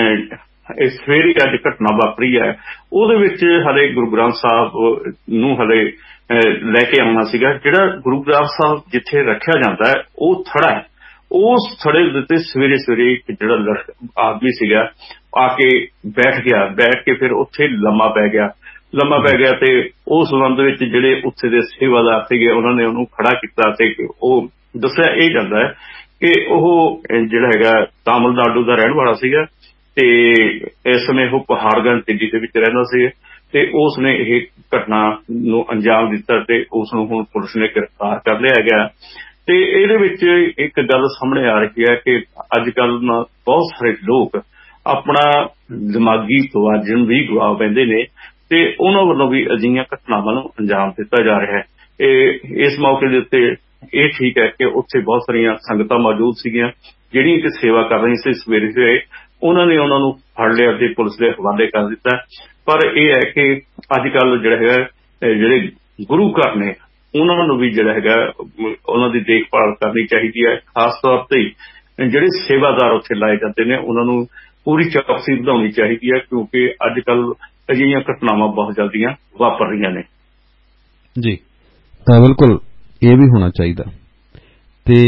ਸਵੇਰੇ ਅੱਜ ਘਟਨਾ ਵਾਪਰੀ ਹੈ ਉਹਦੇ ਵਿੱਚ ਹਲੇ ਗੁਰੂ ਗ੍ਰੰਥ ਸਾਹਿਬ ਨੂੰ ਹਲੇ ਲੈ ਕੇ ਆਉਣਾ ਸੀਗਾ। ਜਿਹੜਾ ਗੁਰੂ ਗ੍ਰੰਥ ਸਾਹਿਬ ਜਿੱਥੇ ਰੱਖਿਆ ਜਾਂਦਾ ਹੈ ਉਹ ਥੜਾ ਹੈ, ਉਸ ਥੜੇ ਦੇ ਉੱਤੇ ਸਵੇਰੇ ਸਵੇਰੇ ਜਿਹੜਾ ਆਦਮੀ ਸੀਗਾ ਆ ਕੇ ਬੈਠ ਗਿਆ, ਬੈਠ ਕੇ ਫਿਰ ਉੱਥੇ ਲੰਮਾ ਪੈ ਗਿਆ ਤੇ ਉਸ ਸੰਬੰਧ ਵਿੱਚ ਜਿਹੜੇ ਉੱਥੇ ਦੇ ਸੇਵਾਦਾਰ ਸੀਗੇ ਉਹਨਾਂ ਨੇ ਉਹਨੂੰ ਖੜਾ ਕੀਤਾ ਤੇ ਉਹ ਦੱਸਿਆ ਇਹ ਜਾਂਦਾ ਹੈ ਕਿ ਉਹ ਜਿਹੜਾ ਹੈਗਾ ਤਾਮਿਲਨਾਡੂ ਦਾ ਰਹਿਣ ਵਾਲਾ ਸੀਗਾ ਤੇ ਇਸ ਸਮੇਂ ਉਹ ਪਹਾੜਗੰਜ ਦਿੱਲੀ ਦੇ ਵਿੱਚ ਰਹਿੰਦਾ ਸੀ ਤੇ ਉਸ ਨੇ ਇਹ ਘਟਨਾ ਨੂੰ ਅੰਜਾਮ ਦਿੱਤਾ ਤੇ ਉਸ ਨੂੰ ਹੁਣ ਪੁਲਿਸ ਨੇ ਗ੍ਰਿਫਤਾਰ ਕਰ ਲਿਆ ਗਿਆ। ਤੇ ਇਹਦੇ ਵਿੱਚ ਇੱਕ ਗੱਲ ਸਾਹਮਣੇ ਆ ਰਹੀ ਹੈ ਕਿ ਅੱਜ ਕੱਲ੍ਹ ਬਹੁਤ ਸਾਰੇ ਲੋਕ ਆਪਣਾ ਦਿਮਾਗੀ ਤਵਾਜ਼ਨ ਵੀ ਗਵਾ ਬੈਂਦੇ ਨੇ ਤੇ ਉਹਨਾਂ ਵੱਲੋਂ ਵੀ ਅਜਿਹੀਆਂ ਘਟਨਾਵਾਂ ਨੂੰ ਅੰਜਾਮ ਦਿੱਤਾ ਜਾ ਰਿਹਾ ਹੈ। ਇਸ ਮੌਕੇ ਦੇ ਉੱਤੇ ਇਹ ਠੀਕ ਹੈ ਕਿ ਉੱਥੇ ਬਹੁਤ ਸਾਰੀਆਂ ਸੰਗਤਾਂ ਮੌਜੂਦ ਸੀਗੀਆਂ ਜਿਹੜੀਆਂ ਕਿ ਸੇਵਾ ਕਰ ਰਹੀਆਂ ਸੀ। ਸਵੇਰੇ ਸਵੇਰੇ ਉਹਨਾਂ ਨੇ ਉਹਨਾਂ ਨੂੰ ਫੜ ਲਿਆ ਤੇ ਪੁਲਿਸ ਦੇ ਹਵਾਲੇ ਕਰ ਦਿੱਤਾ। ਪਰ ਇਹ ਹੈ ਕਿ ਅੱਜ ਕੱਲ੍ਹ ਜਿਹੜਾ ਹੈਗਾ ਜਿਹੜੇ ਗੁਰੂ ਘਰ ਨੇ ਉਹਨਾਂ ਨੂੰ ਵੀ ਜਿਹੜਾ ਹੈਗਾ ਉਹਨਾਂ ਦੀ ਦੇਖਭਾਲ ਕਰਨੀ ਚਾਹੀਦੀ ਹੈ। ਖਾਸ ਤੌਰ ਤੇ ਜਿਹੜੇ ਸੇਵਾਦਾਰ ਉੱਥੇ ਲਾਏ ਜਾਂਦੇ ਨੇ ਉਹਨਾਂ ਨੂੰ ਪੂਰੀ ਚੌਕਸੀ ਵਧਾਉਣੀ ਚਾਹੀਦੀ ਹੈ ਕਿਉਂਕਿ ਅੱਜ ਕੱਲ੍ਹ ਅਜਿਹੀਆਂ ਘਟਨਾਵਾਂ ਬਹੁਤ ਜਲਦੀਆਂ ਵਾਪਰ ਰਹੀਆਂ ਨੇ। ਜੀ ਬਿਲਕੁਲ, ਇਹ ਵੀ ਹੋਣਾ ਚਾਹੀਦਾ। ਤੇ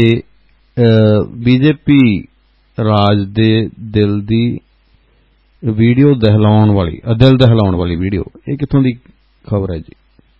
ਬੀਜੇਪੀ ਰਾਜ ਦੇ ਦਿਲ ਦੀ ਵੀਡੀਓ ਦਿਲ ਦਹਿਲਾਉਣ ਵਾਲੀ ਵੀਡੀਓ, ਇਹ ਕਿੱਥੋਂ ਦੀ ਖਬਰ ਹੈ ਜੀ?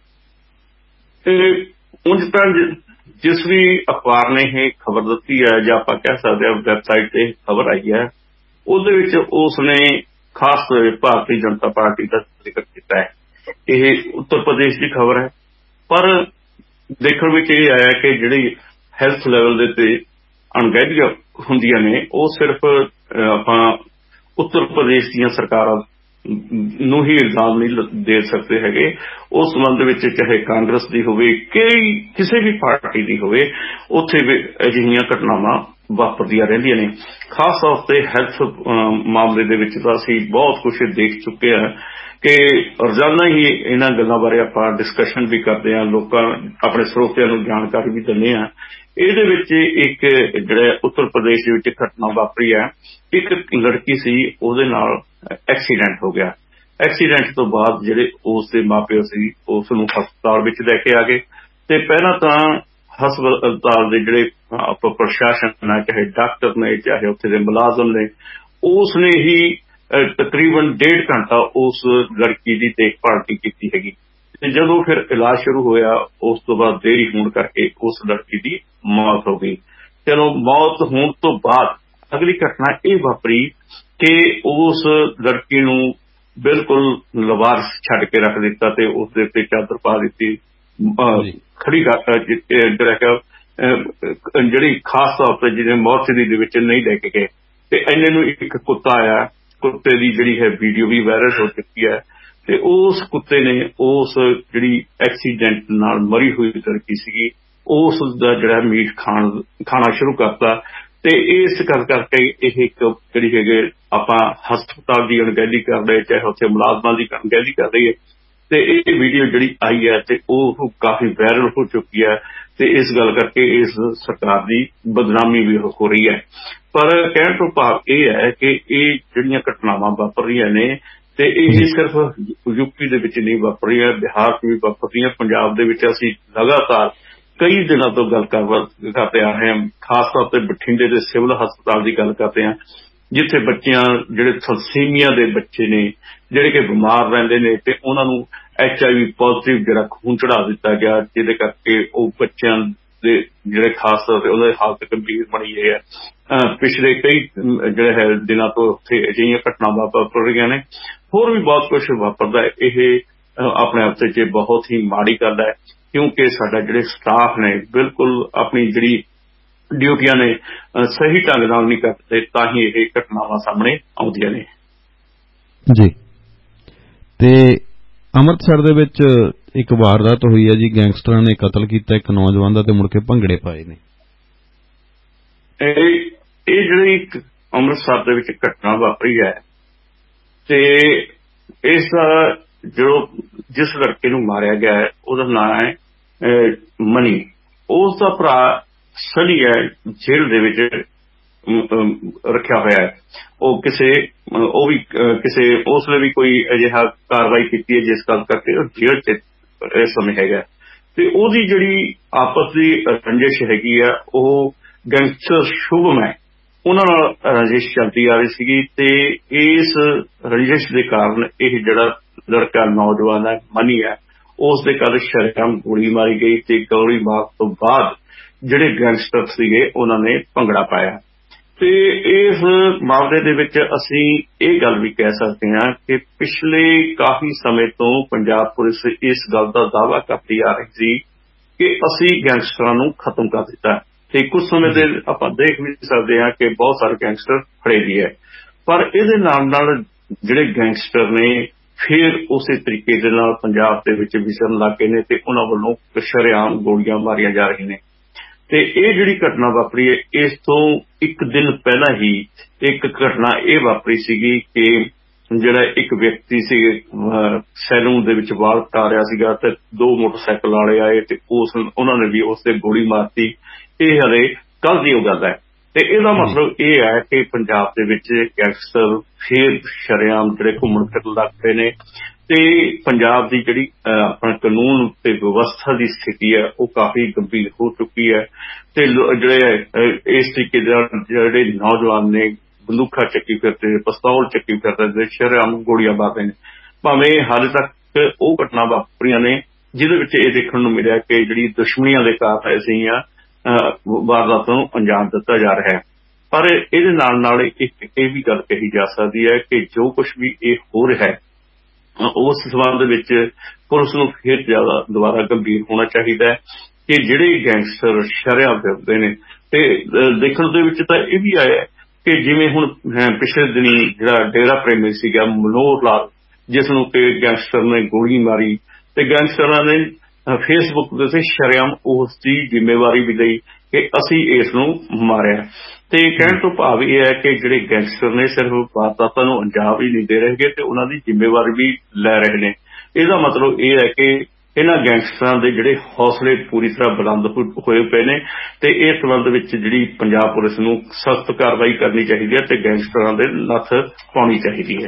ਉਂਝ ਤਾਂ ਜਿਸ ਵੀ ਅਖਬਾਰ ਨੇ ਇਹ ਖਬਰ ਦਿੱਤੀ ਹੈ ਜਾਂ ਆਪਾਂ ਕਹਿ ਸਕਦੇ ਹਾਂ ਵੈਬਸਾਈਟ ਤੇ ਖਬਰ ਆਈ ਹੈ, ਉਹਦੇ ਵਿੱਚ ਉਸ ਨੇ ਖਾਸ ਭਾਰਤੀ ਜਨਤਾ ਪਾਰਟੀ ਦਾ ਜ਼ਿਕਰ ਕੀਤਾ ਹੈ। ਇਹ ਉੱਤਰ ਪ੍ਰਦੇਸ਼ ਦੀ ਖਬਰ ਹੈ, ਪਰ ਦੇਖਣ ਵਿੱਚ ਇਹ ਆਇਆ ਕਿ ਜਿਹੜੀ ਹੈਲਥ ਲੈਵਲ ਦੇ ਤੇ ਅਣਗਹਿਲੀਆਂ ਹੁੰਦੀਆਂ ਨੇ ਉਹ ਸਿਰਫ ਆਪਾਂ ਉੱਤਰ ਪ੍ਰਦੇਸ਼ ਦੀਆਂ ਸਰਕਾਰਾਂ ਨੂੰ ਹੀ ਇਲਜ਼ਾਮ ਨਹੀਂ ਦੇ ਸਕਦੇ ਹੈਗੇ। ਉਸ ਸੰਬੰਧ ਵਿੱਚ ਚਾਹੇ ਕਾਂਗਰਸ ਦੀ ਹੋਵੇ ਕਿਸੇ ਵੀ ਪਾਰਟੀ ਦੀ ਹੋਵੇ, ਉੱਥੇ ਵੀ ਅਜਿਹੀਆਂ ਘਟਨਾਵਾਂ ਵਾਪਰਦੀਆਂ ਰਹਿੰਦੀਆਂ ਨੇ। ਖਾਸ ਤੌਰ ਤੇ ਹੈਲਥ ਮਾਮਲੇ ਦੇ ਵਿੱਚ ਤਾਂ ਅਸੀਂ ਬਹੁਤ ਕੁਝ ਦੇਖ ਚੁੱਕੇ ਹਾਂ ਕਿ ਰੋਜ਼ਾਨਾ ਹੀ ਇਹਨਾਂ ਗੱਲਾਂ ਬਾਰੇ ਆਪਾਂ ਡਿਸਕਸ਼ਨ ਵੀ ਕਰਦੇ ਹਾਂ, ਲੋਕਾਂ ਆਪਣੇ ਸਰੋਤਿਆਂ ਨੂੰ ਜਾਣਕਾਰੀ ਵੀ ਦਿੰਦੇ ਹਾਂ। ਇਹਦੇ ਵਿੱਚ ਇੱਕ ਜਿਹੜਾ ਉੱਤਰ ਪ੍ਰਦੇਸ਼ ਦੇ ਵਿੱਚ ਘਟਨਾ ਵਾਪਰੀ ਹੈ, ਇੱਕ ਲੜਕੀ ਸੀ ਉਹਦੇ ਨਾਲ ਐਕਸੀਡੈਂਟ ਹੋ ਗਿਆ। ਐਕਸੀਡੈਂਟ ਤੋਂ ਬਾਅਦ ਜਿਹੜੇ ਉਸ ਦੇ ਮਾਪਿਓ ਸੀ ਉਸ ਨੂੰ ਹਸਪਤਾਲ ਵਿੱਚ ਲੈ ਕੇ ਆ ਗਏ ਤੇ ਪਹਿਲਾਂ ਤਾਂ ਹਸਪਤਾਲ ਦੇ ਜਿਹੜੇ ਪ੍ਰਸ਼ਾਸਨ ਹੈ, ਚਾਹੇ ਡਾਕਟਰ ਨੇ ਚਾਹੇ ਉੱਥੇ ਦੇ ਮੁਲਾਜ਼ਮ ਨੇ, ਉਸ ਨੇ ਹੀ ਤਕਰੀਬਨ 1.5 ਘੰਟਾ ਉਸ ਲੜਕੀ ਦੀ ਦੇਖਭਾਲ ਕੀਤੀ ਹੈਗੀ ਤੇ ਜਦੋਂ ਫਿਰ ਇਲਾਜ ਸ਼ੁਰੂ ਹੋਇਆ ਉਸ ਤੋਂ ਬਾਅਦ ਦੇਰੀ ਹੋਣ ਕਰਕੇ ਉਸ ਲੜਕੀ ਦੀ ਮੌਤ ਹੋ ਗਈ। ਚਲੋ, ਮੌਤ ਹੋਣ ਤੋਂ ਬਾਅਦ ਅਗਲੀ ਘਟਨਾ ਇਹ ਵਾਪਰੀ ਕਿ ਉਸ ਲੜਕੀ ਨੂੰ ਬਿਲਕੁਲ ਲਵਾਰਸ ਛੱਡ ਕੇ ਰੱਖ ਦਿੱਤਾ ਤੇ ਉਸ ਦੇ ਉੱਤੇ ਚਾਦਰ ਪਾ ਦਿੱਤੀ, ਖੜੀ ਜਿਹੜੀ ਖਾਸ ਤੌਰ ਤੇ ਜਿਹਨੇ ਮੋਰਚਰੀ ਦੇ ਵਿੱਚ ਨਹੀਂ ਲੈ ਕੇ ਗਏ ਤੇ ਇੰਨੇ ਨੂੰ ਇੱਕ ਕੁੱਤਾ ਆਇਆ, ਕੁੱਤੇ ਦੀ ਜਿਹੜੀ ਹੈ ਵੀਡੀਓ ਵੀ ਵਾਇਰਲ ਹੋ ਚੁੱਕੀ ਹੈ ਤੇ ਉਸ ਕੁੱਤੇ ਨੇ ਉਸ ਜਿਹੜੀ ਐਕਸੀਡੈਂਟ ਨਾਲ ਮਰੀ ਹੋਈ ਲੜਕੀ ਸੀਗੀ ਉਸ ਦਾ ਜਿਹੜਾ ਮੀਟ ਖਾਣਾ ਸ਼ੁਰੂ ਕਰਤਾ ਤੇ ਇਸ ਕਰਕੇ ਇਹ ਇੱਕ ਜਿਹੜੀ ਹੈਗੇ ਆਪਾਂ ਹਸਪਤਾਲ ਦੀ ਅਣਗਹਿਲੀ ਕਰ ਰਹੇ, ਚਾਹੇ ਉੱਥੇ ਮੁਲਾਜ਼ਮਾਂ ਦੀ ਅਣਗਹਿਲੀ ਕਰ ਰਹੀ ਹੈ ਤੇ ਇਹ ਵੀਡੀਓ ਜਿਹੜੀ ਆਈ ਹੈ ਤੇ ਉਹ ਕਾਫੀ ਵਾਇਰਲ ਹੋ ਚੁੱਕੀ ਹੈ ਤੇ ਇਸ ਗੱਲ ਕਰਕੇ ਇਸ ਸਰਕਾਰ ਦੀ ਬਦਨਾਮੀ ਵੀ ਹੋ ਰਹੀ ਹੈ। ਪਰ ਕਹਿਣ ਤੋਂ ਭਾਵ ਇਹ ਹੈ ਕਿ ਇਹ ਜਿਹੜੀਆਂ ਘਟਨਾਵਾਂ ਵਾਪਰ ਰਹੀਆਂ ਨੇ ਤੇ ਇਹ ਸਿਰਫ ਯੂਪੀ ਦੇ ਵਿੱਚ ਨਹੀਂ ਵਾਪਰ ਰਹੀਆਂ, ਬਿਹਾਰ 'ਚ ਵੀ ਵਾਪਰ ਰਹੀਆਂ, ਪੰਜਾਬ ਦੇ ਵਿੱਚ ਅਸੀਂ ਲਗਾਤਾਰ ਕਈ ਦਿਨਾਂ ਤੋਂ ਗੱਲ ਕਰਦੇ ਆ ਰਹੇ ਹਾਂ। ਖਾਸ ਤੌਰ ਤੇ ਬਠਿੰਡੇ ਦੇ ਸਿਵਲ ਹਸਪਤਾਲ ਦੀ ਗੱਲ ਕਰਦੇ ਹਾਂ, ਜਿੱਥੇ ਬੱਚਿਆਂ ਜਿਹੜੇ ਥਲਸੀਮੀਆ ਦੇ ਬੱਚੇ ਨੇ ਜਿਹੜੇ ਕਿ ਬਿਮਾਰ ਰਹਿੰਦੇ ਨੇ ਤੇ ਉਹਨਾਂ ਨੂੰ HIV ਪੋਜ਼ਿਟਿਵ ਜਿਹੜਾ ਖੂਨ ਚੜਾ ਦਿੱਤਾ ਗਿਆ, ਜਿਹਦੇ ਕਰਕੇ ਉਹ ਬੱਚਿਆਂ ਦੇ ਜਿਹੜੇ ਖਾਸ ਤੌਰ ਤੇ ਉਹਨਾਂ ਦੀ ਹਾਲਤ ਗੰਭੀਰ ਬਣੀ ਹੈ। ਪਿਛਲੇ ਕਈ ਜਿਹੜੇ ਹੈ ਦਿਨਾਂ ਤੋਂ ਉੱਥੇ ਅਜਿਹੀਆਂ ਘਟਨਾਵਾਂ ਵਾਪਰ ਰਹੀਆਂ ਨੇ, ਹੋਰ ਵੀ ਬਹੁਤ ਕੁਝ ਵਾਪਰਦਾ। ਇਹ ਆਪਣੇ ਆਪ ਤੇ ਬਹੁਤ ਹੀ ਮਾੜੀ ਗੱਲ ਹੈ, ਕਿਉਂਕਿ ਸਾਡਾ ਜਿਹੜੇ ਸਟਾਫ ਨੇ ਬਿਲਕੁਲ ਆਪਣੀ ਜਿਹੜੀ ਡਿਊਟੀਆਂ ਨੇ ਸਹੀ ਢੰਗ ਨਾਲ ਨਹੀਂ ਕਰਦੇ, ਤਾਂ ਹੀ ਇਹ ਘਟਨਾਵਾਂ ਸਾਹਮਣੇ ਆਉਂਦੀਆਂ ਨੇ ਜੀ। ਤੇ ਅੰਮ੍ਰਿਤਸਰ ਦੇ ਵਿੱਚ ਇੱਕ ਵਾਰਦਾਤ ਹੋਈ ਹੈ ਜੀ, ਗੈਂਗਸਟਰਾਂ ਨੇ ਕਤਲ ਕੀਤਾ ਇੱਕ ਨੌਜਵਾਨ ਦਾ ਤੇ ਮੁੜ ਕੇ ਭੰਗੜੇ ਪਾਏ ਨੇ। ਇਹ ਜਿਹੜੀ ਅੰਮ੍ਰਿਤਸਰ ਦੇ ਵਿੱਚ ਘਟਨਾ ਵਾਪਰੀ ਹੈ ਤੇ ਇਸ ਦਾ ਜਿਸ ਲੜਕੇ ਨੂੰ ਮਾਰਿਆ ਗਿਆ ਹੈ ਉਹਦਾ ਨਾਮ ਹੈ ਮਨੀ। ਉਸ ਦਾ ਭਰਾ ਸਨੀ ਹੈ, ਜੇਲ੍ਹ ਦੇ ਵਿੱਚ ਰੱਖਿਆ ਹੋਇਆ ਹੈ। ਉਸਨੇ ਵੀ ਕੋਈ ਅਜਿਹਾ ਕਾਰਵਾਈ ਕੀਤੀ ਹੈ ਜਿਸ ਗੱਲ ਕਰਕੇ ਉਹ ਜੇਲ੍ਹ 'ਚ ਇਸ ਸਮੇਂ ਹੈਗਾ। ਤੇ ਉਹਦੀ ਜਿਹੜੀ ਆਪਸ ਦੀ ਰੰਜਿਸ਼ ਹੈਗੀ ਆ, ਉਹ ਗੈਂਗਸਟਰ ਸ਼ੁਭਮ ਹੈ, ਉਹਨਾਂ ਨਾਲ ਰੰਜਿਸ਼ ਚੱਲਦੀ ਆ ਰਹੀ ਸੀਗੀ ਤੇ ਇਸ ਰੰਜਿਸ਼ ਦੇ ਕਾਰਨ ਇਹ ਜਿਹੜਾ ਲੜਕਾ ਨੌਜਵਾਨ ਹੈ ਮਨੀ ਹੈ, ਉਸ ਦੇ ਕੱਲ ਸ਼ਰੇਆਮ ਗੋਲੀ ਮਾਰੀ ਗਈ ਤੇ ਗੋਲੀ ਮਾਰਨ ਤੋਂ ਬਾਅਦ ਜਿਹੜੇ ਗੈਂਗਸਟਰ ਸੀਗੇ ਉਹਨਾਂ ਨੇ ਭੰਗੜਾ ਪਾਇਆ। ਤੇ ਇਸ ਮਾਮਲੇ ਦੇ ਵਿੱਚ ਅਸੀਂ ਇਹ ਗੱਲ ਵੀ ਕਹਿ ਸਕਦੇ ਹਾਂ ਕਿ ਪਿਛਲੇ ਕਾਫੀ ਸਮੇਂ ਤੋਂ ਪੰਜਾਬ ਪੁਲਿਸ ਇਸ ਗੱਲ ਦਾ ਦਾਅਵਾ ਕਰਦੀ ਆ ਰਹੀ ਸੀ ਕਿ ਅਸੀਂ ਗੈਂਗਸਟਰਾਂ ਨੂੰ ਖਤਮ ਕਰ ਦਿੱਤਾ ਤੇ ਕੁਝ ਸਮੇਂ ਦੇ ਆਪਾਂ ਦੇਖ ਵੀ ਸਕਦੇ ਹਾਂ ਕਿ ਬਹੁਤ ਸਾਰੇ ਗੈਂਗਸਟਰ ਫੜੇ ਵੀ ਹੈ। ਪਰ ਇਹਦੇ ਨਾਲ ਜਿਹੜੇ ਗੈਂਗਸਟਰ ਨੇ ਫਿਰ ਉਸੇ ਤਰੀਕੇ ਦੇ ਨਾਲ ਪੰਜਾਬ ਦੇ ਵਿੱਚ ਵਿਚਰਨ ਲੱਗ ਗਏ ਨੇ ਤੇ ਉਹਨਾਂ ਵੱਲੋਂ ਸ਼ਰੇਆਮ ਗੋਲੀਆਂ ਮਾਰੀਆਂ ਜਾ ਰਹੀਆਂ ਨੇ। ਤੇ ਇਹ ਜਿਹੜੀ ਘਟਨਾ ਵਾਪਰੀ ਹੈ, ਇਸ ਤੋਂ ਇੱਕ ਦਿਨ ਪਹਿਲਾਂ ਹੀ ਇੱਕ ਘਟਨਾ ਇਹ ਵਾਪਰੀ ਸੀਗੀ ਕਿ ਜਿਹੜਾ ਇੱਕ ਵਿਅਕਤੀ ਸੀ ਸੈਲੂਨ ਦੇ ਵਿੱਚ ਵਾਲ ਕਟਾ ਰਿਹਾ ਸੀਗਾ ਤੇ ਦੋ ਮੋਟਰਸਾਈਕਲ ਵਾਲੇ ਆਏ ਤੇ ਉਹਨਾਂ ਨੇ ਵੀ ਉਸ ਤੇ ਗੋਲੀ ਮਾਰਤੀ। ਇਹ ਹਲੇ ਕੱਲ੍ਹ ਦੀ ਉਹ ਗੱਲ ਹੈ ਤੇ ਇਹਦਾ ਮਤਲਬ ਇਹ ਹੈ ਕਿ ਪੰਜਾਬ ਦੇ ਵਿੱਚ ਗੈਂਗਸਟਰ ਫਿਰ ਸ਼ਰੇਆਮ ਜਿਹੜੇ ਘੁੰਮਣ ਫਿਰਨ ਲੱਗ ਪਏ ਨੇ ਤੇ ਪੰਜਾਬ ਦੀ ਜਿਹੜੀ ਆਪਣਾ ਕਾਨੂੰਨ ਤੇ ਵਿਵਸਥਾ ਦੀ ਸਥਿਤੀ ਹੈ ਉਹ ਕਾਫੀ ਗੰਭੀਰ ਹੋ ਚੁੱਕੀ ਹੈ। ਤੇ ਜਿਹੜੇ ਇਸ ਤਰੀਕੇ ਦੇ ਜਿਹੜੇ ਨੌਜਵਾਨ ਨੇ ਬੰਦੂਕਾਂ ਚੱਕੀ ਫਿਰਦੇ, ਪਿਸਤੌਲ ਚੱਕੀ ਫਿਰਦੇ, ਸ਼ਰੇਆਮ ਗੋਲੀਆਂ ਮਾਰਦੇ ਨੇ। ਭਾਵੇਂ ਹਾਲੇ ਤੱਕ ਉਹ ਘਟਨਾ ਵਾਪਰੀਆਂ ਨੇ ਜਿਹਦੇ ਵਿੱਚ ਇਹ ਦੇਖਣ ਨੂੰ ਮਿਲਿਆ ਕਿ ਜਿਹੜੀ ਦੁਸ਼ਮਣੀਆਂ ਦੇ ਕਾਰਨ ਅਜਿਹੀਆਂ ਵਾਰਦਾਤਾਂ ਨੂੰ ਅੰਜਾਮ ਦਿੱਤਾ ਜਾ ਰਿਹਾ ਹੈ। ਪਰ ਇਹਦੇ ਨਾਲ ਇਹ ਵੀ ਗੱਲ ਕਹੀ ਜਾ ਸਕਦੀ ਹੈ ਕਿ ਜੋ ਕੁਝ ਵੀ ਇਹ ਹੋ ਰਿਹਾ ਹੈ ਉਸ ਸਬੰਧ ਵਿੱਚ ਪੁਲਿਸ ਨੂੰ ਫਿਰ ਜ਼ਿਆਦਾ ਦੁਬਾਰਾ ਗੰਭੀਰ ਹੋਣਾ ਚਾਹੀਦਾ ਹੈ ਕਿ ਜਿਹੜੇ ਗੈਂਗਸਟਰ ਸ਼ਰੇਆਮ ਫਿਰਦੇ ਨੇ ਤੇ ਦੇਖਣ ਦੇ ਵਿੱਚ ਤਾਂ ਇਹ ਵੀ ਆਇਆ ਕਿ ਜਿਵੇਂ ਹੁਣ ਪਿਛਲੇ ਦਿਨੀ ਜਿਹੜਾ ਡੇਰਾ ਪ੍ਰੇਮੀ ਸੀਗਾ ਮਨੋਹਰ ਲਾਲ, ਜਿਸ ਨੂੰ ਕਿ ਗੈਂਗਸਟਰ ਨੇ ਗੋਲੀ ਮਾਰੀ ਤੇ ਗੈਂਗਸਟਰਾਂ ਨੇ ਫੇਸਬੁੱਕ ਦੇ ਉੱਤੇ ਸ਼ਰੇਆਮ ਉਸ ਦੀ ਜ਼ਿੰਮੇਵਾਰੀ ਵੀ ਲਈ ਕਿ ਅਸੀਂ ਇਸ ਨੂੰ ਮਾਰਿਆ। ਤੇ ਕਹਿਣ ਤੋਂ ਭਾਵ ਇਹ ਹੈ ਕਿ ਜਿਹੜੇ ਗੈਂਗਸਟਰ ਨੇ ਸਿਰਫ ਵਾਰਦਾਤਾਂ ਨੂੰ ਅੰਜਾਮ ਹੀ ਨਹੀਂ ਦੇ ਰਹੇ ਤੇ ਉਹਨਾਂ ਦੀ ਜ਼ਿੰਮੇਵਾਰੀ ਵੀ ਲੈ ਰਹੇ ਨੇ। ਇਹਦਾ ਮਤਲਬ ਇਹ ਹੈ ਕਿ ਇਹਨਾਂ ਗੈਂਗਸਟਰਾਂ ਦੇ ਜਿਹੜੇ ਹੌਸਲੇ ਪੂਰੀ ਤਰ੍ਹਾਂ ਬੁਲੰਦ ਹੋਏ ਪਏ ਨੇ ਤੇ ਇਸ ਸੰਬੰਧ ਵਿੱਚ ਜਿਹੜੀ ਪੰਜਾਬ ਪੁਲਿਸ ਨੂੰ ਸਖਤ ਕਾਰਵਾਈ ਕਰਨੀ ਚਾਹੀਦੀ ਹੈ ਤੇ ਗੈਂਗਸਟਰਾਂ ਦੇ ਨੱਥ ਪਾਉਣੀ ਚਾਹੀਦੀ ਹੈ।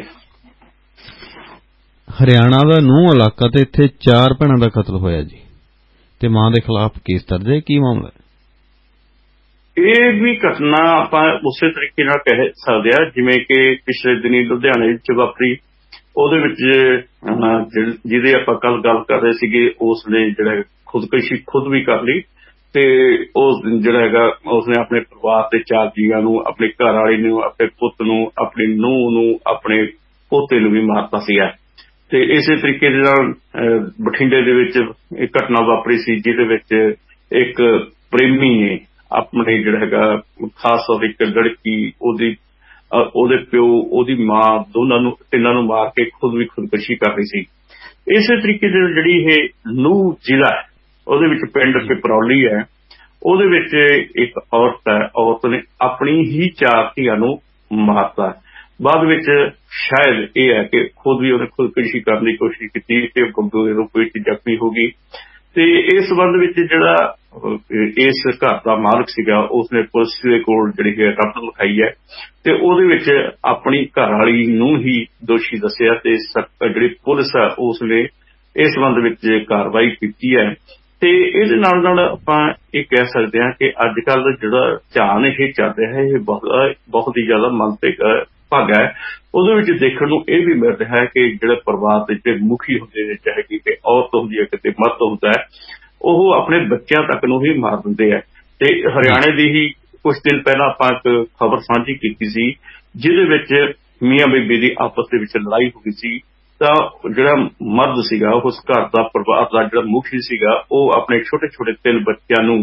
ਹਰਿਆਣਾ ਦਾ ਨੂੰਹ ਇਲਾਕਾ ਤੇ ਇੱਥੇ 4 ਭੈਣਾਂ ਦਾ ਕਤਲ ਹੋਇਆ ਜੀ ਤੇ ਮਾਂ ਦੇ ਖਿਲਾਫ ਕੇਸ ਦਰਜ ਹੈ, ਕੀ ਮਾਮਲਾ ਹੈ? ਇਹ ਵੀ ਘਟਨਾ ਆਪਾਂ ਉਸੇ ਤਰੀਕੇ ਨਾਲ ਕਹਿ ਸਕਦੇ ਹਾਂ ਜਿਵੇਂ ਕਿ ਪਿਛਲੇ ਦਿਨੀ ਲੁਧਿਆਣੇ ਵਿੱਚ ਵਾਪਰੀ। ਉਹਦੇ ਵਿੱਚ ਜਿਹਦੇ ਆਪਾਂ ਕੱਲ ਗੱਲ ਕਰ ਰਹੇ ਸੀਗੇ ਉਸ ਨੇ ਜਿਹੜਾ ਖੁਦਕੁਸ਼ੀ ਖੁਦ ਵੀ ਕਰ ਲਈ ਤੇ ਉਸ ਜਿਹੜਾ ਹੈਗਾ ਉਸਨੇ ਆਪਣੇ ਪਰਿਵਾਰ ਦੇ 4 ਜੀਆਂ ਨੂੰ, ਆਪਣੀ ਘਰ ਵਾਲੀ ਨੂੰ, ਆਪਣੇ ਪੁੱਤ ਨੂੰ, ਆਪਣੀ ਨੂੰਹ ਨੂੰ, ਆਪਣੇ ਪੋਤੇ ਨੂੰ ਵੀ ਮਾਰਤਾ ਸੀਗਾ। ਤੇ ਇਸੇ ਤਰੀਕੇ ਦੇ ਨਾਲ ਬਠਿੰਡੇ ਦੇ ਵਿੱਚ ਇੱਕ ਘਟਨਾ ਵਾਪਰੀ ਸੀ ਜਿਹਦੇ ਵਿੱਚ ਇੱਕ ਪ੍ਰੇਮੀ ਨੇ ਆਪਣੇ ਜਿਹੜਾ ਹੈਗਾ ਖਾਸ ਤੌਰ ਇੱਕ ਲੜਕੀ, ਉਹਦੇ ਪਿਓ, ਉਹਦੀ ਮਾਂ, ਤਿੰਨਾਂ ਨੂੰ ਮਾਰ ਕੇ ਖੁਦ ਵੀ ਖੁਦਕੁਸ਼ੀ ਕਰ ਰਹੀ ਸੀ। ਇਸੇ ਤਰੀਕੇ ਦੇ ਜਿਹੜੀ ਇਹ ਨੂੰਹ ਜ਼ਿਲ੍ਹਾ ਹੈ ਉਹਦੇ ਵਿੱਚ ਪਿੰਡ ਪਿਪਰੌਲੀ ਹੈ, ਉਹਦੇ ਵਿੱਚ ਇੱਕ ਔਰਤ ਹੈ, ਔਰਤ ਨੇ ਆਪਣੀ ਹੀ 4 ਧੀਆਂ ਨੂੰ ਮਾਰਤਾ ਬਾਅਦ ਵਿੱਚ ਸ਼ਾਇਦ ਇਹ ਹੈ ਕਿ ਖੁਦ ਵੀ ਉਹਨੇ ਖੁਦਕੁਸ਼ੀ ਕਰਨ ਦੀ ਕੋਸ਼ਿਸ਼ ਕੀਤੀ ਤੇ ਗੰਭੀਰ ਰੂਪ ਵਿੱਚ ਜ਼ਖਮੀ ਹੋ ਗਈ। ਤੇ ਇਸ ਸੰਬੰਧ ਵਿੱਚ ਜਿਹੜਾ ਇਸ ਘਰ ਦਾ ਮਾਲਕ ਸੀਗਾ ਉਸਨੇ ਪੁਲਿਸ ਦੇ ਕੋਲ ਜਿਹੜੀ ਹੈ ਰਿਪੋਰਟ ਲਿਖਾਈ ਹੈ ਤੇ ਉਹਦੇ ਵਿੱਚ ਆਪਣੀ ਘਰ ਵਾਲੀ ਨੂੰ ਹੀ ਦੋਸ਼ੀ ਦੱਸਿਆ ਤੇ ਜਿਹੜੀ ਪੁਲਿਸ ਹੈ ਉਸਨੇ ਇਸ ਸੰਬੰਧ ਵਿੱਚ ਕਾਰਵਾਈ ਕੀਤੀ ਹੈ। ਤੇ ਇਹਦੇ ਨਾਲ ਆਪਾਂ ਇਹ ਕਹਿ ਸਕਦੇ ਹਾਂ ਕਿ ਅੱਜ ਕੱਲ੍ਹ ਜਿਹੜਾ ਝਾਨ ਇਹ ਚੱਲ ਰਿਹਾ ਹੈ ਇਹ ਬਹੁਤ ਹੀ ਜ਼ਿਆਦਾ ਮਨਪਿਕ ਭਾਗਾ ਹੈ। ਉਹਦੇ ਵਿੱਚ ਦੇਖਣ ਨੂੰ ਇਹ ਵੀ ਮਿਲ ਰਿਹਾ ਹੈ ਕਿ ਜਿਹੜੇ ਪਰਿਵਾਰ ਦੇ ਜਿਹੜੇ ਮੁਖੀ ਹੁੰਦੇ ਨੇ, ਚਾਹੇ ਕਿਤੇ ਔਰਤ ਹੁੰਦੀ ਹੈ ਕਿਤੇ ਮਰਦ ਹੁੰਦਾ ਹੈ, ਉਹ ਆਪਣੇ ਬੱਚਿਆਂ ਤੱਕ ਨੂੰ ਹੀ ਮਾਰ ਦਿੰਦੇ ਆ। ਤੇ ਹਰਿਆਣੇ ਦੀ ਹੀ ਕੁਝ ਦਿਨ ਪਹਿਲਾਂ ਆਪਾਂ ਇੱਕ ਖਬਰ ਸਾਂਝੀ ਕੀਤੀ ਸੀ ਜਿਹਦੇ ਵਿੱਚ ਮੀਆਂ ਬੀਬੀ ਦੀ ਆਪਸ ਦੇ ਵਿੱਚ ਲੜਾਈ ਹੋ ਗਈ ਸੀ ਤਾਂ ਜਿਹੜਾ ਮਰਦ ਸੀਗਾ ਉਸ ਘਰ ਦਾ ਪਰਿਵਾਰ ਦਾ ਜਿਹੜਾ ਮੁਖੀ ਸੀਗਾ ਉਹ ਆਪਣੇ ਛੋਟੇ ਛੋਟੇ 3 ਬੱਚਿਆਂ ਨੂੰ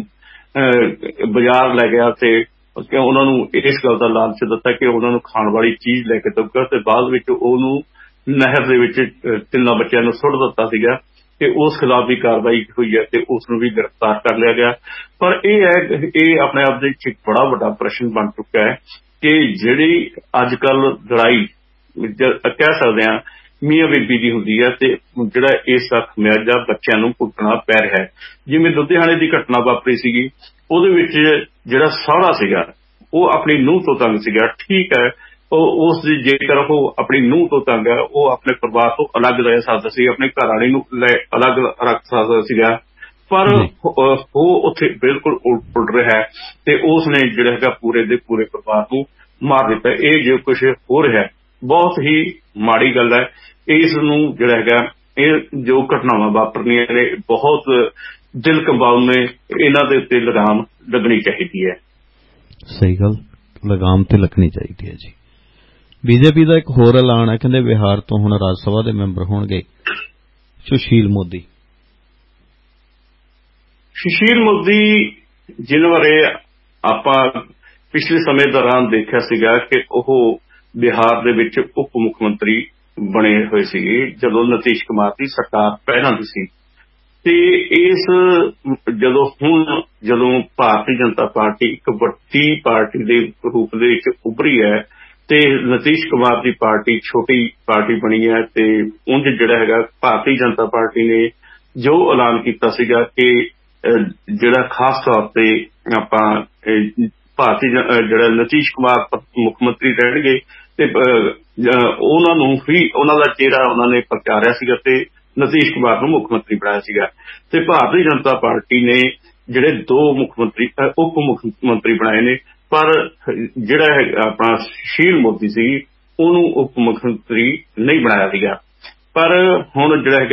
ਬਾਜ਼ਾਰ ਲੈ ਗਿਆ ਤੇ ਉਹਨਾਂ ਨੂੰ ਇਸ ਗੱਲ ਦਾ ਲਾਲਚ ਦਿੱਤਾ ਕਿ ਉਹਨਾਂ ਨੂੰ ਖਾਣ ਵਾਲੀ ਚੀਜ਼ ਲੈ ਕੇ ਦਊਗਾ ਤੇ ਬਾਅਦ ਵਿੱਚ ਉਹਨੂੰ ਨਹਿਰ ਦੇ ਵਿੱਚ 3 ਬੱਚਿਆਂ ਨੂੰ ਸੁੱਟ ਦਿੱਤਾ ਸੀਗਾ ਤੇ ਉਸ ਖਿਲਾਫ ਵੀ ਕਾਰਵਾਈ ਹੋਈ ਹੈ ਤੇ ਉਸ ਨੂੰ ਵੀ ਗ੍ਰਿਫਤਾਰ ਕਰ ਲਿਆ ਗਿਆ। ਪਰ ਇਹ ਆਪਣੇ ਆਪ ਦੇ ਵਿੱਚ ਇੱਕ ਬੜਾ ਵੱਡਾ ਪ੍ਰਸ਼ਨ ਬਣ ਚੁੱਕਾ ਹੈ ਕਿ ਜਿਹੜੀ ਅੱਜ ਕੱਲ ਲੜਾਈ ਕਹਿ ਸਕਦੇ ਹਾਂ ਮੀਆਂ ਬੀਬੀ ਦੀ ਹੁੰਦੀ ਹੈ ਤੇ ਜਿਹੜਾ ਇਸ ਖਮਿਆਜਾ ਬੱਚਿਆਂ ਨੂੰ ਭੁਗਤਣਾ ਪੈ ਰਿਹਾ ਹੈ। ਜਿਵੇਂ ਲੁਧਿਆਣੇ ਦੀ ਘਟਨਾ ਵਾਪਰੀ ਸੀਗੀ ਉਹਦੇ ਵਿੱਚ ਜਿਹੜਾ ਸਹੁਰਾ ਸੀਗਾ ਉਹ ਆਪਣੀ ਨੂੰਹ ਤੋਂ ਤੰਗ ਸੀਗਾ। ਠੀਕ ਹੈ, ਉਸ ਦੀ ਜੇਕਰ ਉਹ ਆਪਣੀ ਨੂੰਹ ਤੋਂ ਤੰਗ ਹੈ ਉਹ ਆਪਣੇ ਪਰਿਵਾਰ ਤੋਂ ਅਲੱਗ ਰਹਿ ਸਕਦਾ ਸੀ, ਆਪਣੇ ਘਰ ਵਾਲੇ ਨੂੰ ਅਲੱਗ ਰੱਖ ਸਕਦਾ ਸੀਗਾ, ਪਰ ਉਹ ਉੱਥੇ ਬਿਲਕੁਲ ਉਲਟ ਰਿਹਾ ਹੈ ਤੇ ਉਸ ਨੇ ਜਿਹੜਾ ਹੈਗਾ ਪੂਰੇ ਦੇ ਪੂਰੇ ਪਰਿਵਾਰ ਨੂੰ ਮਾਰ ਦਿੱਤਾ। ਇਹ ਜੋ ਕੁਛ ਹੋ ਰਿਹਾ ਬਹੁਤ ਹੀ ਮਾੜੀ ਗੱਲ ਹੈ। ਇਸ ਨੂੰ ਜਿਹੜਾ ਹੈਗਾ ਇਹ ਜੋ ਘਟਨਾਵਾਂ ਵਾਪਰਨੀਆਂ ਨੇ ਬਹੁਤ ਦਿਲ ਕੰਬਾਉ ਨੇ, ਇਹਨਾਂ ਦੇ ਉੱਤੇ ਲਗਾਮ ਲੱਗਣੀ ਚਾਹੀਦੀ ਹੈ। ਸਹੀ ਗੱਲ, ਲਗਾਮ ਤੇ ਲੱਗਣੀ ਚਾਹੀਦੀ ਹੈ ਜੀ। ਬੀਜੇਪੀ ਦਾ ਇੱਕ ਹੋਰ ਐਲਾਨ ਹੈ, ਕਹਿੰਦੇ ਬਿਹਾਰ ਤੋਂ ਹੁਣ ਰਾਜ ਸਭਾ ਦੇ ਮੈਂਬਰ ਹੋਣਗੇ ਸੁਸ਼ੀਲ ਮੋਦੀ। ਸੁਸ਼ੀਲ ਮੋਦੀ ਜਿਨ੍ਹਾਂ ਬਾਰੇ ਆਪਾਂ ਪਿਛਲੇ ਸਮੇਂ ਦੌਰਾਨ ਦੇਖਿਆ ਸੀਗਾ ਕਿ ਉਹ ਬਿਹਾਰ ਦੇ ਵਿੱਚ ਉਪ ਮੁੱਖ ਮੰਤਰੀ ਬਣੇ ਹੋਏ ਸੀਗੇ ਜਦੋਂ ਨਿਤੀਸ਼ ਕੁਮਾਰ ਦੀ ਸਰਕਾਰ ਪਹਿਲਾਂ ਦੀ ਸੀ। ਤੇ ਜਦੋਂ ਭਾਰਤੀ ਜਨਤਾ ਪਾਰਟੀ ਇੱਕ ਵੱਡੀ ਪਾਰਟੀ ਦੇ ਰੂਪ ਦੇ ਵਿੱਚ ਉੱਭਰੀ ਹੈ ਤੇ ਨਿਤੀਸ਼ ਕੁਮਾਰ ਦੀ ਪਾਰਟੀ ਛੋਟੀ ਪਾਰਟੀ ਬਣੀ ਹੈ ਤੇ ਉਂਝ ਜਿਹੜਾ ਹੈਗਾ ਭਾਰਤੀ ਜਨਤਾ ਪਾਰਟੀ ਨੇ ਜੋ ਐਲਾਨ ਕੀਤਾ ਸੀਗਾ ਕਿ ਜਿਹੜਾ ਖਾਸ ਤੌਰ ਤੇ ਆਪਾਂ ਭਾਰਤੀ ਜਿਹੜਾ ਨਿਤੀਸ਼ ਕੁਮਾਰ ਮੁੱਖ ਮੰਤਰੀ ਰਹਿਣਗੇ ਤੇ ਉਹਨਾਂ ਨੂੰ ਹੀ ਉਹਨਾਂ ਦਾ ਚਿਹਰਾ ਉਹਨਾਂ ਨੇ ਪ੍ਰਚਾਰਿਆ ਸੀਗਾ ਤੇ ਨਿਤੀਸ਼ ਕੁਮਾਰ ਨੂੰ ਮੁੱਖ ਮੰਤਰੀ ਬਣਾਇਆ ਸੀਗਾ। ਤੇ ਭਾਰਤੀ ਜਨਤਾ ਪਾਰਟੀ ਨੇ ਜਿਹੜੇ 2 ਉਪ ਮੁੱਖ ਮੰਤਰੀ ਬਣਾਏ ਨੇ, ਪਰ ਜਿਹੜਾ ਆਪਣਾ ਸੁਸ਼ੀਲ ਮੋਦੀ ਸੀ ਉਹਨੂੰ ਉਪ ਮੁੱਖ ਮੰਤਰੀ ਨਹੀਂ ਬਣਾਇਆ ਸੀਗਾ। ਪਰ ਹੁਣ ਜਿਹੜਾ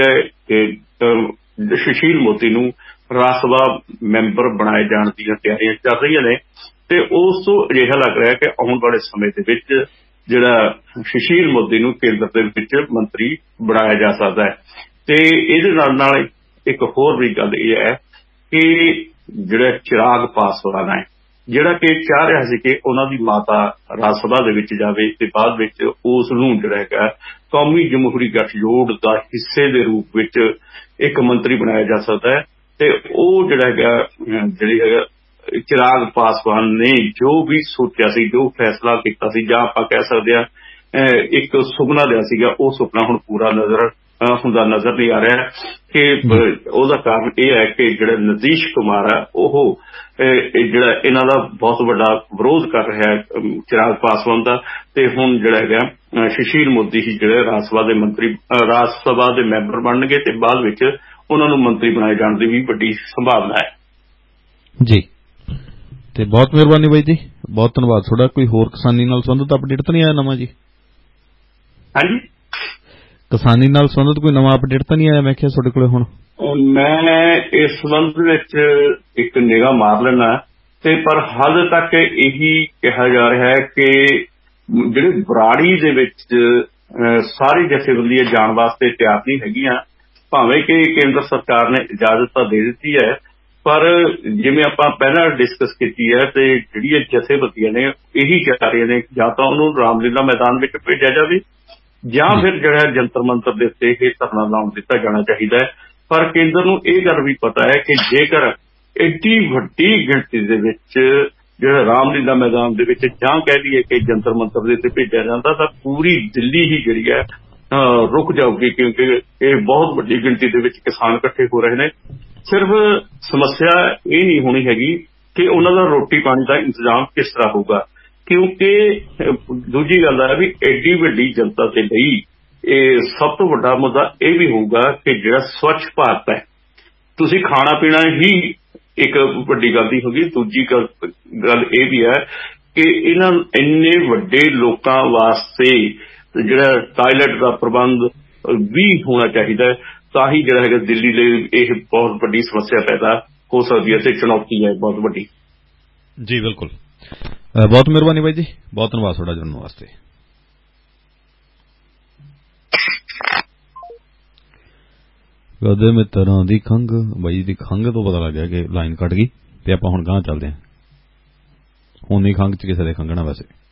ਹੈਗਾ ਸੁਸ਼ੀਲ ਮੋਦੀ ਨੂੰ ਰਾਜ ਸਭਾ ਮੈਂਬਰ ਬਣਾਏ ਜਾਣ ਦੀਆਂ ਤਿਆਰੀਆਂ ਚੱਲ ਰਹੀਆਂ ਨੇ ਤੇ ਉਸ ਤੋਂ ਅਜਿਹਾ ਲੱਗ ਰਿਹਾ ਕਿ ਆਉਣ ਵਾਲੇ ਸਮੇਂ ਦੇ ਵਿੱਚ ਜਿਹੜਾ ਸੁਸ਼ੀਲ ਮੋਦੀ ਨੂੰ ਕੇਂਦਰ ਦੇ ਵਿੱਚ ਮੰਤਰੀ ਬਣਾਇਆ ਜਾ ਸਕਦਾ ਹੈ। ਤੇ ਇਹਦੇ ਨਾਲ ਇੱਕ ਹੋਰ ਵੀ ਗੱਲ ਇਹ ਹੈ ਕਿ ਜਿਹੜਾ ਚਿਰਾਗ ਪਾਸਵਾਨ ਹੈ ਜਿਹੜਾ ਕਿ ਚਾਹ ਰਿਹਾ ਸੀ ਕਿ ਉਹਨਾਂ ਦੀ ਮਾਤਾ ਰਾਜ ਸਭਾ ਦੇ ਵਿੱਚ ਜਾਵੇ ਤੇ ਬਾਅਦ ਵਿੱਚ ਉਸ ਨੂੰ ਜਿਹੜਾ ਹੈਗਾ ਕੌਮੀ ਜਮਹੂਰੀ ਗੱਠਜੋੜ ਦਾ ਹਿੱਸੇ ਦੇ ਰੂਪ ਵਿੱਚ ਇੱਕ ਮੰਤਰੀ ਬਣਾਇਆ ਜਾ ਸਕਦਾ ਹੈ। ਤੇ ਉਹ ਜਿਹੜਾ ਹੈਗਾ ਚਿਰਾਗ ਪਾਸਵਾਨ ਨੇ ਜੋ ਵੀ ਸੋਚਿਆ ਸੀ, ਜੋ ਫੈਸਲਾ ਕੀਤਾ ਸੀ, ਜਾਂ ਆਪਾਂ ਕਹਿ ਸਕਦੇ ਹਾਂ ਇੱਕ ਸੁਪਨਾ ਲਿਆ ਸੀਗਾ, ਉਹ ਸੁਪਨਾ ਹੁਣ ਪੂਰਾ ਹੁੰਦਾ ਨਜ਼ਰ ਨਹੀਂ ਆ ਰਿਹਾ ਕਿ ਉਹਦਾ ਕਾਰਨ ਇਹ ਹੈ ਕਿ ਜਿਹੜਾ ਨਿਤੀਸ਼ ਕੁਮਾਰ ਹੈ ਉਹ ਜਿਹੜਾ ਇਹਨਾਂ ਦਾ ਬਹੁਤ ਵੱਡਾ ਵਿਰੋਧ ਕਰ ਰਿਹਾ ਹੈ ਚਿਰਾਗ ਪਾਸਵਾਨ ਦਾ। ਤੇ ਹੁਣ ਜਿਹੜਾ ਹੈਗਾ ਸੁਸ਼ੀਲ ਮੋਦੀ ਹੀ ਜਿਹੜੇ ਰਾਜ ਸਭਾ ਦੇ ਮੈਂਬਰ ਬਣਨਗੇ ਤੇ ਬਾਅਦ ਵਿੱਚ ਉਹਨਾਂ ਨੂੰ ਮੰਤਰੀ ਬਣਾਏ ਜਾਣ ਦੀ ਵੀ ਵੱਡੀ ਸੰਭਾਵਨਾ ਹੈ ਜੀ। ਤੇ ਬਹੁਤ ਮਿਹਰਬਾਨੀ ਬਾਈ ਜੀ, ਬਹੁਤ ਧੰਨਵਾਦ ਤੁਹਾਡਾ। ਕੋਈ ਹੋਰ ਕਿਸਾਨੀ ਨਾਲ ਸੰਬੰਧਿਤ ਅਪਡੇਟ ਤਾਂ ਨਹੀਂ ਆਇਆ ਨਵਾਂ ਜੀ? ਹਾਂਜੀ, ਕਿਸਾਨੀ ਨਾਲ ਸੰਬੰਧਿਤ ਕੋਈ ਨਵਾਂ ਅਪਡੇਟ ਤਾਂ ਨਹੀਂ ਆਇਆ ਮੈਂ ਕਿਹਾ ਤੁਹਾਡੇ ਕੋਲੇ? ਹੁਣ ਮੈਂ ਇਸ ਸੰਬੰਧ ਵਿੱਚ ਇੱਕ ਨਿਗਾਹ ਮਾਰ ਲੈਣਾ ਤੇ ਪਰ ਹਾਲੇ ਤੱਕ ਇਹੀ ਕਿਹਾ ਜਾ ਰਿਹਾ ਹੈ ਕਿ ਜਿਹੜੇ ਬਰਾੜੀ ਦੇ ਵਿੱਚ ਸਾਰੀ ਜਥੇਬੰਦੀਆਂ ਜਾਣ ਵਾਸਤੇ ਤਿਆਰ ਨਹੀਂ ਹੈਗੀਆਂ, ਭਾਵੇਂ ਕਿ ਕੇਂਦਰ ਸਰਕਾਰ ਨੇ ਇਜਾਜ਼ਤ ਤਾਂ ਦੇ ਦਿੱਤੀ ਹੈ, ਪਰ ਜਿਵੇਂ ਆਪਾਂ ਪਹਿਲਾਂ ਡਿਸਕਸ ਕੀਤੀ ਹੈ ਤੇ ਜਿਹੜੀਆਂ ਜਥੇਬੰਦੀਆਂ ਨੇ ਇਹੀ ਕਹਿ ਰਹੀਆਂ ਨੇ ਜਾਂ ਤਾਂ ਉਹਨੂੰ ਰਾਮਲੀਲਾ ਮੈਦਾਨ ਵਿੱਚ ਭੇਜਿਆ ਜਾਵੇ ਜਾਂ ਫਿਰ ਜਿਹੜਾ ਜੰਤਰ ਮੰਤਰ ਦੇ ਉੱਤੇ ਇਹ ਧਰਨਾ ਲਾਉਣ ਦਿੱਤਾ ਜਾਣਾ ਚਾਹੀਦਾ ਹੈ। ਪਰ ਕੇਂਦਰ ਨੂੰ ਇਹ ਗੱਲ ਵੀ ਪਤਾ ਹੈ ਕਿ ਜੇਕਰ ਐਡੀ ਵੱਡੀ ਗਿਣਤੀ ਦੇ ਵਿੱਚ ਜਿਹੜਾ ਰਾਮਲੀਲਾ ਮੈਦਾਨ ਦੇ ਵਿੱਚ ਜਾਂ ਕਹਿ ਲਈਏ ਕਿ ਜੰਤਰ ਮੰਤਰ ਦੇ ਉੱਤੇ ਭੇਜਿਆ ਜਾਂਦਾ ਤਾਂ ਪੂਰੀ ਦਿੱਲੀ ਹੀ ਜਿਹੜੀ ਹੈ ਰੁਕ ਜਾਊਗੀ, ਕਿਉਂਕਿ ਇਹ ਬਹੁਤ ਵੱਡੀ ਗਿਣਤੀ ਦੇ ਵਿੱਚ ਕਿਸਾਨ ਇਕੱਠੇ ਹੋ ਰਹੇ ਨੇ। ਸਿਰਫ ਸਮੱਸਿਆ ਇਹ ਨਹੀਂ ਹੋਣੀ ਹੈਗੀ ਕਿ ਉਹਨਾਂ ਦਾ ਰੋਟੀ ਪਾਣੀ ਦਾ ਇੰਤਜ਼ਾਮ ਕਿਸ ਤਰ੍ਹਾਂ ਹੋਊਗਾ, ਕਿਉਂਕਿ ਦੂਜੀ ਗੱਲ ਹੈ ਵੀ ਐਡੀ ਵੱਡੀ ਜਨਤਾ ਦੇ ਲਈ ਇਹ ਸਭ ਤੋਂ ਵੱਡਾ ਮੁੱਦਾ ਇਹ ਵੀ ਹੋਊਗਾ ਕਿ ਜਿਹੜਾ ਸਵੱਛ ਭਾਰਤ ਹੈ, ਤੁਸੀਂ ਖਾਣਾ ਪੀਣਾ ਹੀ ਇੱਕ ਵੱਡੀ ਗੱਲ ਦੀ ਹੋਗੀ। ਦੂਜੀ ਗੱਲ ਇਹ ਵੀ ਹੈ ਕਿ ਇਹਨਾਂ ਇੰਨੇ ਵੱਡੇ ਲੋਕਾਂ ਵਾਸਤੇ ਜਿਹੜਾ ਟਾਇਲਟ ਦਾ ਪ੍ਰਬੰਧ ਵੀ ਹੋਣਾ ਚਾਹੀਦਾ, ਤਾਂ ਹੀ ਜਿਹੜਾ ਹੈਗਾ ਦਿੱਲੀ ਲਈ ਇਹ ਬਹੁਤ ਵੱਡੀ ਸਮੱਸਿਆ ਪੈਦਾ ਹੋ ਸਕਦੀ ਹੈ ਤੇ ਚੁਣੌਤੀ ਹੈ ਬਹੁਤ ਵੱਡੀ। ਜੀ ਬਿਲਕੁਲ, ਬਹੁਤ ਮਿਹਰਬਾਨੀ ਬਾਈ ਜੀ, ਬਹੁਤ ਧੰਨਵਾਦ ਤੁਹਾਡਾ ਜੁੜਨ ਵਾਸਤੇ। ਕਦੇ ਮਿੱਤਰਾਂ ਦੀ ਖੰਘ, ਬਾਈ ਦੀ ਖੰਘ ਤੋਂ ਪਤਾ ਲੱਗ ਗਿਆ ਕਿ ਲਾਈਨ ਕੱਟ ਗਈ ਤੇ ਆਪਾਂ ਹੁਣ ਗਾਂਹ ਚੱਲਦੇ ਹਾਂ। ਹੁਣ ਨਹੀਂ ਖੰਘ ਚ ਕਿਸੇ ਦੇ ਖੰਘਣਾ ਵੈਸੇ।